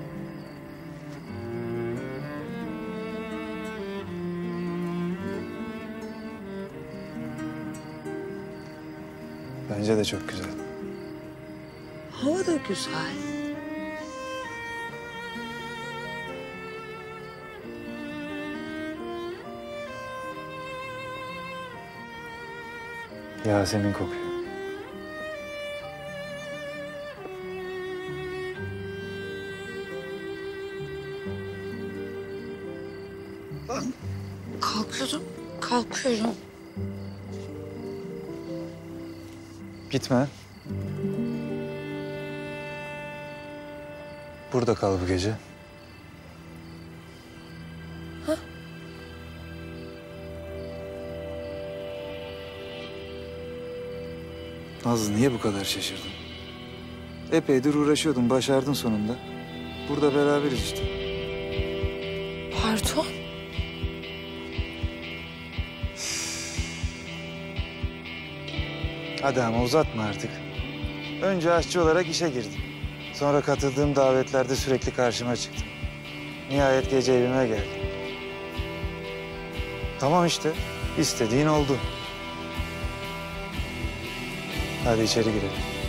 Bence de çok güzel. Hava da güzel. Yasemin kokuyor. Ben kalkıyorum, kalkıyorum. Gitme. Burada kal bu gece. Ha? Nazlı, niye bu kadar şaşırdın? Epeydir uğraşıyordun, başardın sonunda. Burada beraberiz işte. Pardon. Hadi ama uzatma artık. Önce aşçı olarak işe girdim. Sonra katıldığım davetlerde sürekli karşıma çıktım. Nihayet gece evime geldim. Tamam işte, istediğin oldu. Hadi içeri girelim.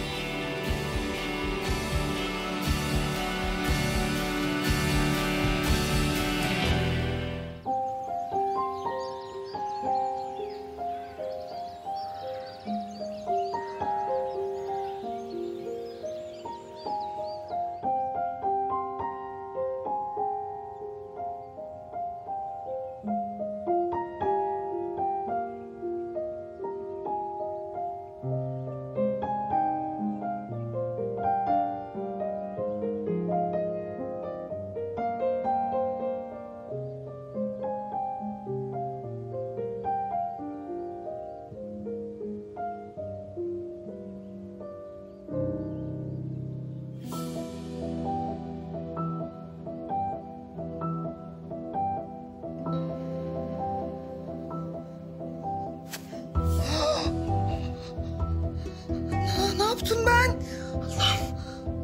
Ne yaptım ben? Allah'ım.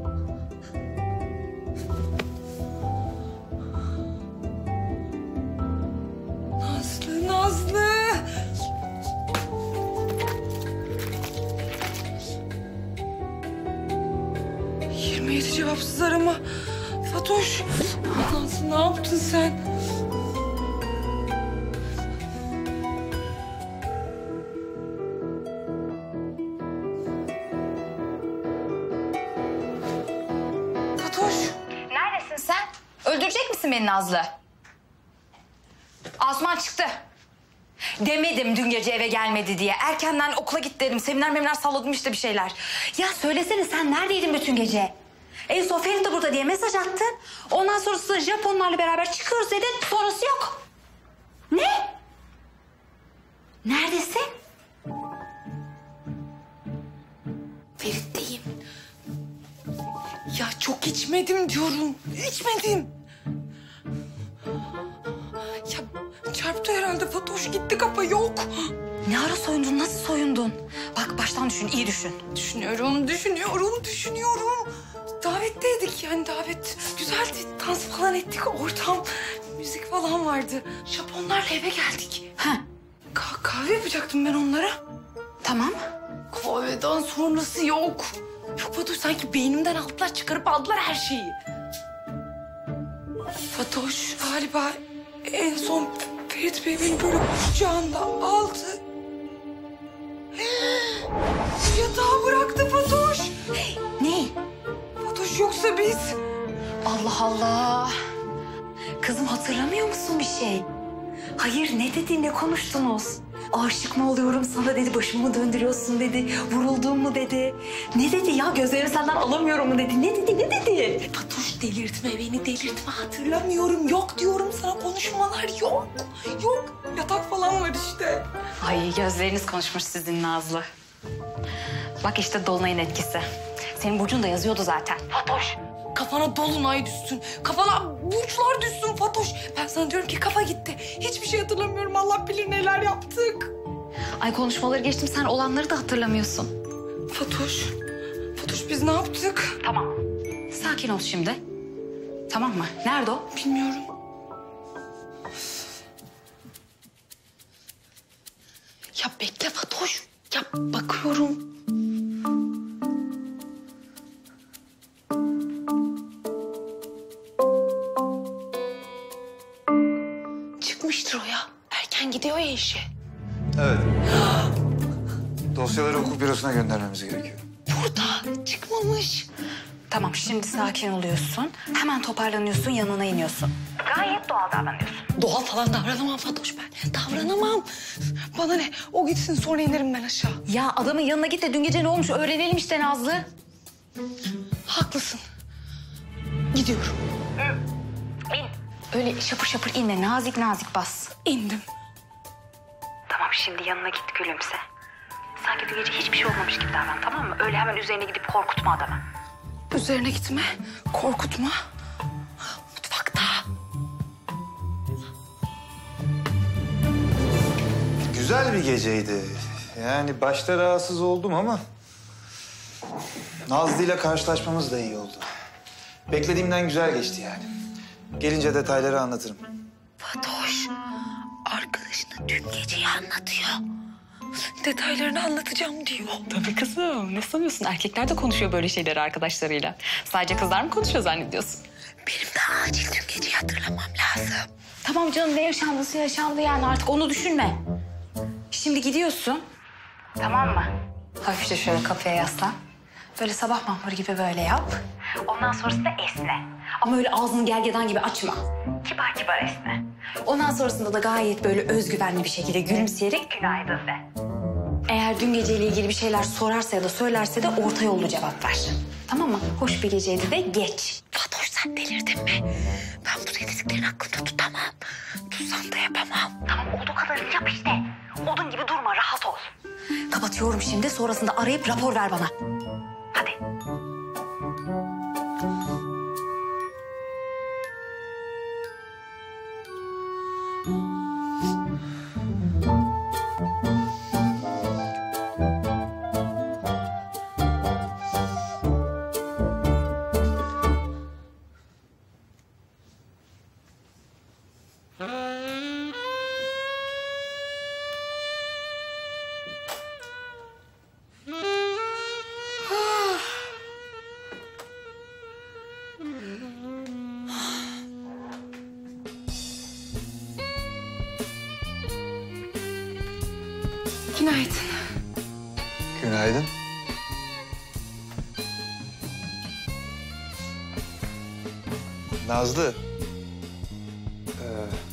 Nazlı, Nazlı. yirmi yedi cevapsız arama. Fatoş. Nazlı ne yaptın sen? Neredesin sen? Öldürecek misin beni Nazlı? Asuman çıktı. Demedim dün gece eve gelmedi diye. Erkenden okula git dedim. Seminer meminer salladım işte bir şeyler. Ya söylesene sen neredeydin bütün gece? En son Ferit de burada diye mesaj attın. Ondan sonrası Japonlarla beraber çıkıyoruz dedin. Sonrası yok. Ne? Neredesin? Ferit'teyim. Ya çok içmedim diyorum. İçmedim. Ya çarptı herhalde Fatoş. Gitti kafa yok. Ne ara soyundun? Nasıl soyundun? Bak baştan düşün, iyi düşün. Düşünüyorum, düşünüyorum, düşünüyorum. Davetteydik yani davet. Güzeldi. Dans falan ettik. Ortam, müzik falan vardı. Japonlarla eve geldik. Ha. Ka- kahve yapacaktım ben onlara. Tamam. Kahveden sonrası yok. Yok Fatoş, sanki beynimden aldılar, çıkarıp aldılar her şeyi. Fatoş galiba en son Ferit Bey beni böyle kucağında aldı. Yatağa bıraktı Fatoş. Ne? Fatoş yoksa biz... Allah Allah. Kızım hatırlamıyor musun bir şey? Hayır ne dedi, ne konuştunuz? Aşık mı oluyorum sana dedi, başımı mı döndürüyorsun dedi, vuruldun mu dedi. Ne dedi ya, gözlerimi senden alamıyorum mu dedi, ne dedi, ne dedi? Fatoş delirtme beni, delirtme, hatırlamıyorum. Yok diyorum sana, konuşmalar yok. Yok, yatak falan var işte. Ay gözleriniz konuşmuş sizin Nazlı. Bak işte dolunayın etkisi. Senin burcun da yazıyordu zaten. Fatoş, kafana dolunay düşsün. Kafana burçlar düşsün Fatoş. Ben sana diyorum ki kafa gitti. Hiçbir şey hatırlamıyorum. Allah bilir neler yaptık. Ay konuşmaları geçtim, sen olanları da hatırlamıyorsun. Fatoş, Fatoş biz ne yaptık? Tamam. Sakin ol şimdi. Tamam mı? Nerede o? Bilmiyorum. Ya bekle Fatoş. Ya bakıyorum. Çıkmıştır o ya. Erken gidiyor ya işe. Evet. Dosyaları hukuk bürosuna göndermemiz gerekiyor. Burada çıkmamış. Tamam şimdi sakin oluyorsun. Hemen toparlanıyorsun, yanına iniyorsun. Gayet doğal davranıyorsun. Doğal falan davranamam Fatoş ben. Davranamam. Bana ne? O gitsin sonra inerim ben aşağı. Ya adamın yanına git de dün gece ne olmuş öğrenelim işte Nazlı. Haklısın. Gidiyorum. İn. Öyle şapır şapır inme, nazik nazik bas. İndim. Tamam şimdi yanına git gülümse. Sanki dün gece hiçbir şey olmamış gibi davran, tamam mı? Öyle hemen üzerine gidip korkutma adamı. Üzerine gitme, korkutma. Mutfakta. Güzel bir geceydi. Yani başta rahatsız oldum ama Nazlı ile karşılaşmamız da iyi oldu. Beklediğimden güzel geçti yani. Gelince detayları anlatırım. Fatoş, arkadaşına dün geceyi anlatıyor. Detaylarını anlatacağım diyor. Tabii kızım. Ne sanıyorsun? Erkekler de konuşuyor böyle şeyleri arkadaşlarıyla. Sadece kızlar mı konuşuyor zannediyorsun? Benim de acil dün geceyi hatırlamam lazım. Tamam canım, ne yaşandıysa yaşandı yani, artık onu düşünme. Şimdi gidiyorsun. Tamam mı? Hafifçe şöyle kafaya yaslan. Böyle sabah mahmuru gibi böyle yap. Ondan sonrasında esne. Ama öyle ağzını gergedan gibi açma. Kibar kibar esne. Ondan sonrasında da gayet böyle özgüvenli bir şekilde gülümseyerek günaydın de. Eğer dün geceyle ilgili bir şeyler sorarsa ya da söylerse de orta yollu cevap ver. Tamam mı? Hoş bir geceydi de geç. Fatoş, sen delirdin mi? Ben bu dediklerin aklımda tutamam. Tutsam da yapamam. Tamam, olduğu kadarını yap işte. Odun gibi durma, rahat ol. Kapatıyorum şimdi, sonrasında arayıp rapor ver bana. Hadi. Günaydın. Günaydın. Nazlı. Ee,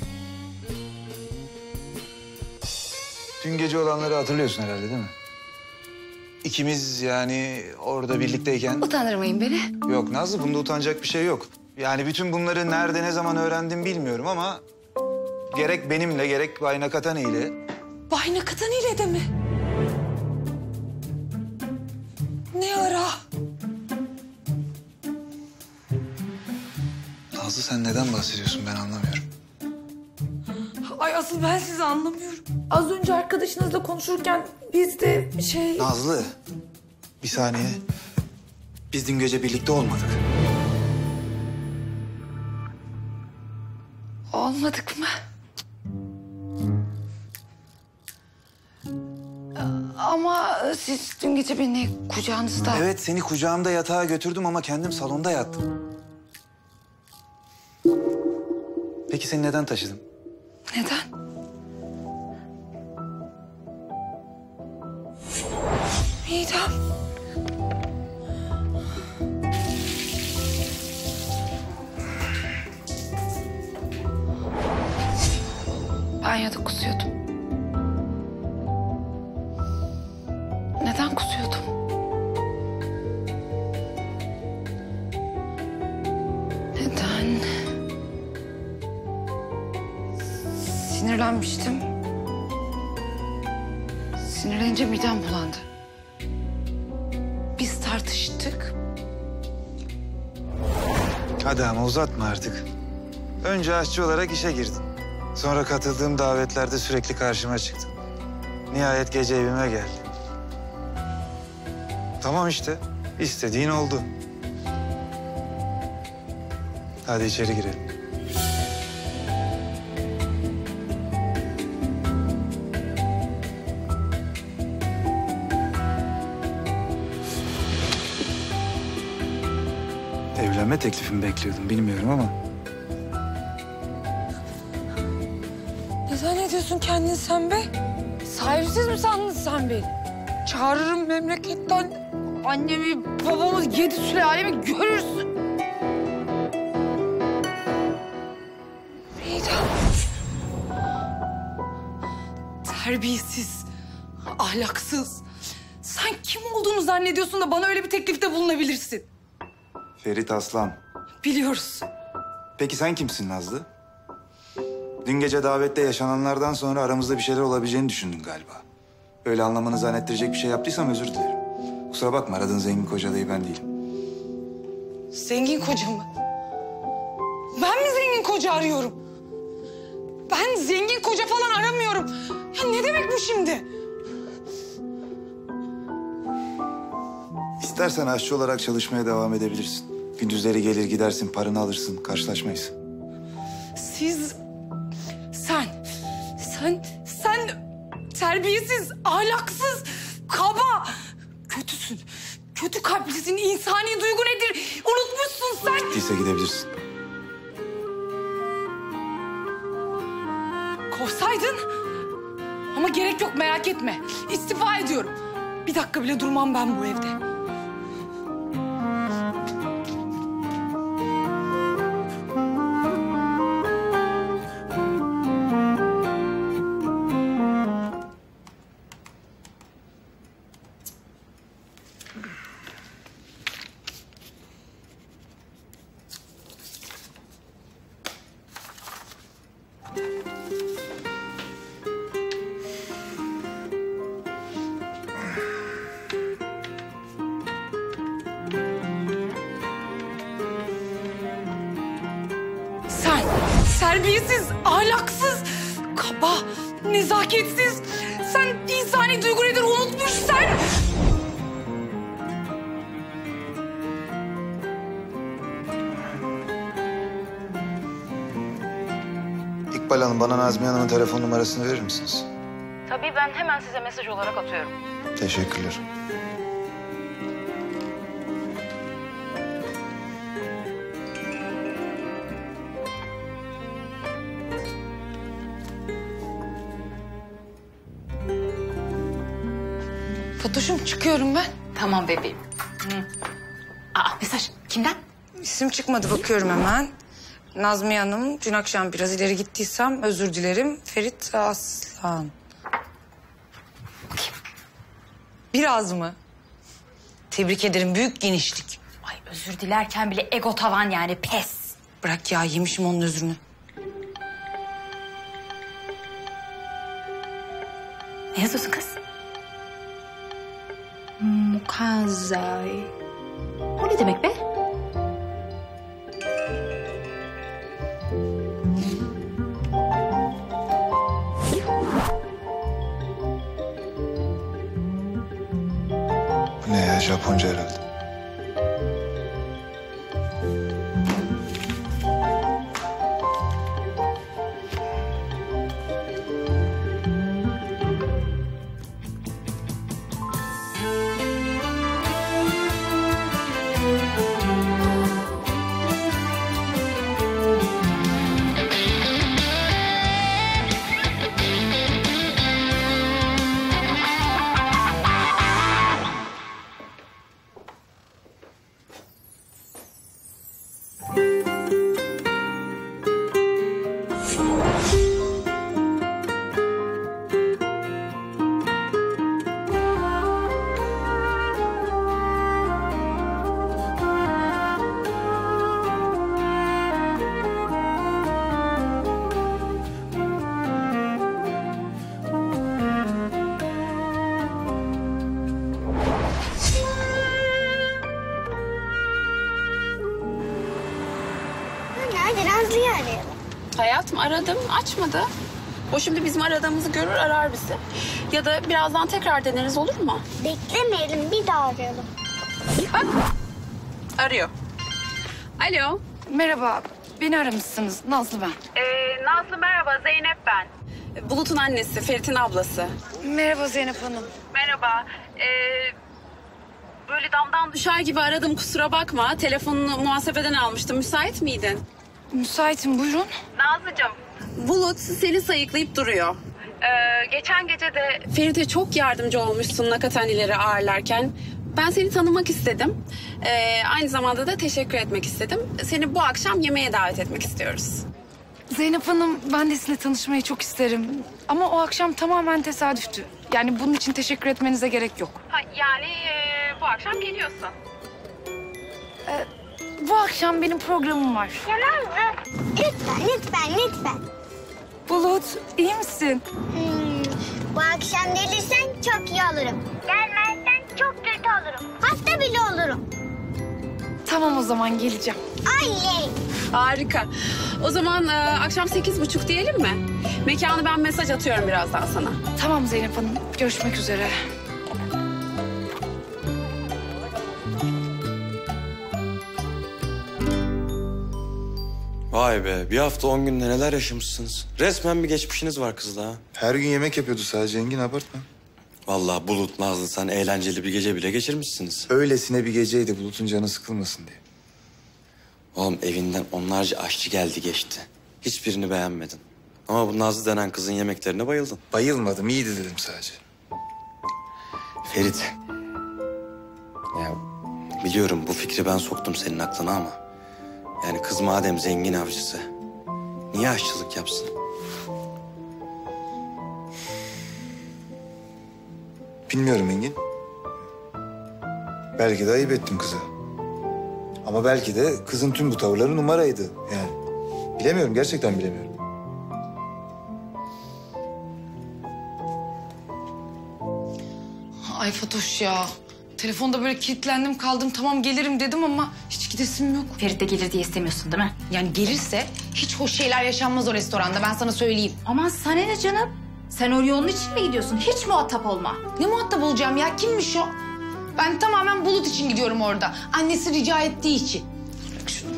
dün gece olanları hatırlıyorsun herhalde değil mi? İkimiz yani orada birlikteyken... Utandırmayın beni. Yok Nazlı, bunda utanacak bir şey yok. Yani bütün bunları nerede ne zaman öğrendim bilmiyorum ama... gerek benimle gerek Bay Nakatani ile... Bay Nakatani ile de mi? Ne ara? Nazlı, sen neden bahsediyorsun ben anlamıyorum. Ay asıl ben sizi anlamıyorum. Az önce arkadaşınızla konuşurken biz de şey... Nazlı, bir saniye. Biz dün gece birlikte olmadık. Olmadık mı? Ama siz dün gece beni kucağınızda... Evet, seni kucağımda yatağa götürdüm ama kendim salonda yattım. Peki seni neden taşıdım? Neden? Midem. Banyoda kusuyordum. Neden kusuyordum? Neden? Sinirlenmiştim. Sinirlenince midem bulandı. Biz tartıştık. Hadi ama uzatma artık. Önce aşçı olarak işe girdin. Sonra katıldığım davetlerde sürekli karşıma çıktın. Nihayet gece evime geldin. Tamam işte, istediğin oldu. Hadi içeri girelim. Evlenme teklifimi bekliyordum, bilmiyorum ama... Ne zannediyorsun kendini sen be? Sahipsiz mi sandın sen beni? Çağırırım memleketten annemi, babamı, yedi sülalemi görürsün. Midem. Terbiyesiz, ahlaksız. Sen kim olduğunu zannediyorsun da bana öyle bir teklifte bulunabilirsin? Ferit Aslan. Biliyoruz. Peki sen kimsin Nazlı? Dün gece davette yaşananlardan sonra aramızda bir şeyler olabileceğini düşündün galiba. Öyle anlamanı zannettirecek bir şey yaptıysam özür dilerim. Kusura bakma, aradığın zengin koca adayı ben değilim. Zengin koca mı? Ben mi zengin koca arıyorum? Ben zengin koca falan aramıyorum. Ya ne demek bu şimdi? İstersen aşçı olarak çalışmaya devam edebilirsin. Gündüzleri gelir gidersin, paranı alırsın, karşılaşmayız. Siz... Sen... Sen... Sen... Terbiyesiz, ahlaksız, kaba... Kötüsün. Kötü kalplisin. İnsani duygu nedir? Unutmuşsun sen. Gittiyse gidebilirsin. Kovsaydın. Ama gerek yok, merak etme. İstifa ediyorum. Bir dakika bile durmam ben bu evde. Sen terbiyesiz, ahlaksız, kaba, nezaketsiz. Sen insani duygu nedir unutmuş sen. İkbal Hanım, bana Nazmiye Hanım'ın telefon numarasını verir misiniz? Tabii, ben hemen size mesaj olarak atıyorum. Teşekkürler. Fatoş'um çıkıyorum ben. Tamam bebeğim. Hı. Aa, mesaj kimden? İsim çıkmadı, bakıyorum hemen. Nazmiye Hanım, dün akşam biraz ileri gittiysem özür dilerim. Ferit Aslan. Bakayım. Biraz mı? Tebrik ederim, büyük genişlik. Ay özür dilerken bile ego tavan yani, pes. Bırak ya, yemişim onun özrünü. Ne yazıyorsun kız? Mukazay. O ne demek be? Bu ne ya? Japonca herhalde. Nerede? Nazlı'yı arayalım. Hayatım aradım, açmadı. O şimdi bizim aradığımızı görür, arar bizi. Ya da birazdan tekrar deneriz, olur mu? Beklemeyelim, bir daha arayalım. Bak, arıyor. Alo. Merhaba, beni aramışsınız. Nazlı ben. Ee, Nazlı merhaba, Zeynep ben. Bulut'un annesi, Ferit'in ablası. Merhaba Zeynep Hanım. Merhaba. Ee, böyle damdan düşer gibi aradım, kusura bakma. Telefonunu muhasebeden almıştım, müsait miydin? Müsaitim, buyurun. Nazlıcığım, Bulut seni sayıklayıp duruyor. Ee, geçen gece de Ferit'e çok yardımcı olmuşsun Nakatani'leri ağırlarken. Ben seni tanımak istedim. Ee, aynı zamanda da teşekkür etmek istedim. Seni bu akşam yemeğe davet etmek istiyoruz. Zeynep Hanım, ben de sizinle tanışmayı çok isterim. Ama o akşam tamamen tesadüftü. Yani bunun için teşekkür etmenize gerek yok. Ha, yani e, bu akşam geliyorsun. Ee, bu akşam benim programım var. Ya Nazlı, lütfen, lütfen, lütfen. Bulut, iyi misin? Hmm, bu akşam gelirsen çok iyi olurum. Gelmezsen çok kötü olurum. Hasta bile olurum. Tamam, o zaman geleceğim. Oley! Harika. O zaman e, akşam sekiz buçuk diyelim mi? Mekanı ben mesaj atıyorum birazdan sana. Tamam Zeynep Hanım, görüşmek üzere. Vay be, bir hafta on günde neler yaşamışsınız. Resmen bir geçmişiniz var kızla ha. Her gün yemek yapıyordu sadece Engin, abartma. Vallahi Bulut, Nazlı sen eğlenceli bir gece bile geçirmişsiniz. Öylesine bir geceydi Bulut'un canı sıkılmasın diye. Oğlum evinden onlarca aşçı geldi geçti. Hiçbirini beğenmedin. Ama bu Nazlı denen kızın yemeklerine bayıldın. Bayılmadım, iyiydi dedim sadece. Ferit. Ya biliyorum bu fikri ben soktum senin aklına ama... yani kız madem zengin avcısı, niye aşçılık yapsın? Bilmiyorum Engin. Belki de ayıp ettim kıza. Ama belki de kızın tüm bu tavırları numaraydı yani. Bilemiyorum, gerçekten bilemiyorum. Ay Fatoş ya. Telefonda böyle kilitlendim kaldım. Tamam gelirim dedim ama hiç gidesim yok. Ferit de gelir diye istemiyorsun değil mi? Yani gelirse hiç hoş şeyler yaşanmaz o restoranda. Ben sana söyleyeyim. Aman sana ne canım? Sen oraya onun için mi gidiyorsun? Hiç muhatap olma. Ne muhatap olacağım ya? Kimmiş o? Ben tamamen Bulut için gidiyorum orada. Annesi rica ettiği için. Bak şunu.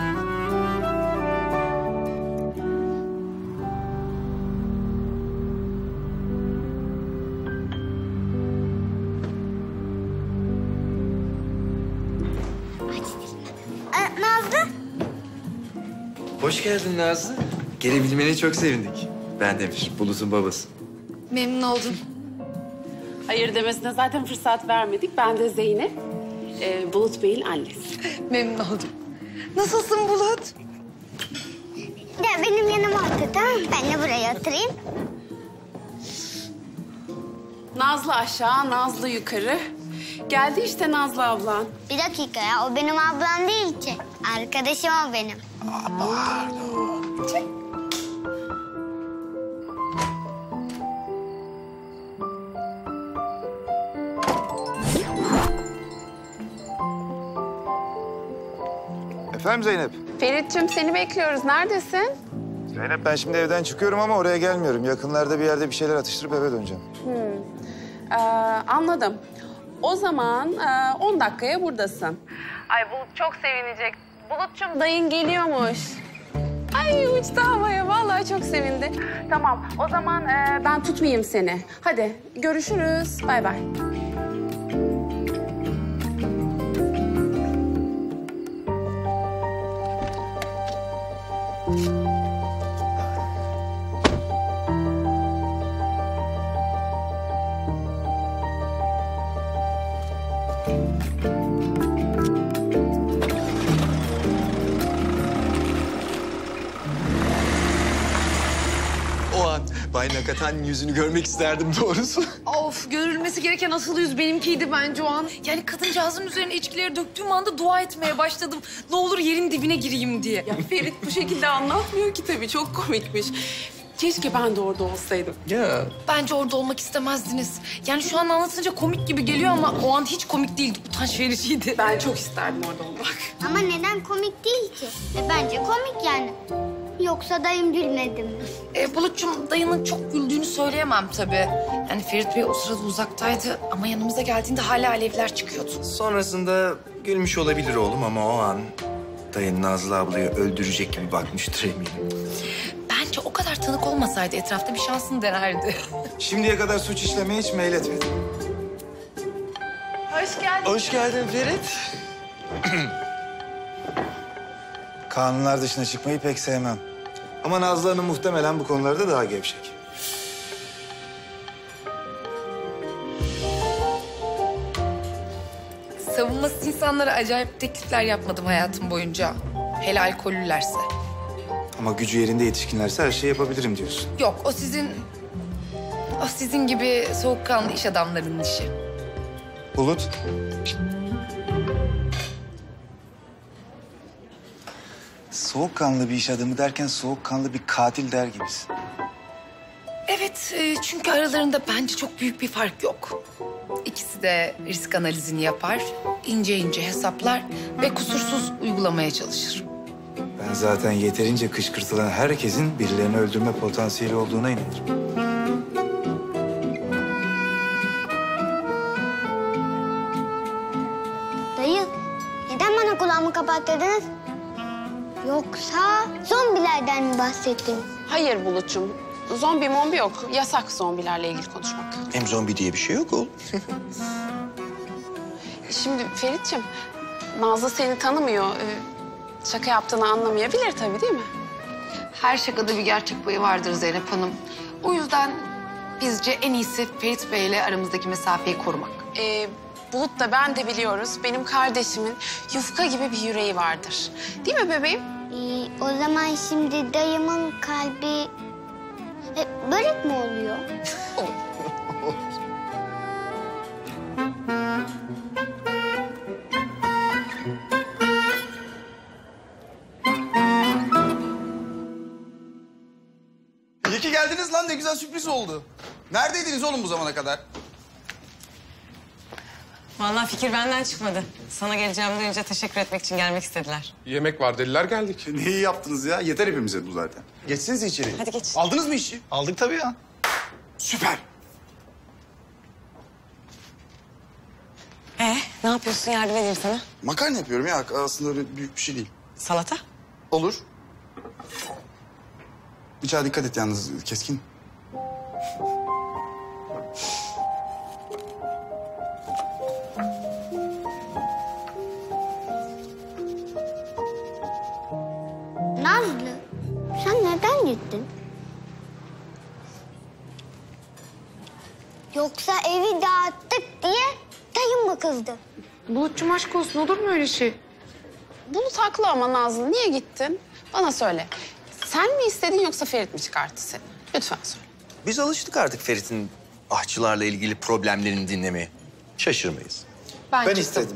Ee, Nazlı. Hoş geldin Nazlı. Gelebilmene çok sevindik. Ben Demir, Bulut'un babası. Memnun oldum. Hayır demesine zaten fırsat vermedik. Ben de Zeynep, e, Bulut Bey'in annesi. Memnun oldum. Nasılsın Bulut? Gel benim yanıma otur, tamam mı? Ben de buraya oturayım. Nazlı aşağı, Nazlı yukarı. Geldi işte Nazlı ablan. Bir dakika ya, o benim ablam değil ki. Arkadaşım o benim. Efendim Zeynep? Ferit'cim seni bekliyoruz. Neredesin? Zeynep ben şimdi evden çıkıyorum ama oraya gelmiyorum. Yakınlarda bir yerde bir şeyler atıştırıp eve döneceğim. Hmm. Ee, anladım. O zaman e, on dakikaya buradasın. Ay Bulut çok sevinecek. Bulut'cum dayın geliyormuş. Ay uçtu havaya. Vallahi çok sevindi. Tamam o zaman e, ben tutmayayım seni. Hadi görüşürüz. Bay bay. O an Bay Nakatani'nin yüzünü görmek isterdim doğrusu. Of, görülmesi gereken asıl yüz benimkiydi bence o an. Yani kadıncağızın üzerine içkileri döktüğüm anda dua etmeye başladım. Ne olur yerin dibine gireyim diye. Ya Ferit bu şekilde anlatmıyor ki tabii. Çok komikmiş. Keşke ben de orada olsaydım. Ya. Bence orada olmak istemezdiniz. Yani şu an anlatınca komik gibi geliyor ama o an hiç komik değildi. Utanç vericiydi. Ben çok isterdim orada olmak. Ama neden komik değil ki? E, bence komik yani. Yoksa dayım gülmedi mi? E, Bulut'cum dayının çok güldüğünü söyleyemem tabii. Yani Ferit Bey o sırada uzaktaydı ama yanımıza geldiğinde hala alevler çıkıyordu. Sonrasında gülmüş olabilir oğlum ama o an dayın Nazlı ablayı öldürecek gibi bakmıştır eminim. Bence o kadar tanık olmasaydı etrafta bir şansını denerdi. Şimdiye kadar suç işlemeye hiç meyletmedim. Hoş geldin. Hoş geldin Ferit. Kanunlar dışına çıkmayı pek sevmem. Ama Nazlı Hanım muhtemelen bu konularda daha gevşek. Savunmasız insanlara acayip teklifler yapmadım hayatım boyunca. Hele alkollülerse. Ama gücü yerinde yetişkinlerse her şeyi yapabilirim diyorsun. Yok, o sizin... O sizin gibi soğukkanlı iş adamlarının işi. Bulut. Soğukkanlı bir iş adamı derken soğukkanlı bir katil der gibisin. Evet, e, çünkü aralarında bence çok büyük bir fark yok. İkisi de risk analizini yapar, ince ince hesaplar ve kusursuz uygulamaya çalışır. Ben zaten yeterince kışkırtılan herkesin birilerini öldürme potansiyeli olduğuna inanırım. Dayı, neden bana kulağımı kapattırdınız? Yoksa zombilerden mi bahsettin? Hayır Bulut'cum. Zombi mombi yok. Yasak zombilerle ilgili konuşmak. Hem zombi diye bir şey yok oğlum. Şimdi Ferit'ciğim, Nazlı seni tanımıyor. Ee, şaka yaptığını anlamayabilir tabii değil mi? Her şakada bir gerçek payı vardır Zeynep Hanım. O yüzden bizce en iyisi Ferit Bey ile aramızdaki mesafeyi korumak. Ee, Bulut da ben de biliyoruz. Benim kardeşimin yufka gibi bir yüreği vardır. Değil mi bebeğim? Ee, o zaman şimdi dayımın kalbi e, börek mi oluyor? İyi ki geldiniz lan, ne güzel sürpriz oldu. Neredeydiniz oğlum bu zamana kadar? Vallahi fikir benden çıkmadı. Sana geleceğim duyunca teşekkür etmek için gelmek istediler. Yemek var dediler, geldik. Ne iyi yaptınız ya, yeter hepimize bu zaten. Geçsinize içeri. Hadi geç. Aldınız mı işi? Aldık tabii ya. Süper. Ee, ne yapıyorsun? Yardım edeyim sana. Makarna yapıyorum ya, aslında öyle büyük bir şey değil. Salata? Olur. Bıçağa dikkat et yalnız, keskin. Nazlı, sen neden gittin? Yoksa evi dağıttık diye dayım mı kızdı? Bulut'cum aşk olsun, olur mu öyle şey? Bulut haklı ama Nazlı, niye gittin? Bana söyle. Sen mi istedin yoksa Ferit mi çıkarttı seni? Lütfen söyle. Biz alıştık artık Ferit'in ahçılarla ilgili problemlerini dinlemeye. Şaşırmayız. Bence Ben istedim.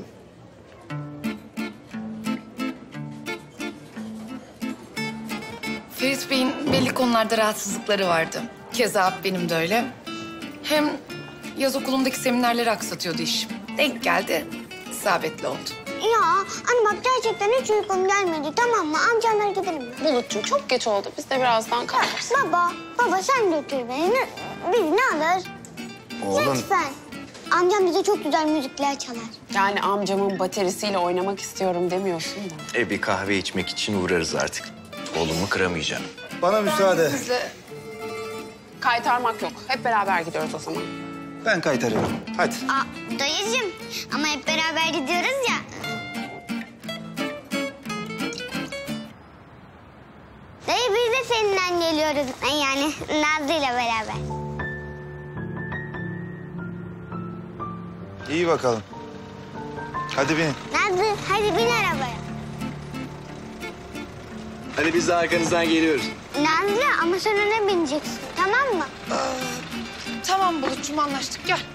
Ferit Bey'in belli konularda rahatsızlıkları vardı. Keza benim de öyle. Hem yaz okulundaki seminerleri aksatıyordu iş. Denk geldi, isabetli oldu. Ya anne bak gerçekten hiç uykum gelmedi, tamam mı? Amcanlar gidelim mi? Bulut'cum çok geç oldu. Biz de birazdan kalkarız. Baba, baba sen götür beni. Ne- Biz ne alır? Oğlum. Lütfen. Amcam bize çok güzel müzikler çalar. Yani amcamın baterisiyle oynamak istiyorum demiyorsun da. E bir kahve içmek için uğrarız artık. Oğlumu kıramayacağım. Bana müsaade. Size kaytarmak yok. Hep beraber gidiyoruz o zaman. Ben kaytarıyorum. Hadi. Aa, dayıcığım ama hep beraber gidiyoruz ya. Dayı biz de seninle geliyoruz. Yani Nazlı'yla beraber. İyi bakalım. Hadi binin. Nazlı hadi bin arabaya. Hadi biz de arkanızdan geliyoruz. Nazlı ama sen öne bineceksin, tamam mı? Tamam Bulut'cum, anlaştık, gel.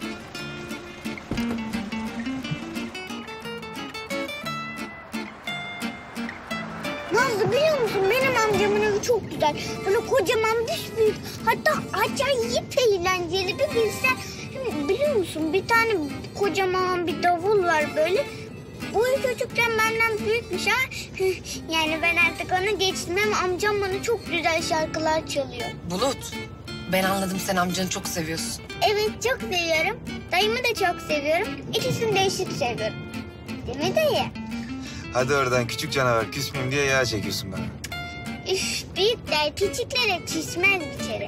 Nazlı biliyor musun benim amcamın evi çok güzel. Böyle kocaman büyük. Hatta acayip eğlenceli bir bilsen. Şimdi biliyor musun bir tane kocaman bir davul var böyle. Boyu çocukken benden büyükmüş ha. Yani ben artık onu geçtim ama amcam bana çok güzel şarkılar çalıyor. Bulut, ben anladım, sen amcanı çok seviyorsun. Evet çok seviyorum. Dayımı da çok seviyorum. İkisini de eşit seviyorum. Değil mi dayı? Hadi oradan küçük canavar, küsmeyeyim diye yağ çekiyorsun bana. Üf, büyükler küçüklere küsmez bir kere.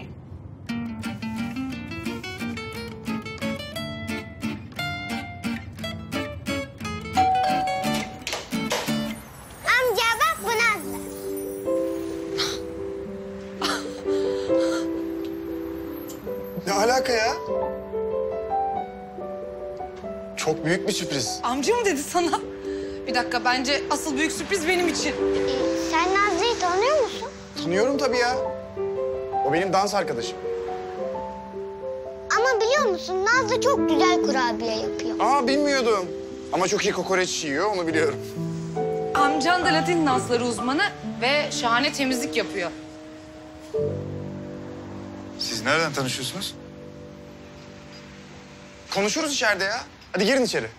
Amca bak bu Nazlı. Ne alaka ya? Çok büyük bir sürpriz. Amca mı dedi sana? Bir dakika, bence asıl büyük sürpriz benim için. Sen Nazlı'yı tanıyor musun? Tanıyorum tabii ya. O benim dans arkadaşım. Ama biliyor musun Nazlı çok güzel kurabiye yapıyor. Aa bilmiyordum. Ama çok iyi kokoreç yiyor, onu biliyorum. Amcan da Latin dansları uzmanı ve şahane temizlik yapıyor. Siz nereden tanışıyorsunuz? Konuşuruz içeride ya. Hadi girin içeri.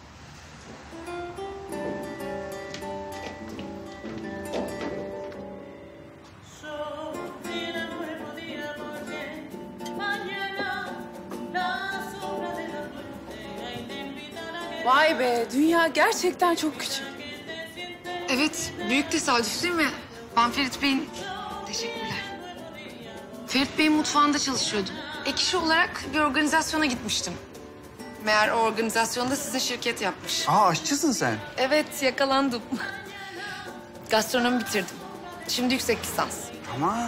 Vay be, dünya gerçekten çok küçük. Evet, büyük tesadüf değil mi? Ben Ferit Bey'in... Teşekkürler. Ferit Bey'in mutfağında çalışıyordum. Ek işi olarak bir organizasyona gitmiştim. Meğer o organizasyonda size şirket yapmış. Aa, aşçısın sen. Evet, yakalandım. Gastronomi bitirdim. Şimdi yüksek lisans. Tamam.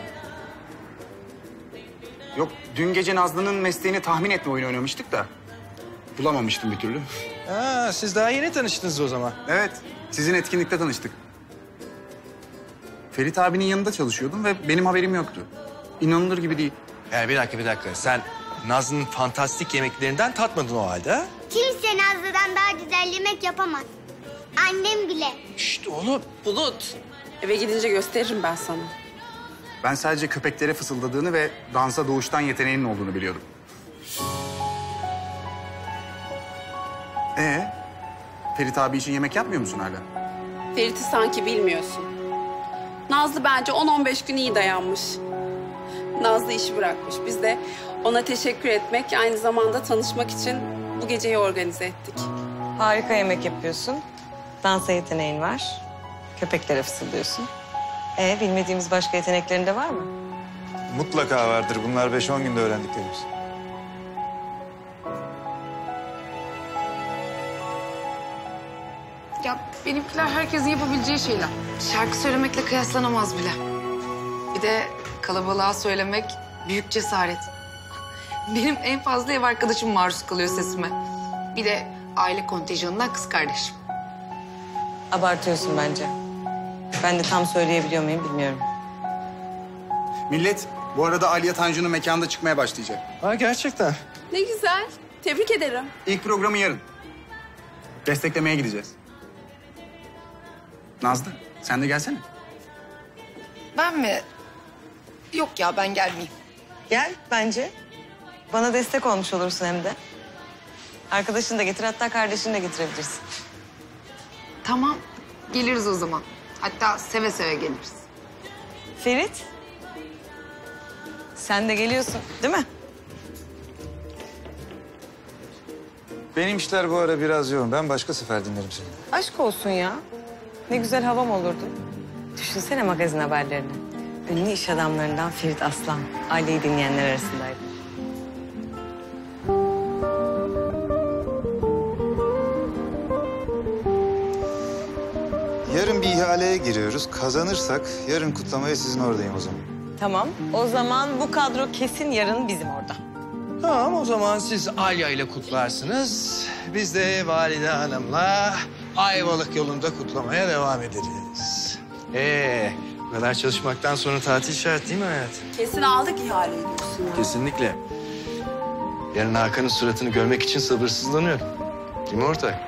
Yok, dün gece Nazlı'nın mesleğini tahmin etme oyunu oynamıştık da. Bulamamıştım bir türlü. Ha, siz daha yeni tanıştınız o zaman. Evet, sizin etkinlikte tanıştık. Ferit abinin yanında çalışıyordum ve benim haberim yoktu. İnanılır gibi değil. Yani bir dakika bir dakika. Sen Nazlı'nın fantastik yemeklerinden tatmadın o halde ha? Kimse Nazlı'dan daha güzel yemek yapamaz. Annem bile. Şşt oğlum. Bulut, eve gidince gösteririm ben sana. Ben sadece köpeklere fısıldadığını ve dansa doğuştan yeteneğinin olduğunu biliyordum. Ee, Ferit abi için yemek yapmıyor musun hala? Ferit'i sanki bilmiyorsun. Nazlı bence on on beş gün iyi dayanmış. Nazlı işi bırakmış. Biz de ona teşekkür etmek, aynı zamanda tanışmak için bu geceyi organize ettik. Harika yemek yapıyorsun. Dansa yeteneğin var. Köpeklere fısıldıyorsun. Ee, bilmediğimiz başka yeteneklerin de var mı? Mutlaka vardır. Bunlar beş on günde öğrendiklerimiz. Ya benimkiler herkesin yapabileceği şeyler. Şarkı söylemekle kıyaslanamaz bile. Bir de kalabalığa söylemek büyük cesaret. Benim en fazla ev arkadaşım maruz kalıyor sesime. Bir de aile kontenjanından kız kardeşim. Abartıyorsun bence. Ben de tam söyleyebiliyor muyum bilmiyorum. Millet, bu arada Aliye Tanju'nun mekanda çıkmaya başlayacak. Ha gerçekten. Ne güzel. Tebrik ederim. İlk programı yarın. Desteklemeye gideceğiz. Nazlı, sen de gelsene. Ben mi? Yok ya, ben gelmeyeyim. Gel bence. Bana destek olmuş olursun hem de. Arkadaşını da getir, hatta kardeşini de getirebilirsin. Tamam, geliriz o zaman. Hatta seve seve geliriz. Ferit, sen de geliyorsun değil mi? Benim işler bu ara biraz yoğun. Ben başka sefer dinlerim seni. Aşk olsun ya. Ne güzel havam olurdu. Düşünsene magazin haberlerini. Ünlü iş adamlarından Ferit Aslan. Aileyi dinleyenler arasındaydı. Yarın bir ihaleye giriyoruz. Kazanırsak yarın kutlamaya sizin oradayım o zaman. Tamam. O zaman bu kadro kesin yarın bizim orada. Tamam o zaman siz Alya ile kutlarsınız. Biz de Valide Hanım'la Ayvalık yolunda kutlamaya devam ederiz. Ee, bu kadar çalışmaktan sonra tatil şart değil mi hayat? Kesin aldık ihaleyi diyorsun ya. Kesinlikle. Yarın Hakan'ın suratını görmek için sabırsızlanıyorum. Değil mi ortak?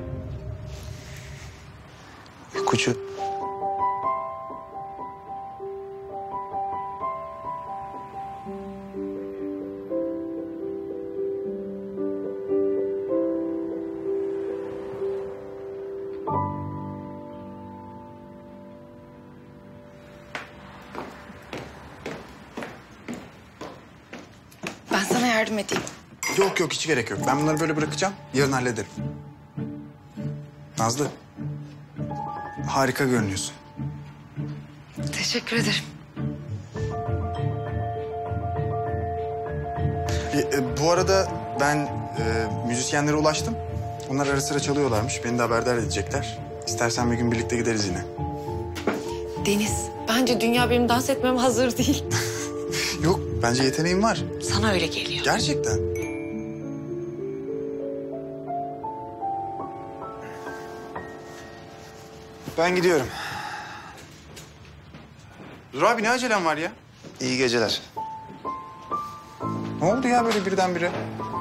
Kuçu. Ben sana yardım edeyim. Yok yok, hiç gerek yok. Ben bunları böyle bırakacağım. Yarın hallederim. Nazlı, harika görünüyorsun. Teşekkür ederim. E, e, bu arada ben e, müzisyenlere ulaştım. Onlar ara sıra çalıyorlarmış. Beni de haberdar edecekler. İstersen bir gün birlikte gideriz yine. Deniz, bence dünya benim dans etmem hazır değil. Yok, bence yeteneğim var. Sana öyle geliyor. Gerçekten. Ben gidiyorum. Dur abi, ne acelem var ya? İyi geceler. Ne oldu ya böyle birdenbire?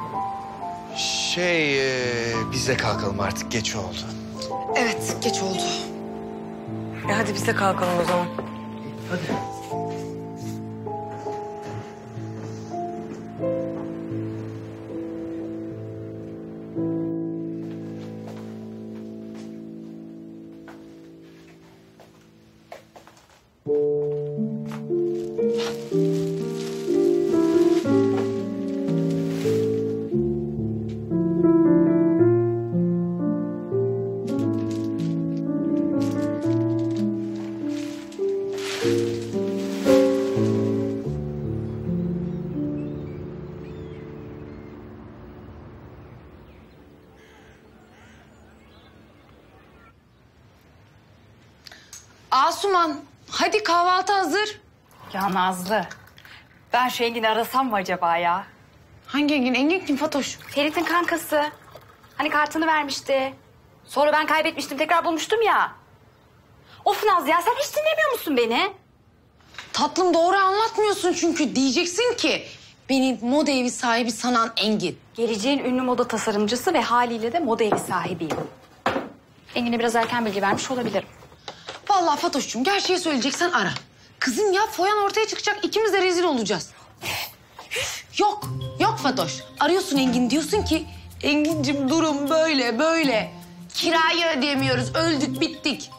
Şey, e, biz de kalkalım artık. Geç oldu. Evet, geç oldu. E hadi biz de kalkalım o zaman. Hadi. Asuman, hadi kahvaltı hazır. Ya Nazlı, ben şu Engin'i arasam mı acaba ya? Hangi Engin? Engin kim Fatoş? Ferit'in kankası. Hani kartını vermişti. Sonra ben kaybetmiştim, tekrar bulmuştum ya. Of Naz ya, sen hiç dinlemiyor musun beni? Tatlım doğru anlatmıyorsun çünkü. Diyeceksin ki beni moda evi sahibi sanan Engin. Geleceğin ünlü moda tasarımcısı ve haliyle de moda evi sahibiyim. Engin'e biraz erken bilgi vermiş olabilirim. Vallahi Fatoş'cum gerçeği söyleyeceksen ara. Kızım ya foyan ortaya çıkacak, ikimiz de rezil olacağız. Yok, yok Fatoş. Arıyorsun Engin, diyorsun ki Engin'cim durum böyle böyle. Kirayı ödeyemiyoruz, öldük bittik.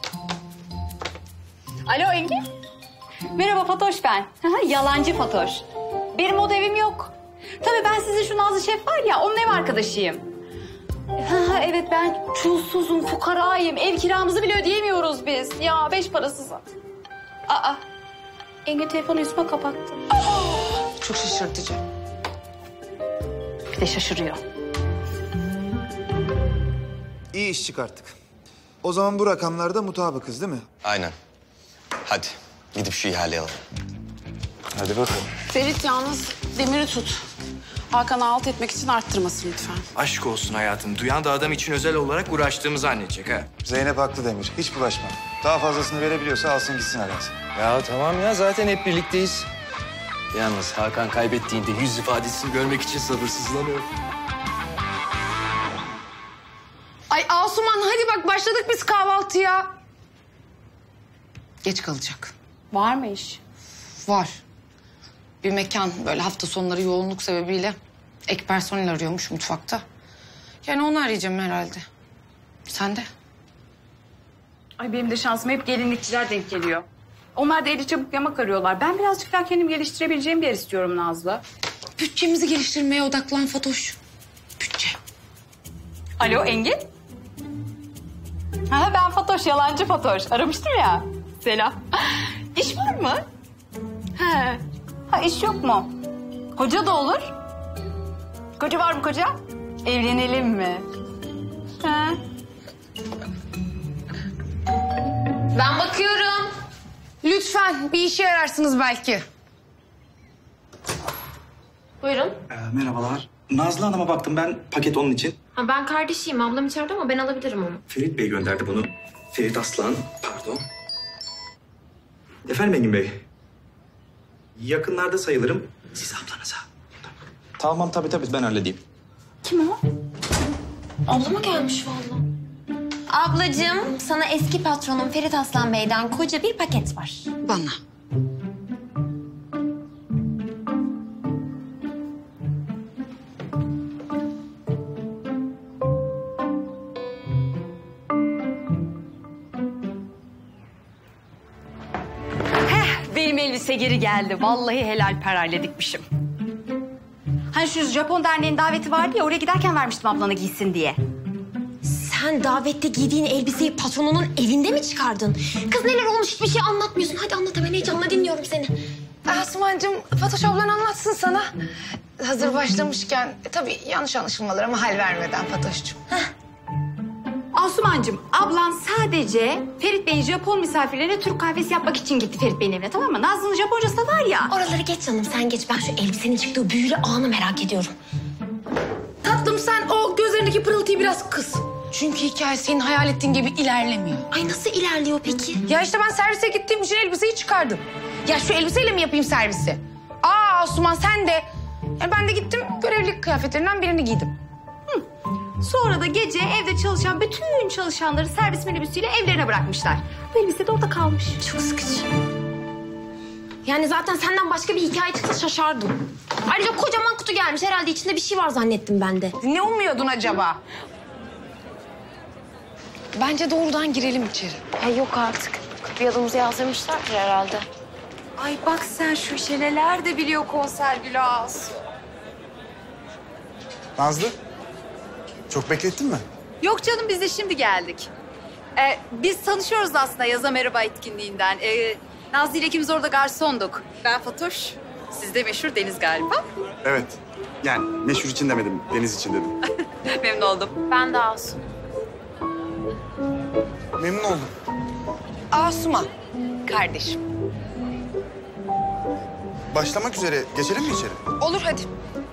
Alo Engin. Merhaba Fatoş ben. Yalancı Fatoş. Benim moda evim yok. Tabii ben sizin şu Nazlı Şef var ya, onun ev arkadaşıyım. Ha, evet ben çulsuzum, fukarayım. Ev kiramızı bile ödeyemiyoruz biz. Ya beş parasızım. Aa, Engin telefonu üstüme kapattı. Aa, çok şaşırtıcı. Bir de şaşırıyor. İyi iş çıkarttık. O zaman bu rakamlarda mutabıkız değil mi? Aynen. Hadi gidip şu ihaleyi alalım. Hadi bakalım. Ferit yalnız demiri tut. Hakan'ı alt etmek için arttırmasın lütfen. Aşk olsun hayatım. Duyan da adam için özel olarak uğraştığımı zannedecek ha. Zeynep haklı Demir. Hiç bulaşma. Daha fazlasını verebiliyorsa alsın gitsin Aras. Ya tamam ya zaten hep birlikteyiz. Yalnız Hakan kaybettiğinde yüz ifadesini görmek için sabırsızlanıyorum. Ay Asuman hadi bak başladık biz kahvaltıya. Geç kalacak. Var mı iş? Var. Bir mekan böyle hafta sonları yoğunluk sebebiyle ek personel arıyormuş mutfakta. Yani onu arayacağım herhalde. Sen de? Ay benim de şansıma hep gelinlikçiler denk geliyor. Onlar da eli çabuk yamak arıyorlar. Ben birazcık daha kendim geliştirebileceğim bir yer istiyorum Nazlı. Bütçemizi geliştirmeye odaklan Fatoş. Bütçe. Alo Engin? Ha, ben Fatoş, yalancı Fatoş. Aramıştım ya. Selam. İş var mı? Ha. Ha iş yok mu? Koca da olur. Koca var mı koca? Evlenelim mi? Ha. Ben bakıyorum. Lütfen bir işe yararsınız belki. Buyurun. Ee, merhabalar. Nazlı Hanım'a baktım ben, paket onun için. Ha, ben kardeşiyim. Ablam içeride ama ben alabilirim onu. Ferit Bey gönderdi bunu. Ferit Aslan, pardon. Efendim Engin Bey. Yakınlarda sayılırım. Siz ablanıza. Tamam tabii tabii ben halledeyim. Kim o? Ablama gelmiş vallahi. Ablacığım, sana eski patronum Ferit Aslan Bey'den koca bir paket var. Bana. Benim elbise geri geldi. Vallahi helal parayla dikmişim. Hani şu Japon derneğinin daveti vardı ya, oraya giderken vermiştim ablana giysin diye. Sen davette giydiğin elbiseyi patronunun evinde mi çıkardın? Kız neler olmuş hiçbir şey anlatmıyorsun. Hadi anlat hemen, heyecanla dinliyorum seni. Asumancığım Fatoş ablan anlatsın sana. Hazır başlamışken e, tabii yanlış anlaşılmalara mahal vermeden Fatoş'cum. Asumancığım, ablan sadece Ferit Bey'in Japon misafirlerine Türk kahvesi yapmak için gitti Ferit Bey'in evine, tamam mı? Nazlı'nın Japoncası da var ya. Oraları geç canım, sen geç. Ben şu elbisenin çıktığı büyülü anı merak ediyorum. Tatlım sen o gözlerindeki pırıltıyı biraz kıs. Çünkü hikaye senin hayal ettiğin gibi ilerlemiyor. Ay nasıl ilerliyor peki? Ya işte ben servise gittiğim için elbiseyi çıkardım. Ya şu elbiseyle mi yapayım servisi? Aa Asuman sen de. Yani ben de gittim görevlilik kıyafetlerinden birini giydim. Hı. Sonra da gece evde çalışan bütün çalışanları servis minibüsüyle evlerine bırakmışlar. Bu elbise de orada kalmış. Çok sıkıcı. Yani zaten senden başka bir hikaye çıksa şaşardım. Ayrıca kocaman kutu gelmiş. Herhalde içinde bir şey var zannettim ben de. Ne umuyordun acaba? Bence doğrudan girelim içeri. Ya yok artık. Kapıya adımızı yazdırmışlardır herhalde. Ay bak sen şu işe neler de biliyor konser Gülaz. Nazlı, çok beklettin mi? Yok canım, biz de şimdi geldik. Ee, biz tanışıyoruz aslında Yaza Merhaba etkinliğinden. Ee, Nazlı ile ikimiz orada garsonduk. Ben Fatoş, siz de meşhur Deniz galiba. Evet. Yani meşhur için demedim, Deniz için dedim. Memnun oldum. Ben de Asu. Memnun oldum. Asuman, kardeşim. Başlamak üzere. Geçelim mi içeri? Olur hadi.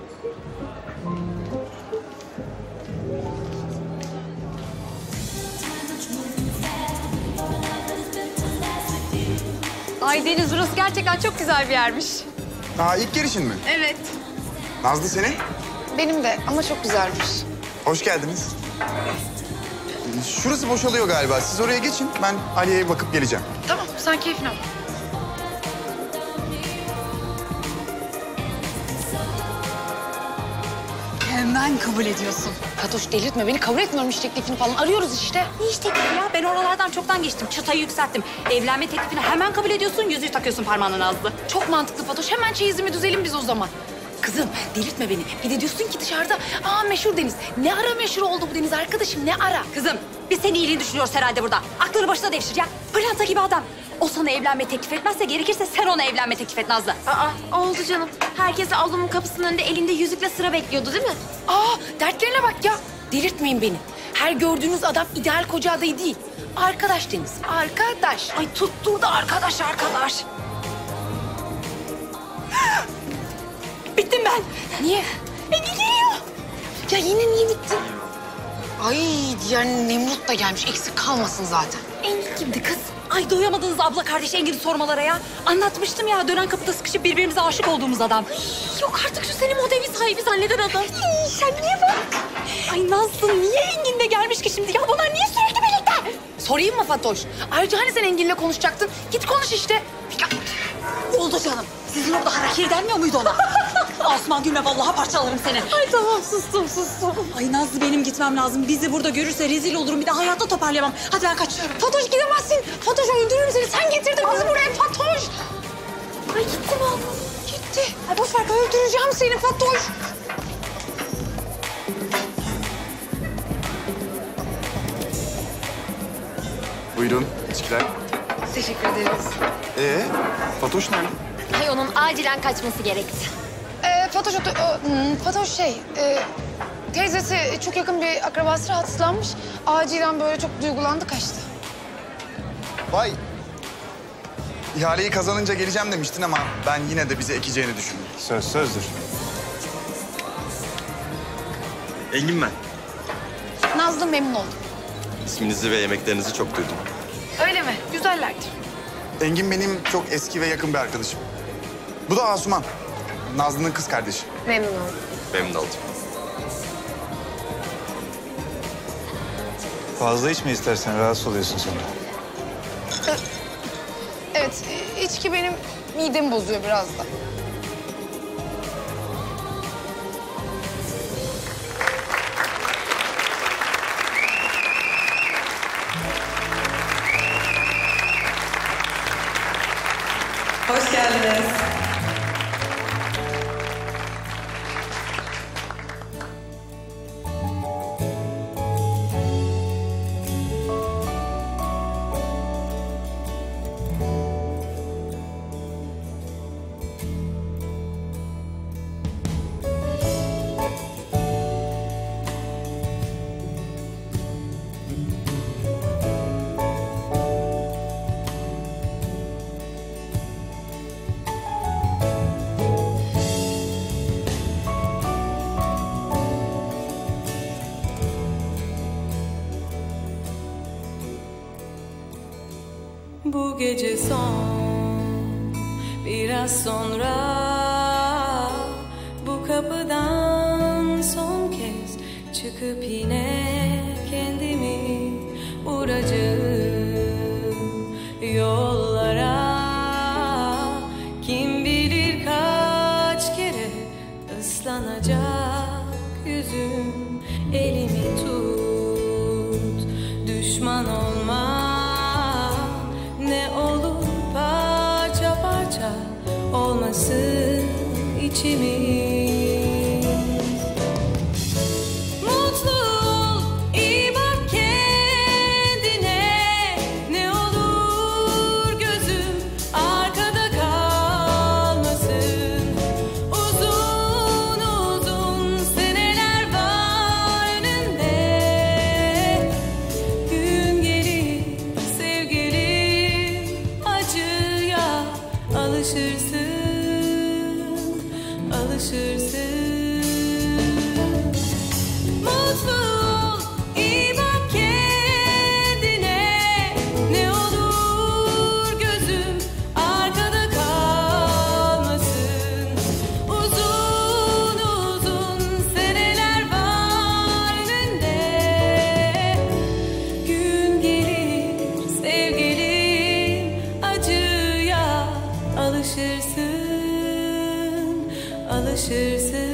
Ay Deniz, burası gerçekten çok güzel bir yermiş. Aa, ilk gelişin mi? Evet. Nazlı senin? Benim de ama çok güzelmiş. Hoş geldiniz. Şurası boşalıyor galiba. Siz oraya geçin. Ben Aliye'ye bakıp geleceğim. Tamam, sen keyfine bak. Hemen kabul ediyorsun. Fatoş delirtme beni, kabul etmiyorum iş teklifini falan. Arıyoruz işte. Ne iş teklifi ya? Ben oralardan çoktan geçtim. Çıtayı yükselttim. Evlenme teklifini hemen kabul ediyorsun, yüzüğü takıyorsun parmağına Nazlı. Çok mantıklı Fatoş. Hemen çeyizimi düzelim biz o zaman. Kızım delirtme beni. Bir de diyorsun ki dışarıda aa meşhur Deniz. Ne ara meşhur oldu bu Deniz arkadaşım, ne ara? Kızım, biz senin iyiliğini düşünüyoruz herhalde burada. Aklını başına devşir ya. Pırlanta gibi adam. O sana evlenme teklif etmezse gerekirse sen ona evlenme teklif et Nazlı. Aa oldu canım. Herkes de avlumun kapısının önünde elinde yüzükle sıra bekliyordu değil mi? Aa dertlerine bak ya. Delirtmeyin beni. Her gördüğünüz adam ideal koca adayı değil. Arkadaş Deniz. Arkadaş. Ay tutturdu arkadaş arkadaş. Bittim ben. Niye? Engin geliyor. Ya yine niye bittin? Ay diğer Nemrut da gelmiş. Eksik kalmasın zaten. Engin kimdi kız? Ay doyamadınız abla kardeş Engin'i sormalara ya. Anlatmıştım ya dönen kapıda sıkışıp birbirimize aşık olduğumuz adam. Yok artık şu senin o devi sahibi zanneden adam. Sen niye bak? Ay Nazlı niye Engin de gelmiş ki şimdi? Ya bunlar niye sürekli birlikte? Sorayım mı Fatoş? Ayrıca hani sen Engin'le konuşacaktın? Git konuş işte. Ya, oldu canım. Sizin orada harakiri denmiyor muydu ona? Asuman gülme vallahi parçalarım seni. Ay tamam sustum sustum. Ay Nazlı benim gitmem lazım. Bizi burada görürse rezil olurum. Bir de hayatta toparlayamam. Hadi ben kaçıyorum. Fatoş gidemezsin. Fatoş öldürürüm seni. Sen getirdin bizi buraya Fatoş. Ay gitti mi abla? Gitti. Ay boş ver öldüreceğim seni Fatoş. Buyurun, içkiler. Teşekkür ederiz. Ee, Fatoş nerede? Ay onun acilen kaçması gerekti. Ee, Fatoş, o, o, hmm, Fatoş şey, e, teyzesi çok yakın bir akrabası rahatsızlanmış. Acilen böyle çok duygulandı, kaçtı. Vay. İhaleyi kazanınca geleceğim demiştin ama ben yine de bize ekeceğini düşündüm. Söz sözdür. Engin ben. Nazlı memnun oldum. İsminizi ve yemeklerinizi çok duydum. Öyle mi? Güzellerdir. Engin benim çok eski ve yakın bir arkadaşım. Bu da Asuman. Nazlı'nın kız kardeşi. Memnun oldum. Memnun oldum. Fazla içme istersen, rahatsız oluyorsun sonra. Evet, içki benim midemi bozuyor biraz da. Hoş geldiniz. Bu gece son, biraz sonra bu kapıdan son kez çıkıp yine kendimi vuracağım yollara. Kim bilir kaç kere ıslanacak yüzüm, elimi tut, düşman olma. Ne olur parça parça olmasın içimiz. Mutlu ol, iyi bak kendine. Ne olur gözüm arkada kalmasın. Uzun uzun seneler var önünde. Gün gelir sevgilim, alışırsın, alışırsın. Mutlu ol, iyi bak kendine. Ne olur gözüm arkada kalmasın. Uzun uzun seneler var önünde. Gün gelir sevgilim, acıya alışırsın, alışırsın.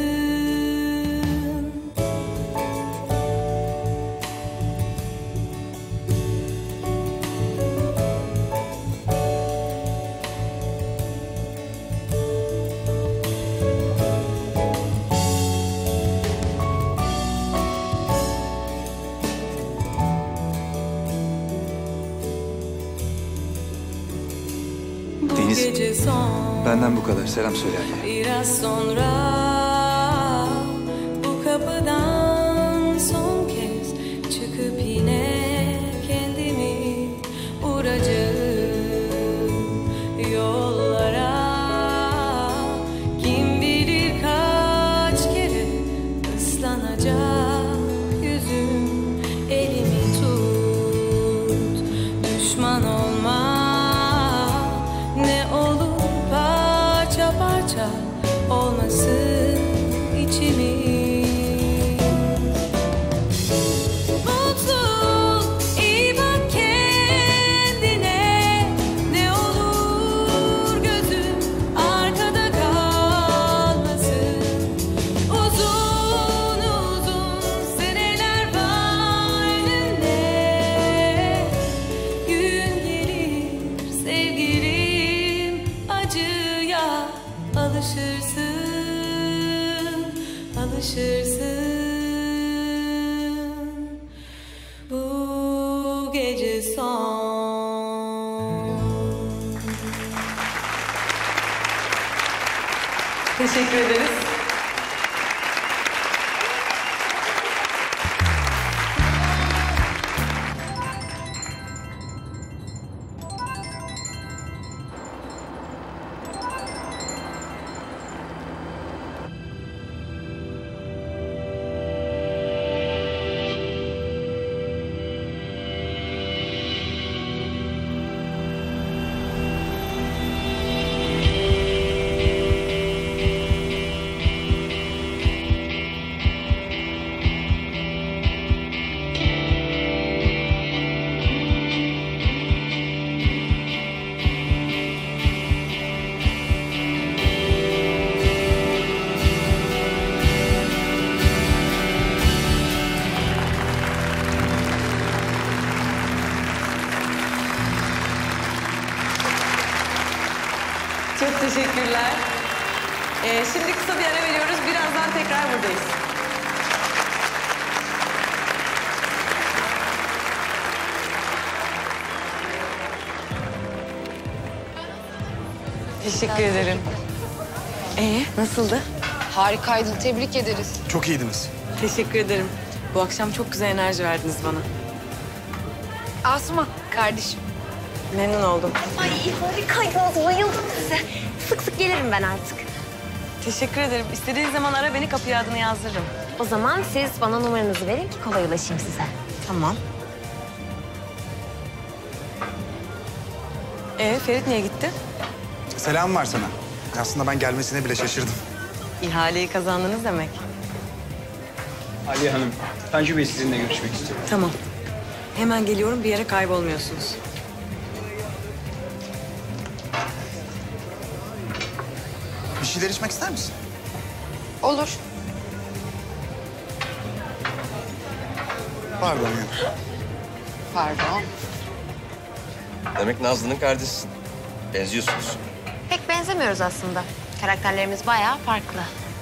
Deniz, Gece son benden bu kadar. Selam söyle Ali'ye. biraz sonra bu kapıdan son kez çıkıp yine kendimi vuracağım yollara. Kim bilir kaç kere ıslanacak yüzüm. Elimi tut, düşman olma. Ne olur parça parça olmasın içimiz. Mutlu ol, iyi bak kendine. Ne olur gözüm arkada kalmasın. Uzun uzun seneler var önünde. Gün gelir sevgilim, acıya alışırsın, alışırsın. Bu gece son. Teşekkür ederiz. Çok teşekkürler. Ee, şimdi kısa bir ara veriyoruz. Birazdan tekrar buradayız. Teşekkür ederim. Ee, nasıldı? Harikaydın, tebrik ederiz. Çok iyiydiniz. Teşekkür ederim. Bu akşam çok güzel enerji verdiniz bana. Asuman, kardeşim. Memnun oldum. Ay harikaydınız, bayıldım size. Sık sık gelirim ben artık. Teşekkür ederim. İstediğiniz zaman ara beni, kapıya adını yazdırırım. O zaman siz bana numaranızı verin ki kolay ulaşayım size. Tamam. Ee, Ferit niye gitti? Selam var sana. Aslında ben gelmesine bile şaşırdım. İhaleyi kazandınız demek. Aliye Hanım, Tanju Bey sizinle görüşmek istiyor. Tamam. Hemen geliyorum, bir yere kaybolmuyorsunuz. Bir şeyler içmek ister misin? Olur. Pardon ya. Pardon. Demek Nazlı'nın kardeşisin. Benziyorsunuz. Pek benzemiyoruz aslında. Karakterlerimiz bayağı farklı.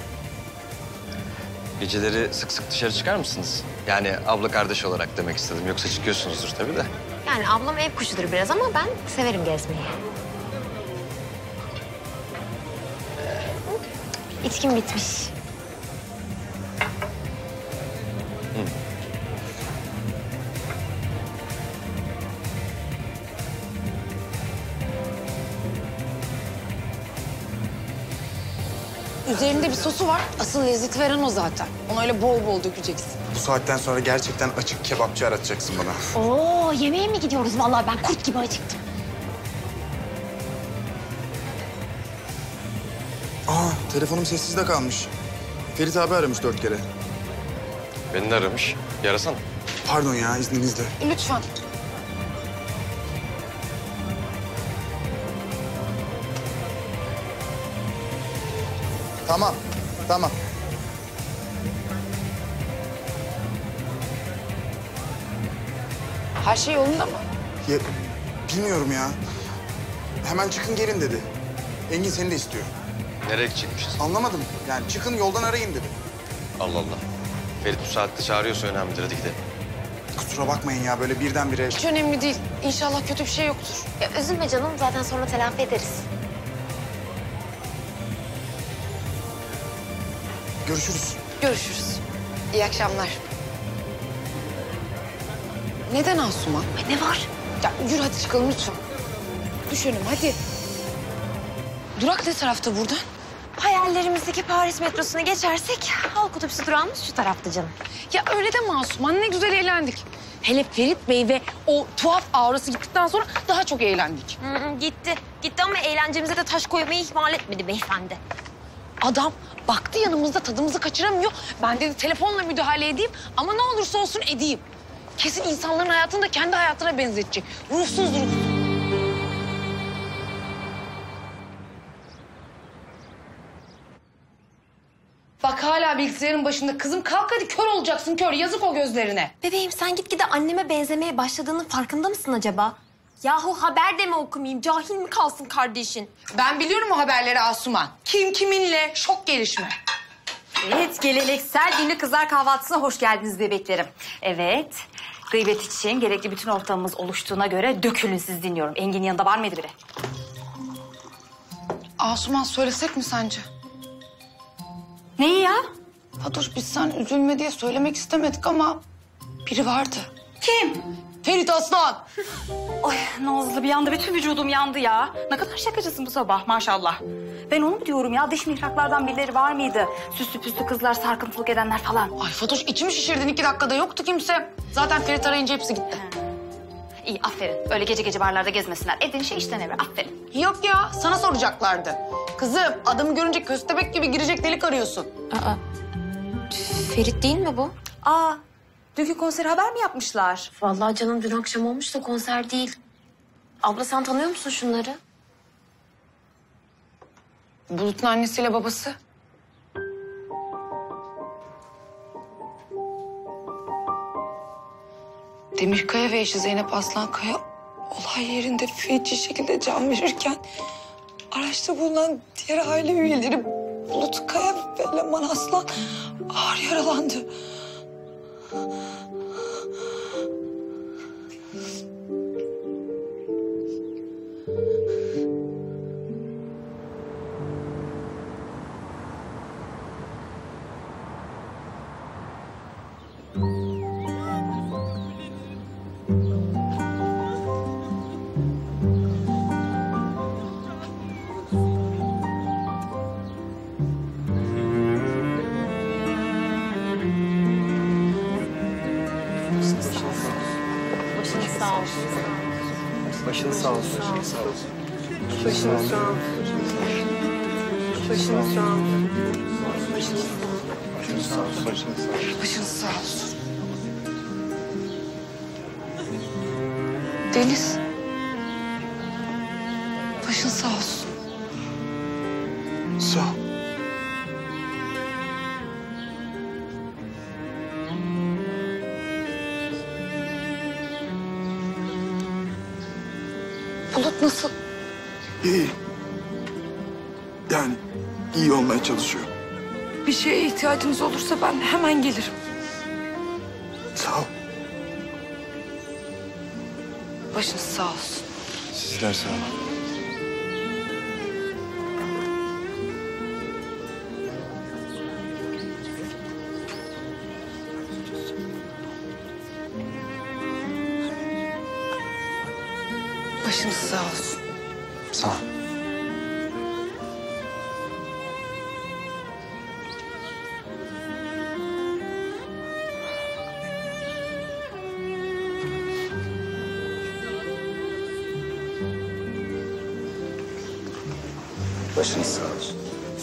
Geceleri sık sık dışarı çıkar mısınız? Yani abla kardeş olarak demek istedim. Yoksa çıkıyorsunuzdur tabii de. Yani ablam ev kuşudur biraz ama ben severim gezmeyi. İçkim bitmiş. üzerinde bir sosu var. Asıl lezzeti veren o zaten. Onu öyle bol bol dökeceksin. Bu saatten sonra gerçekten açık kebapçı aratacaksın bana. Oo, yemeğe mi gidiyoruz? Vallahi ben kurt gibi acıktım. Aa, telefonum sessizde kalmış. Ferit abi aramış dört kere. Beni de aramış. Bir arasana. Pardon ya, izninizle. Lütfen. Tamam, tamam. Her şey yolunda mı? Ya, bilmiyorum ya. Hemen çıkın gelin dedi. Engin seni de istiyor. Nereye gidecekmişiz? Anlamadım. Yani çıkın yoldan arayın dedi. Allah Allah. Ferit bu saatte çağırıyorsa önemlidir. Hadi gidelim. Kusura bakmayın ya, böyle birdenbire... Hiç önemli değil. İnşallah kötü bir şey yoktur. Ya üzülme canım, zaten sonra telafi ederiz. Görüşürüz. Görüşürüz. İyi akşamlar. Neden Asuman? Ay, ne var? Ya yürü hadi çıkalım lütfen. Düş önüme hadi. Durak ne tarafta buradan? Hayallerimizdeki Paris metrosunu geçersek halk otobüsü durağımız şu tarafta canım. Ya öyle deme Asuman, ne güzel eğlendik. Hele Ferit Bey ve o tuhaf aurası gittikten sonra daha çok eğlendik. Hı hı, gitti. Gitti ama eğlencemize de taş koymayı ihmal etmedi beyefendi. Adam baktı yanımızda tadımızı kaçıramıyor. Ben dedi telefonla müdahale edeyim ama ne olursa olsun edeyim. Kesin insanların hayatını da kendi hayatına benzetecek. Ruhsuz ruhsuz. Bak hala bilgisayarın başında. Kızım kalk hadi, kör olacaksın kör. Yazık o gözlerine. Bebeğim sen gitgide anneme benzemeye başladığının farkında mısın acaba? Yahu haber de mi okumayayım? Cahil mi kalsın kardeşin? Ben biliyorum o haberleri Asuman. Kim kiminle şok gelişme. Evet, geleneksel ünlü kızlar kahvaltısına hoş geldiniz bebeklerim. Evet, gıybet için gerekli bütün ortamımız oluştuğuna göre dökülün, siz dinliyorum. Engin yanında var mıydı biri? Asuman söylesek mi sence? Neyi ya? Fatoş biz sen üzülme diye söylemek istemedik ama biri vardı. Kim? Ferit Aslan. Ay Nazlı, bir anda bütün vücudum yandı ya. Ne kadar şakacısın bu sabah maşallah. Ben onu diyorum ya, dış mihraklardan birileri var mıydı? Süslü püslü kızlar, sarkıntılık edenler falan. Ay Fatoş içimi şişirdin, iki dakikada yoktu kimse. Zaten Ferit arayınca hepsi gitti. İyi, aferin. Öyle gece gece barlarda gezmesinler. Evden işe, işten eve, aferin. Yok ya, sana soracaklardı. Kızım adamı görünce köstebek gibi girecek delik arıyorsun. Aa, Ferit değil mi bu? Aa, dünkü konseri haber mi yapmışlar? Vallahi canım dün akşam olmuş da konser değil. Abla sen tanıyor musun şunları? Bulut'un annesiyle babası. Demirkaya ve eşi Zeynep Aslankaya olay yerinde feci şekilde can verirken araçta bulunan diğer aile üyeleri Bulut Kaya ve Leman Aslan ağır yaralandı. Başınız sağ olsun. Başınız sağ olsun. Başınız sağ olsun. Başınız sağ olsun. Başınız sağ olsun. Başınız sağ olsun. Başınız sağ olsun. Deniz. Başın sağ olsun. Sağ ol. Bulut nasıl? İyi. Yani iyi olmaya çalışıyor. Bir şeye ihtiyacınız olursa ben hemen gelirim. Sağ ol. Başınız sağ olsun. Sizler sağ olun. Başınız sağ olsun. Sağ ol. Başınız sağ olsun.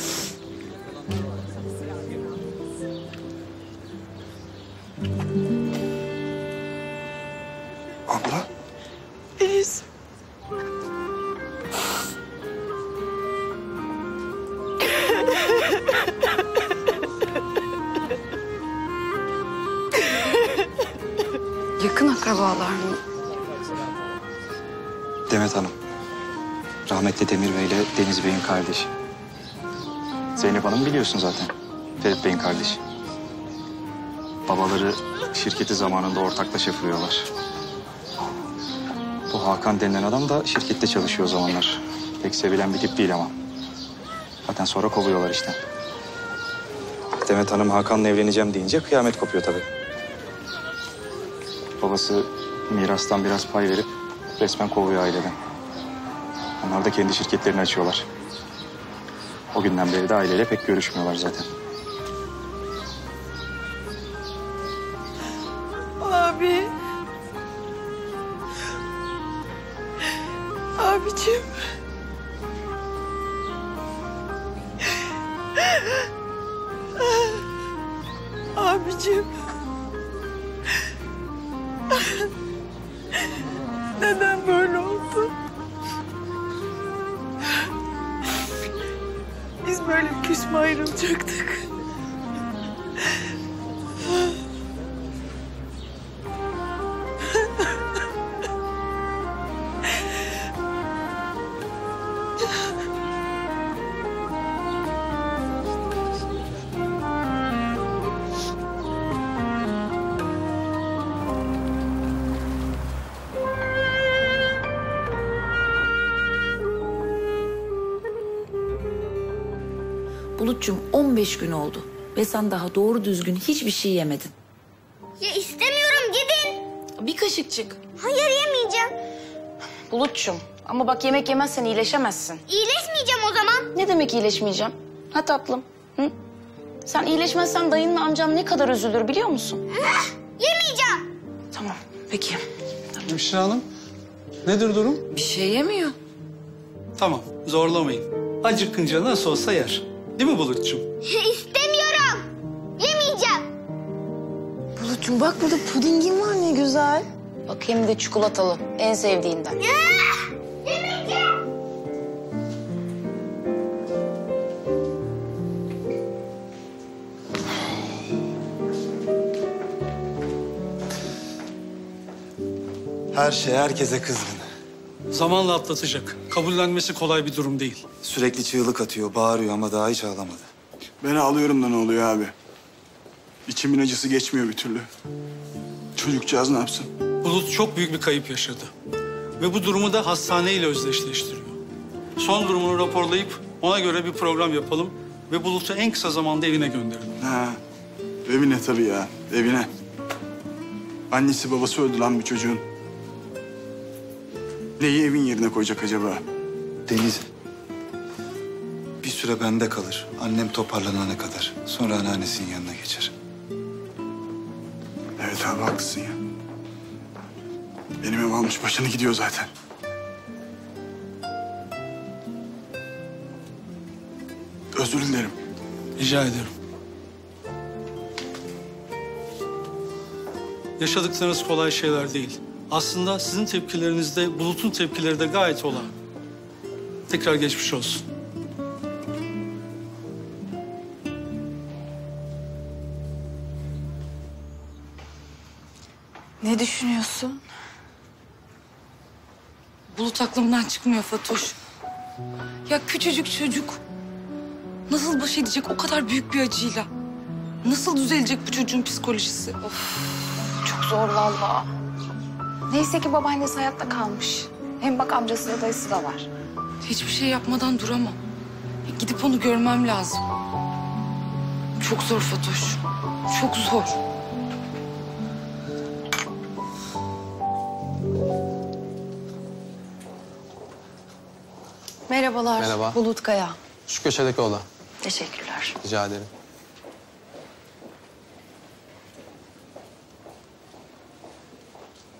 Abla. Deniz. Yakın akrabalar mı? Demet Hanım. Rahmetli Demir Bey ile Deniz Bey'in kardeşi. Zeynep Hanım biliyorsun zaten. Ferit Bey'in kardeşi. Babaları şirketi zamanında ortaklaşa kuruyorlar. Bu Hakan denilen adam da şirkette çalışıyor o zamanlar. Pek sevilen bir tip değil ama. Zaten sonra kovuyorlar işte. Demet Hanım Hakan'la evleneceğim deyince kıyamet kopuyor tabii. Babası mirastan biraz pay verip resmen kovuyor aileden. Onlar da kendi şirketlerini açıyorlar. O günden beri de aileyle pek görüşmüyorlar zaten. Abi. Abicim. Abicim. Neden böyle oldu? Biz böyle küs mü ayrılacaktık? Bulut'cum on beş gün oldu ve sen daha doğru düzgün hiçbir şey yemedin. Ya istemiyorum gidin. Bir kaşıkçık. Hayır yemeyeceğim. Bulut'cum ama bak yemek yemezsen iyileşemezsin. İyileşmeyeceğim o zaman. Ne demek iyileşmeyeceğim? Ha tatlım? Hı? Sen iyileşmezsen dayınla amcam ne kadar üzülür biliyor musun? Yemeyeceğim. Tamam peki. Hemşire Hanım, nedir durum? Bir şey yemiyor. Tamam, zorlamayın. Acıkınca nasıl olsa yer. Değil mi Bulut'cum? İstemiyorum. Yemeyeceğim. Bulut'cum bak burada pudingin var ne güzel. Bak hem de çikolatalı, en sevdiğinden. Yemeyeceğim. Her şey herkese kızgın. Zamanla atlatacak. Kabullenmesi kolay bir durum değil. Sürekli çığlık atıyor, bağırıyor ama daha hiç ağlamadı. Ben ağlıyorum da ne oluyor abi? İçimin acısı geçmiyor bir türlü. Çocukcağız ne yapsın? Bulut çok büyük bir kayıp yaşadı. Ve bu durumu da hastaneyle özdeşleştiriyor. Son durumunu raporlayıp ona göre bir program yapalım ve Bulut'u en kısa zamanda evine gönderelim. Ha, evine tabii ya, evine. Annesi babası öldü lan bir çocuğun. Neyi evin yerine koyacak acaba? Deniz bir süre bende kalır. Annem toparlanana kadar. Sonra anneannesinin yanına geçer. Evet abi haklısın ya. Benim ev almış başını gidiyor zaten. Özür dilerim. Rica ederim. Yaşadıklarınız kolay şeyler değil. Aslında sizin tepkilerinizde Bulut'un tepkileri de gayet olağan. Tekrar geçmiş olsun. Ne düşünüyorsun? Bulut aklımdan çıkmıyor Fatoş. Ya küçücük çocuk. Nasıl baş edecek o kadar büyük bir acıyla? Nasıl düzelecek bu çocuğun psikolojisi? Of, çok zor vallahi. Neyse ki babaannesi hayatta kalmış. Hem bak amcası da dayısı da var. Hiçbir şey yapmadan duramam. Gidip onu görmem lazım. Çok zor Fatoş. Çok zor. Merhabalar. Merhaba. Bulut Kaya. Şu köşedeki oda. Teşekkürler. Rica ederim.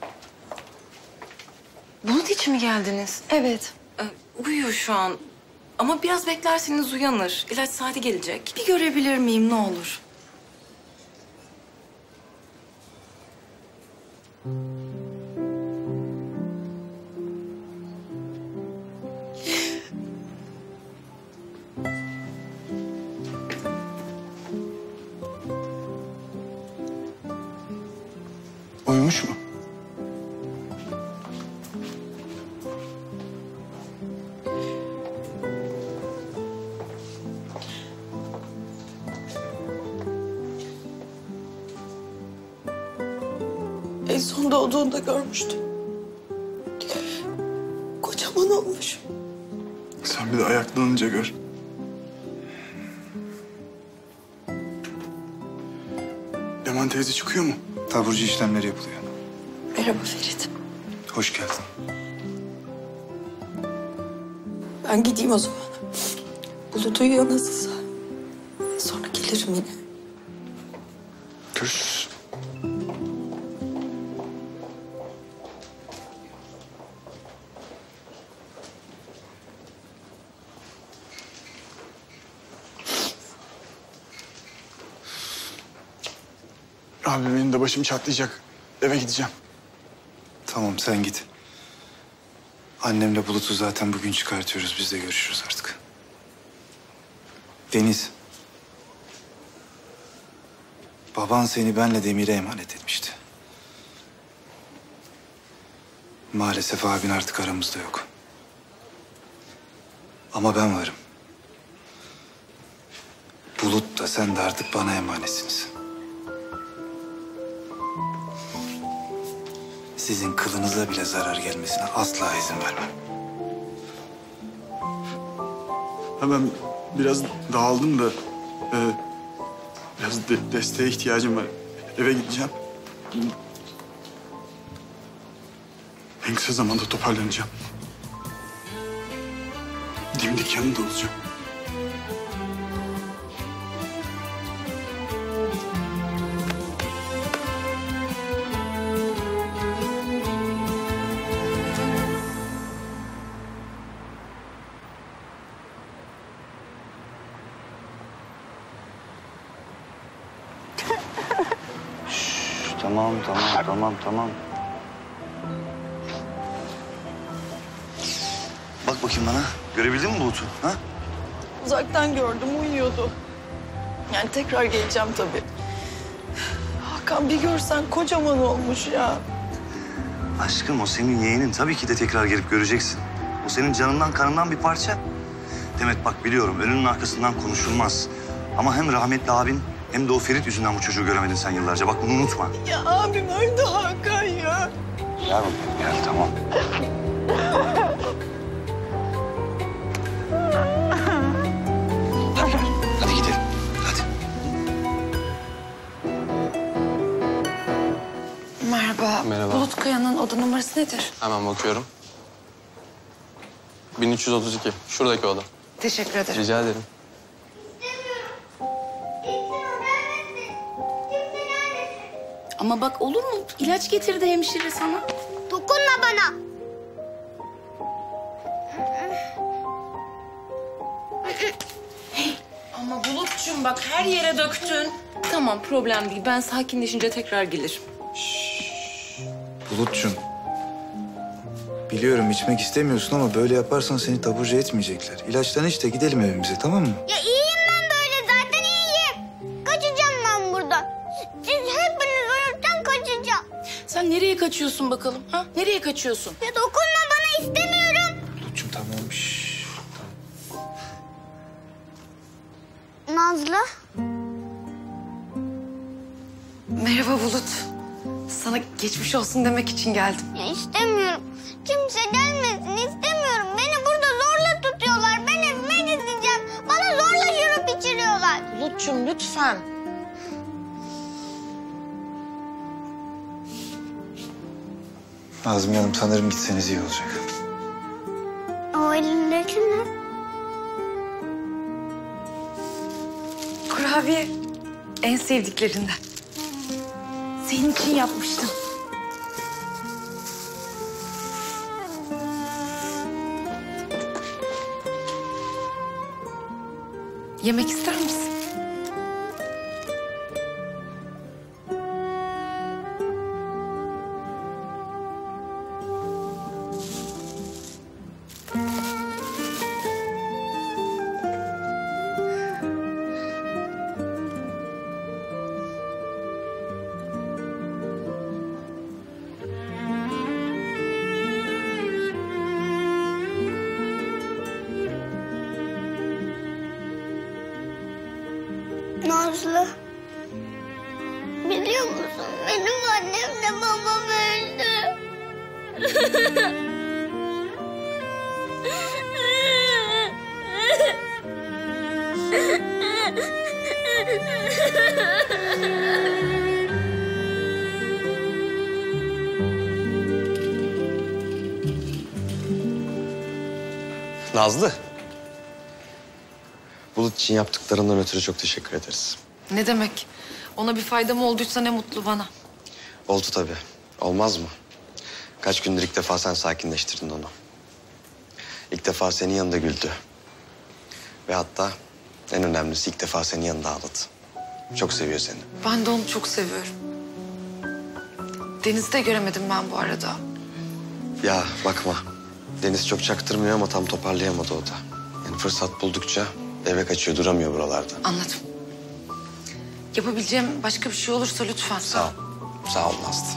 Bulut için mi geldiniz? Evet. Ee, uyuyor şu an. Ama biraz beklerseniz uyanır. İlaç saati gelecek. Bir görebilir miyim ne olur? Uyumuş mu? En son doğduğunda görmüştüm. Kocaman olmuş. Sen bir de ayaklanınca gör. Leman teyze çıkıyor mu? Taburcu işlemleri yapılıyor. Merhaba Ferit. Hoş geldin. Ben gideyim o zaman. Bulut uyuyor nasılsa. Sonra gelirim yine. Görüşürüz. Abi benim de başım çatlayacak. Eve gideceğim. Tamam sen git. Annemle Bulut'u zaten bugün çıkartıyoruz. Biz de görüşürüz artık. Deniz. Baban seni benle Demir'e emanet etmişti. Maalesef abin artık aramızda yok. Ama ben varım. Bulut da sen de artık bana emanetsiniz. Sizin kılınıza bile zarar gelmesine asla izin vermem. Ha ben biraz dağıldım da e, biraz de, desteğe ihtiyacım var. Eve gideceğim. En kısa zamanda toparlanacağım. Dimdik yanında olacağım. Tamam, tamam, tamam, tamam. Bak bakayım bana. Görebildin mi Bulut'u? Ha? Uzaktan gördüm, uyuyordu. Yani tekrar geleceğim tabii. Hakan bir görsen kocaman olmuş ya. Aşkım o senin yeğenin. Tabii ki de tekrar gelip göreceksin. O senin canından kanından bir parça. Demet bak biliyorum önünün arkasından konuşulmaz. Ama hem rahmetli abin hem de o Ferit yüzünden bu çocuğu göremedin sen yıllarca. Bak bunu unutma. Ya abim öldü Hakan ya. Gel bakayım gel tamam. Hadi, hadi gidelim. Hadi. Merhaba. Merhaba. Bulut Kaya'nın oda numarası nedir? Hemen bakıyorum. bin üç yüz otuz iki. Şuradaki oda. Teşekkür ederim. Rica ederim. Ama bak olur mu? İlaç getirdi hemşire sana. Dokunma bana. Ama Bulut'cum bak her yere döktün. Tamam problem değil. Ben sakinleşince tekrar gelirim. Bulut'cum. Biliyorum içmek istemiyorsun ama böyle yaparsan seni taburcu etmeyecekler. İlaçtan iç de gidelim evimize tamam mı? Ya iyiyim ben böyle zaten iyiyim. Kaçacağım ben buradan. Siz hepiniz uyurken kaçacağım. Sen nereye kaçıyorsun bakalım? Ha? Nereye kaçıyorsun? Ya dokunma bana istemiyorum. Bulut'cum tamam. Şşş. Nazlı. Merhaba Bulut. Sana geçmiş olsun demek için geldim. Ya istemiyorum. Kimse gelmesin istemiyorum. Beni burada zorla tutuyorlar. Ben evime gideceğim. Bana zorla şurup içiriyorlar. Bulut'cum lütfen. Nazmi Hanım sanırım gitseniz iyi olacak. O elindeki ne? Kurabiye en sevdiklerinden. Senin için yapmıştım. Yemek ister misin? Nazlı. Biliyor musun? Benim annemle babam öldü. Nazlı. Bulut için yaptıklarından ötürü çok teşekkür ederiz. Ne demek? Ona bir faydam olduysa ne mutlu bana. Oldu tabii. Olmaz mı? Kaç gündür ilk defa sen sakinleştirdin onu. İlk defa senin yanında güldü. Ve hatta en önemlisi ilk defa senin yanında ağladı. Çok seviyor seni. Ben de onu çok seviyorum. Deniz'i de göremedim ben bu arada. Ya bakma. Deniz çok çaktırmıyor ama tam toparlayamadı o da. Yani fırsat buldukça eve kaçıyor, duramıyor buralarda. Anladım. Yapabileceğim başka bir şey olursa lütfen. Sağ ol. Sağ ol Nazlı.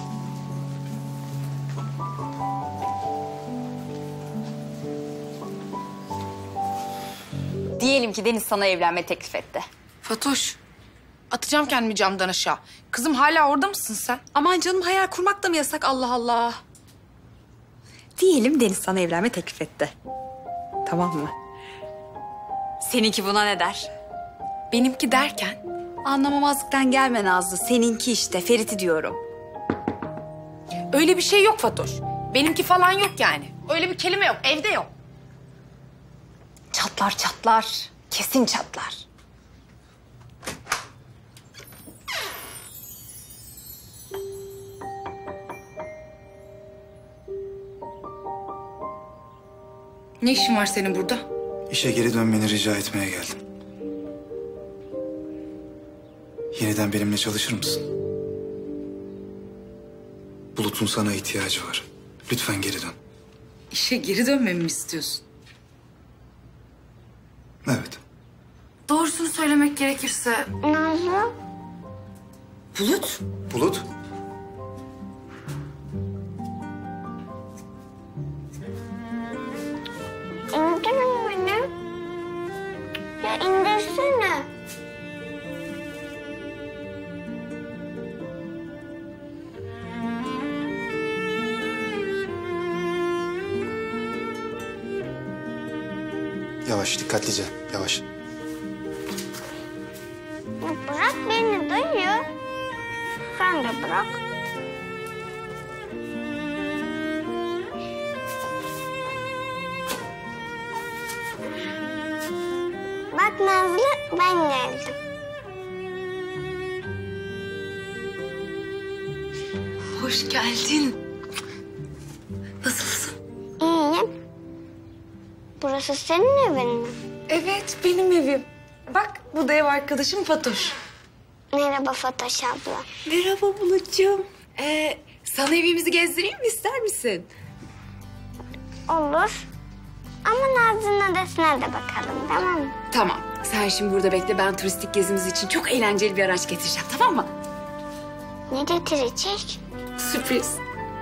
Diyelim ki Deniz sana evlenme teklif etti. Fatoş, atacağım kendimi camdan aşağı. Kızım hala orada mısın sen? Aman canım hayal kurmak da mı yasak Allah Allah. Diyelim Deniz sana evlenme teklif etti. Tamam mı? Seninki buna ne der? Benimki derken? Anlamamazlıktan gelme Nazlı. Seninki işte, Ferit'i diyorum. Öyle bir şey yok Fatoş. Benimki falan yok yani. Öyle bir kelime yok, evde yok. Çatlar çatlar. Kesin çatlar. Ne işin var senin burada? İşe geri dönmeni rica etmeye geldim. Yeniden benimle çalışır mısın? Bulut'un sana ihtiyacı var. Lütfen geri dön. İşe geri dönmemi mi istiyorsun? Evet. Doğrusunu söylemek gerekirse... Nazlı. Bulut. Bulut? İndirin beni. Ya indirsene. Yavaş, dikkatlice. Yavaş. Bırak beni dayı. Sen de bırak. Bak Nazlı, ben geldim. Hoş geldin. Nasılsın? İyiyim. Burası senin evin mi? Evet, benim evim. Bak, bu da ev arkadaşım Fatoş. Merhaba Fatoş abla. Merhaba Bulut'cuğum. Ee, sana evimizi gezdireyim mi, ister misin? Olur. Ama Nazlı'nın odasına da bakalım, tamam mı? Tamam. Sen şimdi burada bekle. Ben turistik gezimiz için çok eğlenceli bir araç getireceğim, tamam mı? Ne getirecek? Sürpriz.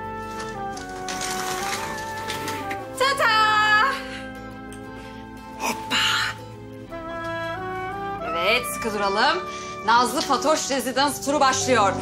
Tata! Evet, sıkı duralım. Nazlı Fatoş Residence turu başlıyor.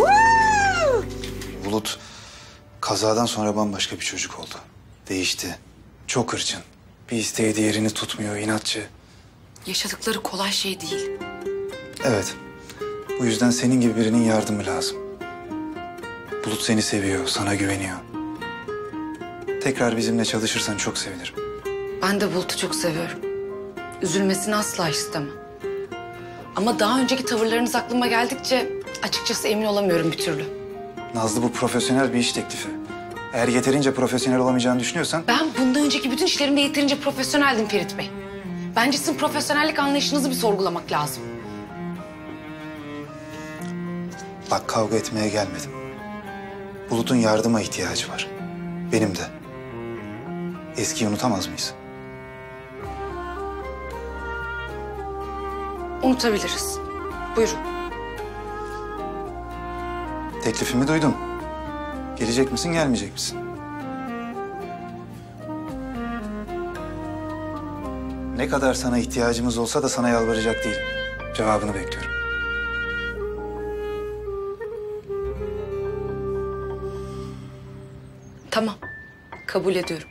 Bulut kazadan sonra bambaşka bir çocuk oldu. Değişti. Çok hırçın. Bir isteği diğerini tutmuyor, inatçı. Yaşadıkları kolay şey değil. Evet. Bu yüzden senin gibi birinin yardımı lazım. Bulut seni seviyor, sana güveniyor. Tekrar bizimle çalışırsan çok sevinirim. Ben de Bulut'u çok seviyorum. Üzülmesini asla istemem. Ama daha önceki tavırlarınız aklıma geldikçe açıkçası emin olamıyorum bir türlü. Nazlı, bu profesyonel bir iş teklifi. Eğer yeterince profesyonel olamayacağını düşünüyorsan... Ben bundan önceki bütün işlerimde yeterince profesyoneldim Ferit Bey. Bence sizin profesyonellik anlayışınızı bir sorgulamak lazım. Bak kavga etmeye gelmedim. Bulut'un yardıma ihtiyacı var. Benim de. Eskiyi unutamaz mıyız? Unutabiliriz. Buyurun. Teklifimi duydun. Gelecek misin, gelmeyecek misin? Ne kadar sana ihtiyacımız olsa da sana yalvaracak değilim. Cevabını bekliyorum. Tamam. Kabul ediyorum.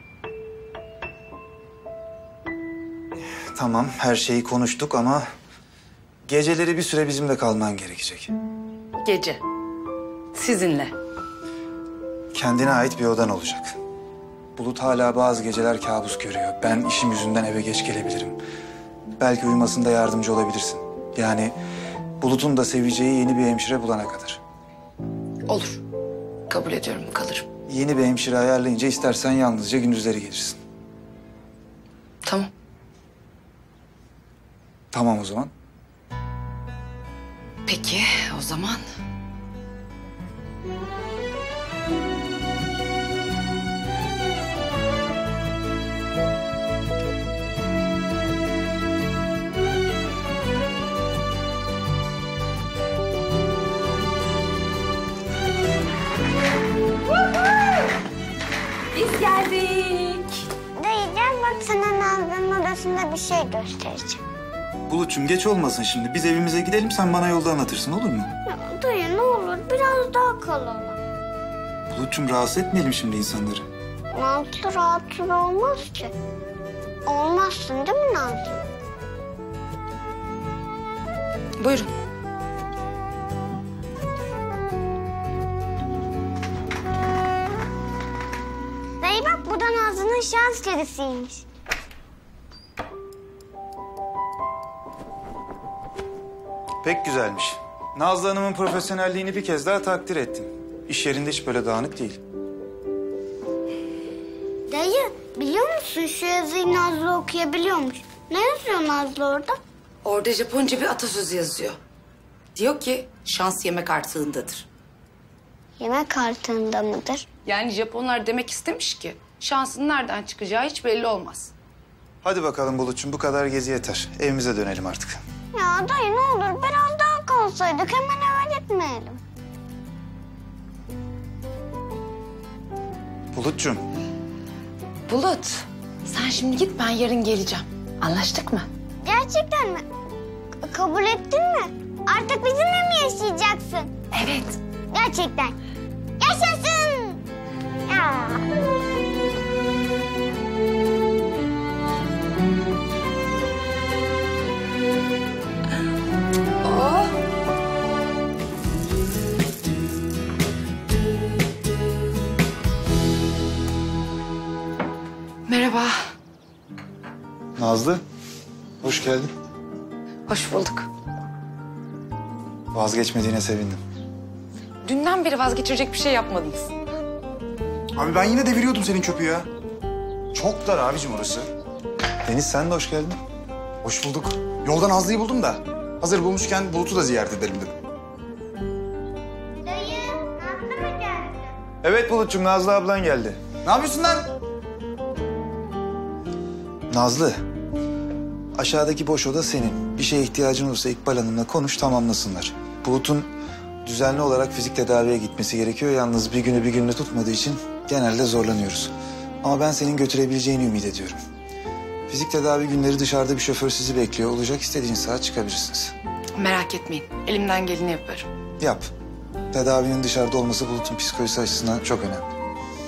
Tamam, her şeyi konuştuk ama geceleri bir süre bizimle kalman gerekecek. Gece. Sizinle. Kendine ait bir odan olacak. Bulut hala bazı geceler kabus görüyor. Ben işim yüzünden eve geç gelebilirim. Belki uyumasında yardımcı olabilirsin. Yani Bulut'un da seveceği yeni bir hemşire bulana kadar. Olur. Kabul ediyorum, kalırım. Yeni bir hemşire ayarlayınca istersen yalnızca gündüzleri gelirsin. Tamam. Tamam o zaman. Peki, o zaman. Biz geldik. Dayıcan bak sana Nazlı'nın odasında bir şey göstereceğim. Bulut'cum geç olmasın şimdi. Biz evimize gidelim, sen bana yolda anlatırsın, olur mu? Ya dayı ne olur biraz daha kalalım. Bulut'cum rahatsız etmeyelim şimdi insanları. Nazlı rahatsız olmaz ki. Olmazsın değil mi Nazlı? Buyurun. Dayı bak bu da Nazlı'nın şans kedisiymiş. Pek güzelmiş. Nazlı Hanım'ın profesyonelliğini bir kez daha takdir ettim. İş yerinde hiç böyle dağınık değil. Dayı biliyor musun şu yazıyı Nazlı okuyabiliyormuş. Ne yazıyor Nazlı orada? Orada Japonca bir atasözü yazıyor. Diyor ki şans yemek artığındadır. Yemek artığında mıdır? Yani Japonlar demek istemiş ki şansın nereden çıkacağı hiç belli olmaz. Hadi bakalım Bulut'cum, bu kadar gezi yeter. Evimize dönelim artık. Ya dayı ne olur biraz daha kalsaydık, hemen eve gitmeyelim. Bulut'cum. Bulut, sen şimdi git, ben yarın geleceğim. Anlaştık mı? Gerçekten mi? K- kabul ettin mi? Artık bizimle mi yaşayacaksın? Evet. Gerçekten. Yaşasın! Ya. Oh. Merhaba. Nazlı, hoş geldin. Hoş bulduk. Vazgeçmediğine sevindim. Dünden beri vazgeçirecek bir şey yapmadınız. Abi ben yine deviriyordum senin çöpü ya. Çok dar abicim orası. Deniz sen de hoş geldin. Hoş bulduk. Yoldan Nazlı'yı buldum da. Hazır bulmuşken Bulut'u da ziyaret edelim dedim. Dayı, Nazlı mı geldi? Evet Bulut'cum, Nazlı ablan geldi. Ne yapıyorsun lan? Nazlı, aşağıdaki boş oda senin. Bir şeye ihtiyacın olursa İkbal Hanım'la konuş, tamamlasınlar. Bulut'un düzenli olarak fizik tedaviye gitmesi gerekiyor. Yalnız bir günü bir günde tutmadığı için genelde zorlanıyoruz. Ama ben senin götürebileceğini ümit ediyorum. Fizik tedavi günleri dışarıda bir şoför sizi bekliyor olacak. İstediğiniz saat çıkabilirsiniz. Merak etmeyin, elimden geleni yaparım. Yap. Tedavinin dışarıda olması Bulut'un psikolojisi açısından çok önemli.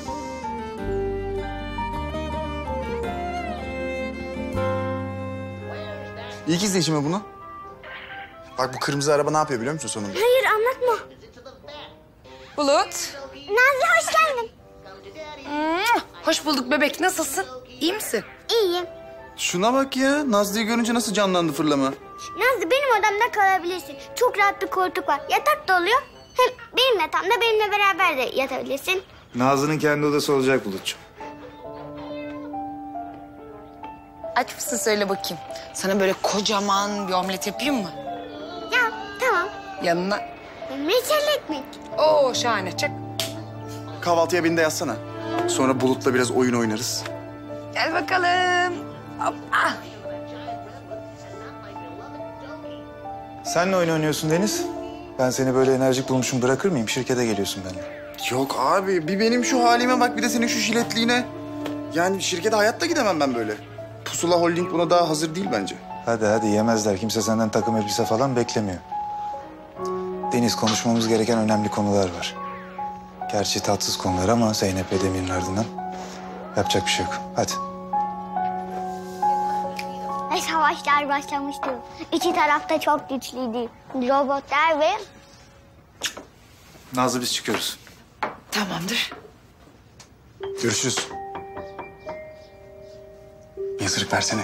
İlk izleyişime bunu. Bak bu kırmızı araba ne yapıyor biliyor musun sonunda? Hayır anlatma. Bulut. Nazlı hoş geldin. Hoş bulduk bebek, nasılsın? İyi misin? İyiyim. Şuna bak ya. Nazlı'yı görünce nasıl canlandı fırlama. Nazlı benim odamda kalabilirsin. Çok rahat bir koltuk var. Yatak da oluyor. Hem benim yatağımda benimle beraber de yatabilirsin. Nazlı'nın kendi odası olacak Bulut'cum. Aç mısın söyle bakayım. Sana böyle kocaman bir omlet yapayım mı? Ya tamam. Yanına? Reçel ekmek. Oo şahane çak. Kahvaltıya beni de yazsana. Sonra Bulut'la biraz oyun oynarız. Gel bakalım. Hoppa. Sen ne oyun oynuyorsun Deniz? Ben seni böyle enerjik bulmuşum bırakır mıyım? Şirkete geliyorsun benimle. Yok abi, bir benim şu halime bak, bir de senin şu jiletliğine. Yani şirkete hayatta gidemem ben böyle. Pusula Holding buna daha hazır değil bence. Hadi hadi yemezler. Kimse senden takım elbise falan beklemiyor. Deniz, konuşmamız gereken önemli konular var. Gerçi tatsız konular ama Zeynep ve Demir'in ardından yapacak bir şey yok. Hadi. Ve savaşlar başlamıştı. İki tarafta çok güçlüydü. Robotlar ve... Nazlı biz çıkıyoruz. Tamamdır. Görüşürüz. Bir ısırık versene.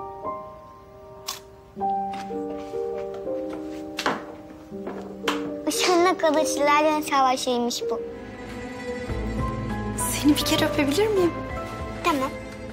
Işınla kılıçlarla savaşıymış bu. Seni bir kere öpebilir miyim? Tamam.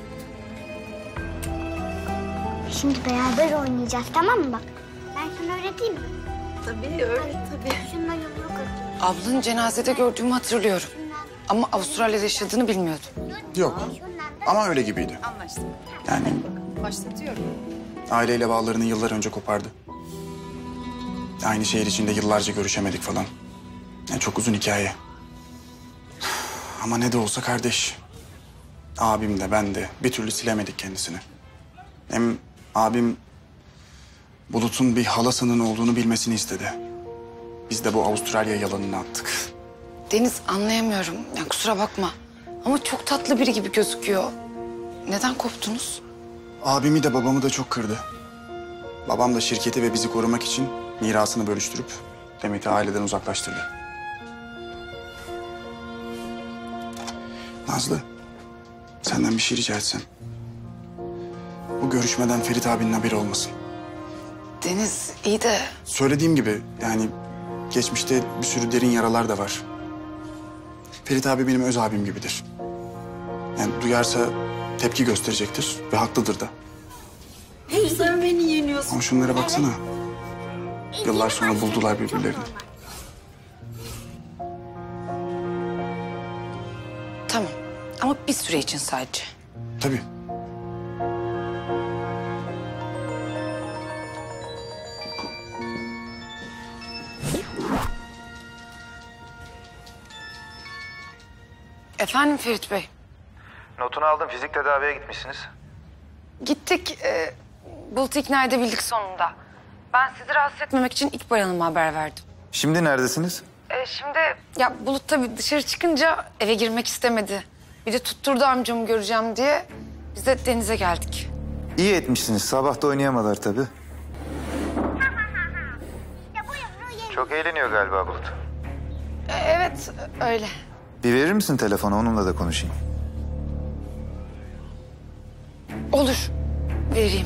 Şimdi beraber oynayacağız, tamam mı bak? Ben sana öğreteyim mi? Tabii öyle tabii. Şunla yumruk atayım. Ablanın cenazede gördüğümü hatırlıyorum. Ama Avustralya'da yaşadığını bilmiyordum. Yok ama öyle gibiydi. Anlaştık. Yani Başlatıyorum. aileyle bağlarını yıllar önce kopardı. Aynı şehir içinde yıllarca görüşemedik falan. Yani çok uzun hikaye. Ama ne de olsa kardeş. Abim de ben de bir türlü silemedik kendisini. Hem abim Bulut'un bir halasının olduğunu bilmesini istedi. Biz de bu Avustralya yalanını attık. Deniz anlayamıyorum. Yani kusura bakma. Ama çok tatlı biri gibi gözüküyor. Neden koptunuz? Abimi de babamı da çok kırdı. Babam da şirketi ve bizi korumak için mirasını bölüştürüp Demet'i aileden uzaklaştırdı. Nazlı, senden bir şey rica etsem. Bu görüşmeden Ferit abinin haberi olmasın. Deniz iyi de... Söylediğim gibi yani geçmişte bir sürü derin yaralar da var. Ferit abi benim öz abim gibidir. Yani duyarsa tepki gösterecektir ve haklıdır da. Sen beni yeniyorsun. Ama şunlara baksana. Yıllar sonra buldular birbirlerini. Tamam ama bir süre için sadece. Tabii. Efendim Ferit Bey. Notunu aldım. Fizik tedaviye gitmişsiniz. Gittik. E, Bulut'u ikna edebildik sonunda. Ben sizi rahatsız etmemek için İkbal Hanım'a haber verdim. Şimdi neredesiniz? E, şimdi ya Bulut tabii dışarı çıkınca eve girmek istemedi. Bir de tutturdu amcamı göreceğim diye. Biz de denize geldik. İyi etmişsiniz. Sabah da oynayamadılar tabii. Çok eğleniyor galiba Bulut. E, evet öyle. Bir verir misin telefonu? Onunla da konuşayım. Olur. Vereyim.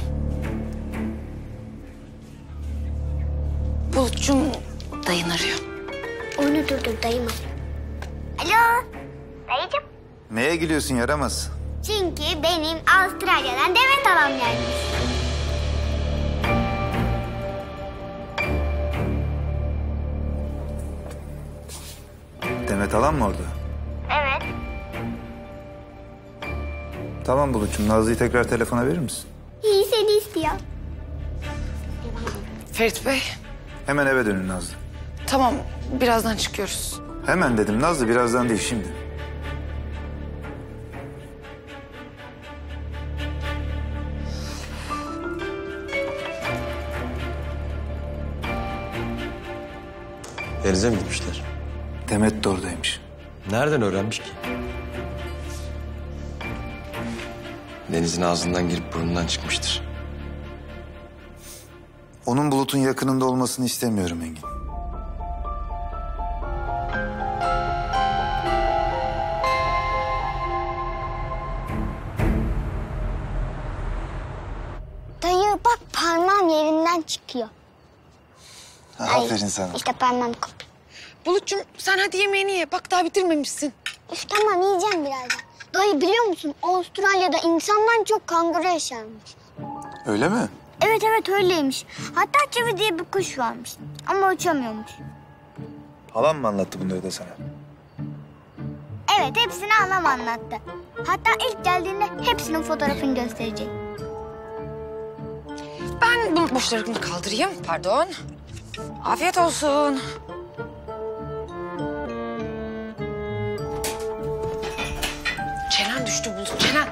Bulut'cum dayın arıyor. Onu durdur dayım. Alo. Dayıcığım. Neye gülüyorsun yaramaz? Çünkü benim Avustralya'dan Demet halam gelmiş. Demet alan mı orada? Evet. Tamam Bulut'cum. Nazlı'yı tekrar telefona verir misin? İyi seni istiyor. Ferit Bey. Hemen eve dönün Nazlı. Tamam birazdan çıkıyoruz. Hemen dedim Nazlı. Birazdan değil şimdi. Denize mi gitmişler? Demet de oradaymış. Nereden öğrenmiş ki? Denizin ağzından girip burnundan çıkmıştır. Onun Bulut'un yakınında olmasını istemiyorum Engin. Dayı bak parmağım yerinden çıkıyor. Aferin sana. İşte parmağım koptu. Bulut'cum sen hadi yemeğini ye. Bak daha bitirmemişsin. Üf tamam yiyeceğim birazdan. Dayı biliyor musun Avustralya'da insandan çok kanguru yaşarmış. Öyle mi? Evet evet öyleymiş. Hatta çivi diye bir kuş varmış. Ama uçamıyormuş. Halam mı anlattı bunları da sana? Evet hepsini anam anlattı. Hatta ilk geldiğinde hepsinin fotoğrafını gösterecek. Ben bu boşlarını kaldırayım. Pardon. Afiyet olsun. Çenen düştü Bulut, çenen.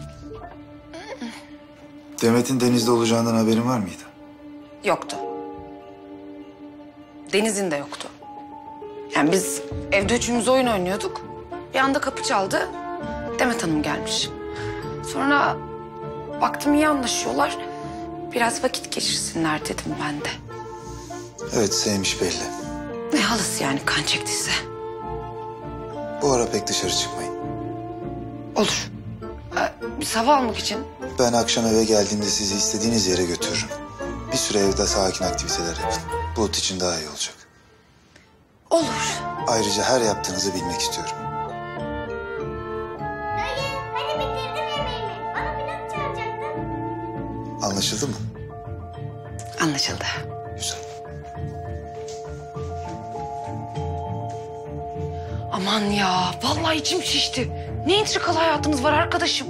Demet'in denizde olacağından haberin var mıydı? Yoktu. Deniz'in de yoktu. Yani biz evde üçümüz oyun oynuyorduk. Bir anda kapı çaldı. Demet Hanım gelmiş. Sonra baktım iyi anlaşıyorlar. Biraz vakit geçirsinler dedim ben de. Evet, sevmiş belli. Ne halısı yani kan çektiyse. Bu ara pek dışarı çıkmayın. Olur. Ee, biz hava almak için. Ben akşam eve geldiğimde sizi istediğiniz yere götürürüm. Bir süre evde sakin aktiviteler yapın. Bulut için daha iyi olacak. Olur. Ayrıca her yaptığınızı bilmek istiyorum. Dayı hadi bitirdim yemeğimi. Bana pilav çağıracaktın. Anlaşıldı mı? Anlaşıldı. Güzel. Aman ya, vallahi içim şişti. Ne entrikalı hayatımız var arkadaşım.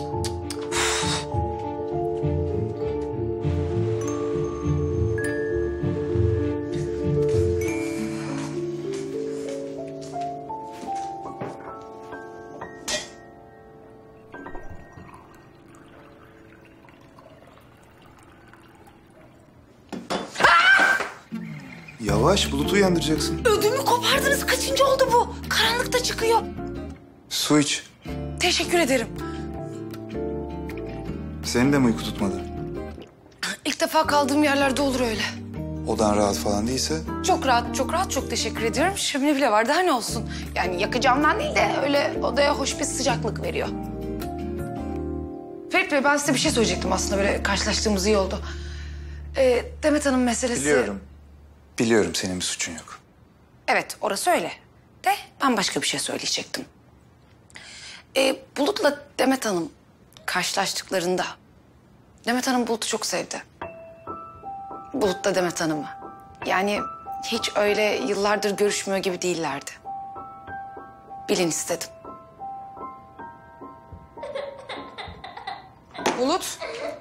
Yavaş, Bulut'u uyandıracaksın. Ödümü kopardınız. Kaçıncı oldu bu? Karanlıkta çıkıyor. Su iç. Teşekkür ederim. Senin de mi uyku tutmadı? İlk defa kaldığım yerlerde olur öyle. Odan rahat falan değilse? Çok rahat, çok rahat. Çok teşekkür ediyorum. Şömine bile var. Daha ne olsun? Yani yakacağımdan değil de öyle odaya hoş bir sıcaklık veriyor. Ferit Bey, ben size bir şey söyleyecektim aslında. Böyle karşılaştığımız iyi oldu. Ee, Demet Hanım meselesi... Biliyorum. Biliyorum, senin bir suçun yok. Evet, orası öyle. De ben başka bir şey söyleyecektim. Ee, Bulut'la Demet Hanım karşılaştıklarında... Demet Hanım Bulut'u çok sevdi. Bulut da Demet Hanım'ı. Yani hiç öyle yıllardır görüşmüyor gibi değillerdi. Bilin istedim. Bulut.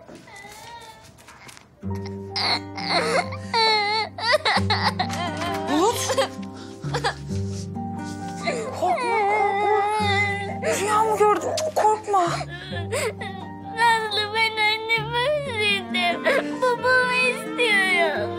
Bulut. Korkma, korkma. Rüya mı gördün? Korkma. Nazlı ben annemi özledim. Babamı istiyorum.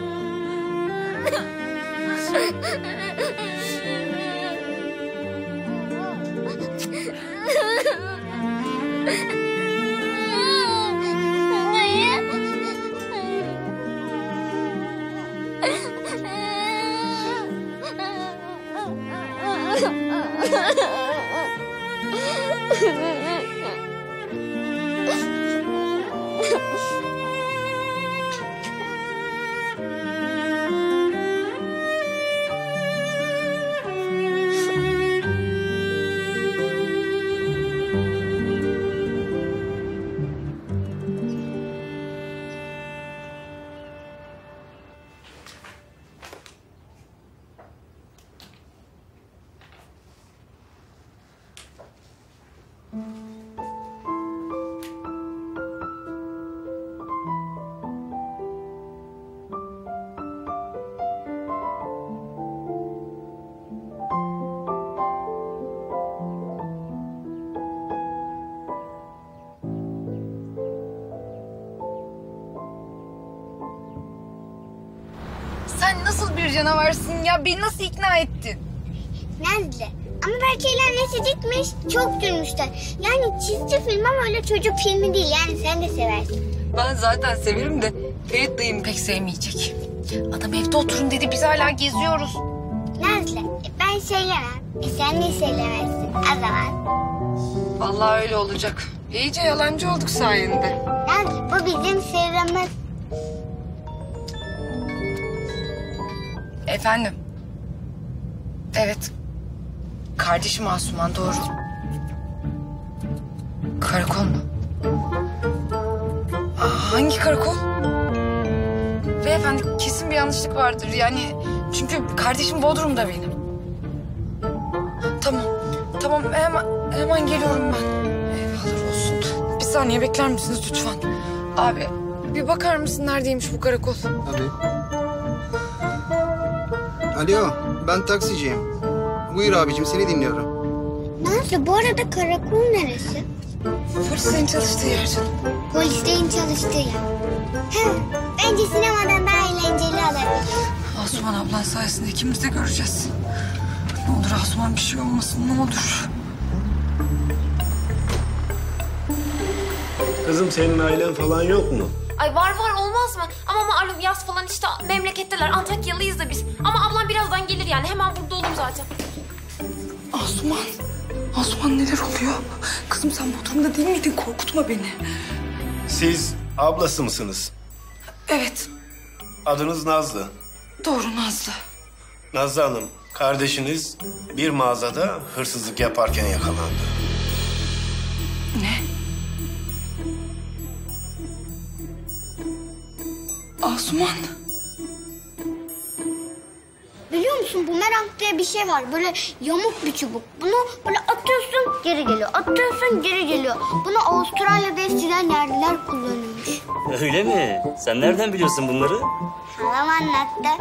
Sen nasıl bir canavarsın ya? Beni nasıl ikna ettin? Nazlı. Ama Berke'yle annesi gitmiş. Çok gülmüşler. Yani çizgi film ama öyle çocuk filmi değil. Yani sen de seversin. Ben zaten severim de Ferit dayım pek sevmeyecek. Adam evde oturun dedi, biz hala geziyoruz. Nazlı ben söylemem. E sen de söylemezsin. O zaman. Vallahi öyle olacak. İyice yalancı olduk sayende. Nazlı bu bizim sırrımız. Efendim? Evet. Kardeşim Asuman, doğru. Karakol mu? Aa, Hangi karakol? Beyefendi kesin bir yanlışlık vardır. Yani çünkü kardeşim Bodrum'da benim. Tamam. Tamam hemen, hemen geliyorum ben. Eyvallah olsun. Bir saniye bekler misiniz lütfen? Abi bir bakar mısın neredeymiş bu karakol? Tabii. Alo, ben taksiciyim. Buyur abicim, seni dinliyorum. Nazlı, bu arada karakol neresi? Polislerin çalıştığı yer canım. Polislerin çalıştığı yer. He, bence sinemadan daha eğlenceli olabilir. Asuman ablan sayesinde ikimiz de göreceğiz. Ne olur Asuman bir şey olmasın, ne olur. Kızım senin ailen falan yok mu? Ay var var olmaz mı? Ama malum yaz falan işte memleketteler. Antakyalıyız da biz. Ama ablam birazdan gelir yani. Hemen burada olur zaten. Asuman. Asuman neler oluyor? Kızım sen Bodrum'da değil miydin? Korkutma beni. Siz ablası mısınız? Evet. Adınız Nazlı. Doğru Nazlı. Nazlı Hanım, kardeşiniz bir mağazada hırsızlık yaparken yakalandı. Ne? Asuman. Biliyor musun, bumerang diye bir şey var. Böyle yamuk bir çubuk. Bunu böyle atıyorsun geri geliyor. Atıyorsun geri geliyor. Bunu Avustralya'da eskiden yerliler kullanıyormuş. Öyle mi? Sen nereden biliyorsun bunları? Halam anlattı.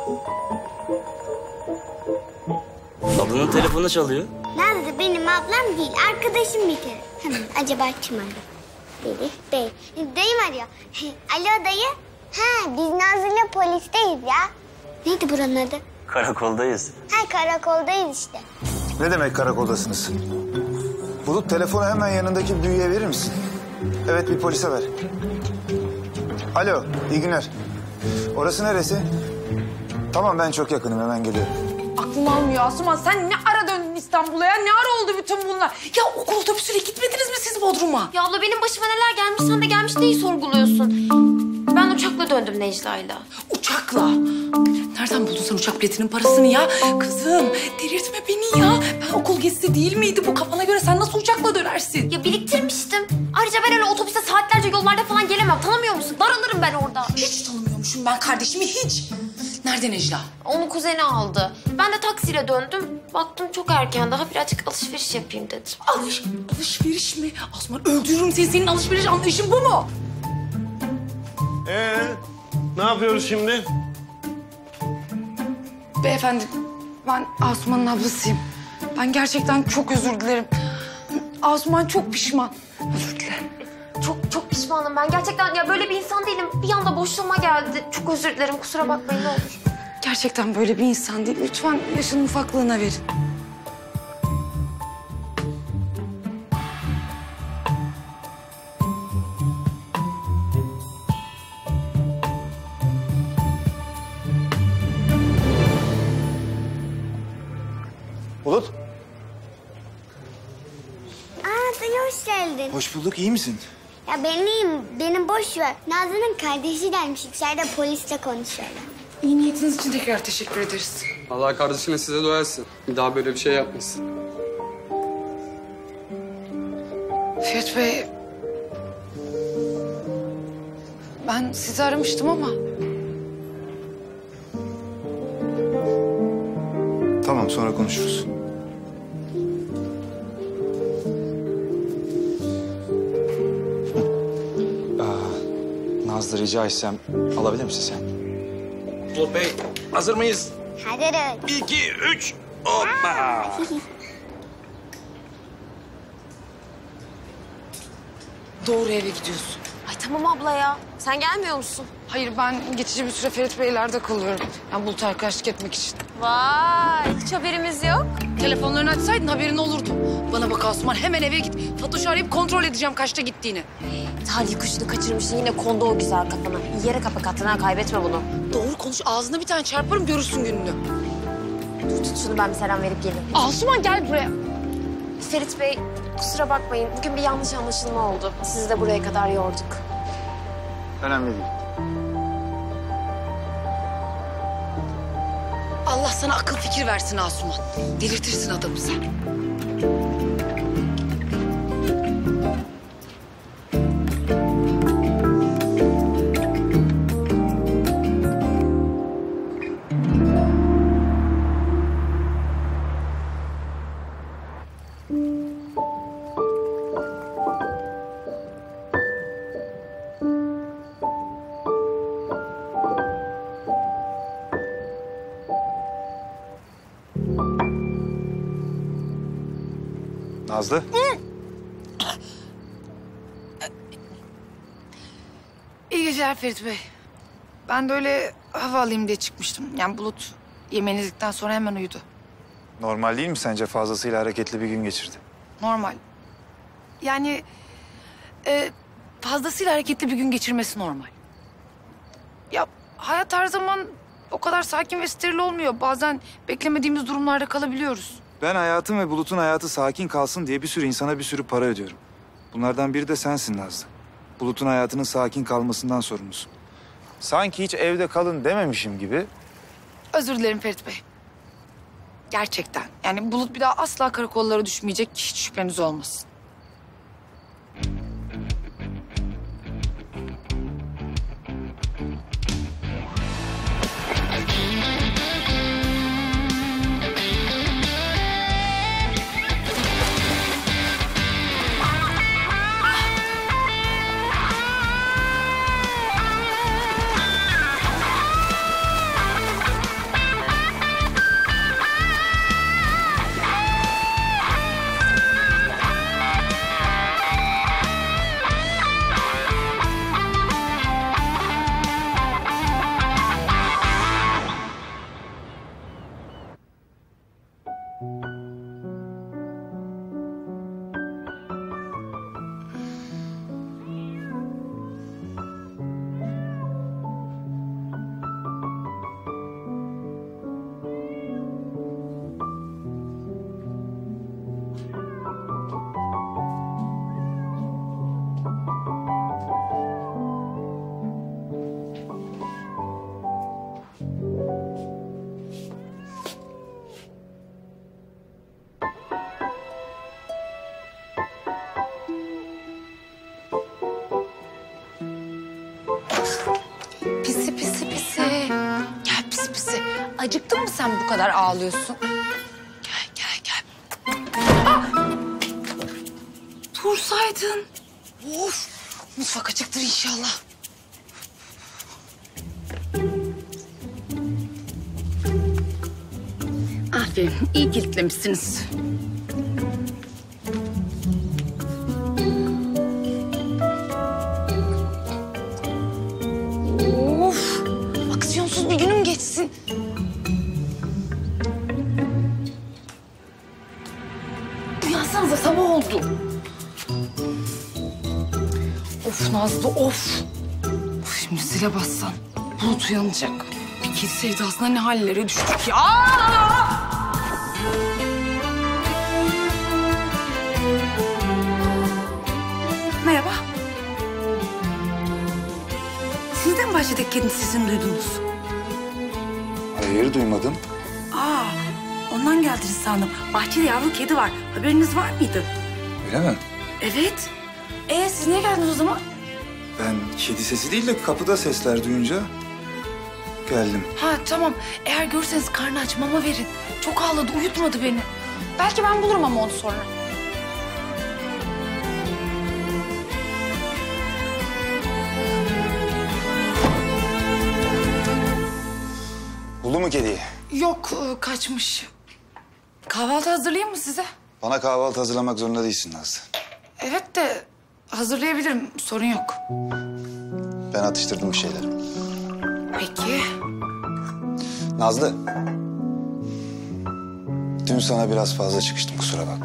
Ablanın telefonu çalıyor. Nazlı benim ablam değil, arkadaşım bir kere. Hemen acaba kim arıyor? Biri bey. Dayım arıyor. Alo dayı. Ha, biz Nazlı'yla polisteyiz ya. Neydi buranın adı? Karakoldayız. Ha, karakoldayız işte. Ne demek karakoldasınız? Bulut, telefonu hemen yanındaki büyüye verir misin? Evet, bir polise ver. Alo, iyi günler. Orası neresi? Tamam, ben çok yakınım, hemen geliyorum. Aklım almıyor Asuman. Sen ne ara döndün İstanbul'a ya? Ne ara oldu bütün bunlar? Ya okul otobüsüyle gitmediniz mi siz Bodrum'a? Ya abla benim başıma neler gelmiş sen de gelmiş neyi sorguluyorsun? Ben uçakla döndüm Necla'yla. Uçakla? Nereden buldun sen uçak biletinin parasını ya? Kızım delirtme beni ya. Ben okul gezisi değil miydi bu? Kafana göre sen nasıl uçakla dönersin? Ya biriktirmiştim. Ayrıca ben öyle otobüste saatlerce yollarda falan gelemem. Tanımıyor musun? Daralırım ben orada. Hiç tanımıyormuşum ben kardeşimi hiç. Nerede Necla? Onu kuzeni aldı. Ben de taksiyle döndüm. Baktım çok erken. Daha birazcık alışveriş yapayım dedim. Alış, alışveriş mi? Osman öldürürüm seni. Senin alışveriş anlayışın bu mu? Ee, ne yapıyoruz şimdi? Beyefendi ben Asuman'ın ablasıyım. Ben gerçekten çok özür dilerim. Asuman çok pişman. Özür dilerim. Çok çok pişmanım ben. Gerçekten ya böyle bir insan değilim. Bir anda boşluğuma geldi. Çok özür dilerim. Kusura bakmayın ne olur. Gerçekten böyle bir insan değil. Lütfen yaşının ufaklığına verin. Bulut. Aa, dayı hoş geldin. Hoş bulduk, iyi misin? Ya ben iyiyim, beni boş ver. Nazlı'nın kardeşi gelmiş, içeride polisle konuşuyorlar. İyi niyetiniz için tekrar teşekkür ederiz. Allah kardeşine size dua etsin. Bir daha böyle bir şey yapmasın. Ferit Bey... Ben sizi aramıştım ama... Tamam, sonra konuşuruz. Nazlı rica etsem alabilir misin sen? Bulut Bey, hazır mıyız? Hazırız. Bir, iki, üç, hoppa! Doğru eve gidiyorsun. Ay tamam abla ya. Sen gelmiyor musun? Hayır ben geçici bir süre Ferit Beyler'de kalıyorum. Yani Bulut'a arkadaşlık etmek için. Vay hiç haberimiz yok. Telefonlarını açsaydın haberin olurdu. Bana bak Asuman hemen eve git. Fatoş'u arayıp kontrol edeceğim kaçta gittiğini. Talih kuşunu kaçırmışsın yine kondu o güzel kafana. İyi yere kapak attın ha kaybetme bunu. Doğru konuş ağzına bir tane çarparım görürsün gününü. Dur tut şunu ben bir selam verip geleyim. Asuman gel buraya. Ferit Bey kusura bakmayın bugün bir yanlış anlaşılma oldu. Sizi de buraya kadar yorduk. Önemli değil. Allah sana akıl fikir versin Asuman. Delirtirsin adamı sen. Nazlı. İyi geceler Ferit Bey. Ben de öyle hava alayım diye çıkmıştım. Yani Bulut yemeğini yedikten sonra hemen uyudu. Normal değil mi sence? Fazlasıyla hareketli bir gün geçirdi. Normal. Yani e, fazlasıyla hareketli bir gün geçirmesi normal. Ya hayat her zaman o kadar sakin ve steril olmuyor. Bazen beklemediğimiz durumlarda kalabiliyoruz. Ben hayatım ve Bulut'un hayatı sakin kalsın diye bir sürü insana bir sürü para ödüyorum. Bunlardan biri de sensin Nazlı. Bulut'un hayatının sakin kalmasından sorumlusun. Sanki hiç evde kalın dememişim gibi. Özür dilerim Ferit Bey. Gerçekten. Yani Bulut bir daha asla karakollara düşmeyecek. Hiç şüpheniz olmasın. Pisi pisi pisi. Gel pisi pisi. Acıktın mı sen bu kadar ağlıyorsun? Gel gel gel. Ah! Dursaydın. Of. Mutfak açıktır inşallah. Aferin. İyi kilitlemişsiniz. Of. Aksiyonsuz bir günüm geçsin. Uyansanıza sabah oldu. Of Nazlı of. Of şimdi zile bassan Bulut uyanacak. Bir kez sevdasına ne hallere düştük ya. Aa! Merhaba. Siz de mi bahçedeki kedinin sesini duydunuz? Hayır duymadım. Aa, ondan geldiniz sandım. Bahçede yavru kedi var. Haberiniz var mıydı? Öyle mi? Evet. Ee siz niye geldiniz o zaman? Ben kedi sesi değil de kapıda sesler duyunca geldim. Ha tamam. Eğer görürseniz karnı aç mama verin. Çok ağladı, uyutmadı beni. Belki ben bulurum ama onu sonra. Buldu mu kediyi? Yok, e, kaçmış. Kahvaltı hazırlayayım mı size? Bana kahvaltı hazırlamak zorunda değilsin Nazlı. Evet de hazırlayabilirim, sorun yok. Ben atıştırdım bir şeyler. Peki. Nazlı. Dün sana biraz fazla çıkıştım, kusura bakma.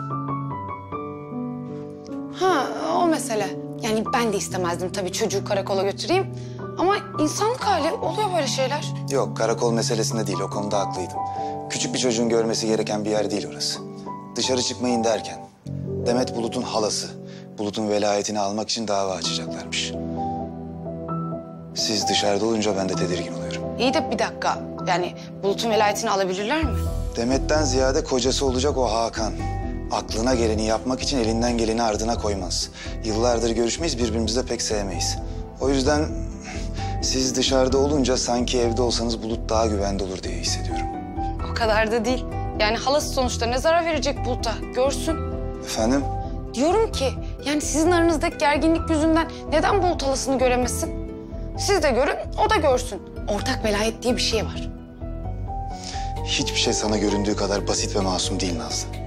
Ha o mesele. Yani ben de istemezdim tabii çocuğu karakola götüreyim. Ama insanlık hali oluyor böyle şeyler. Yok, karakol meselesinde değil, o konuda haklıydım. Küçük bir çocuğun görmesi gereken bir yer değil orası. Dışarı çıkmayın derken Demet Bulut'un halası, Bulut'un velayetini almak için dava açacaklarmış. Siz dışarıda olunca ben de tedirgin oluyorum. İyi de bir dakika. Yani Bulut'un velayetini alabilirler mi? Demet'ten ziyade kocası olacak o Hakan. Aklına geleni yapmak için elinden geleni ardına koymaz. Yıllardır görüşmeyiz, birbirimizi de pek sevmeyiz. O yüzden siz dışarıda olunca sanki evde olsanız Bulut daha güvende olur diye hissediyorum. O kadar da değil. Yani halası sonuçta ne zarar verecek Bulut'a? Görsün. Efendim? Diyorum ki yani sizin aranızdaki gerginlik yüzünden neden Bulut halasını göremesin? Siz de görün, o da görsün. Ortak velayet diye bir şey var. Hiçbir şey sana göründüğü kadar basit ve masum değil Nazlı.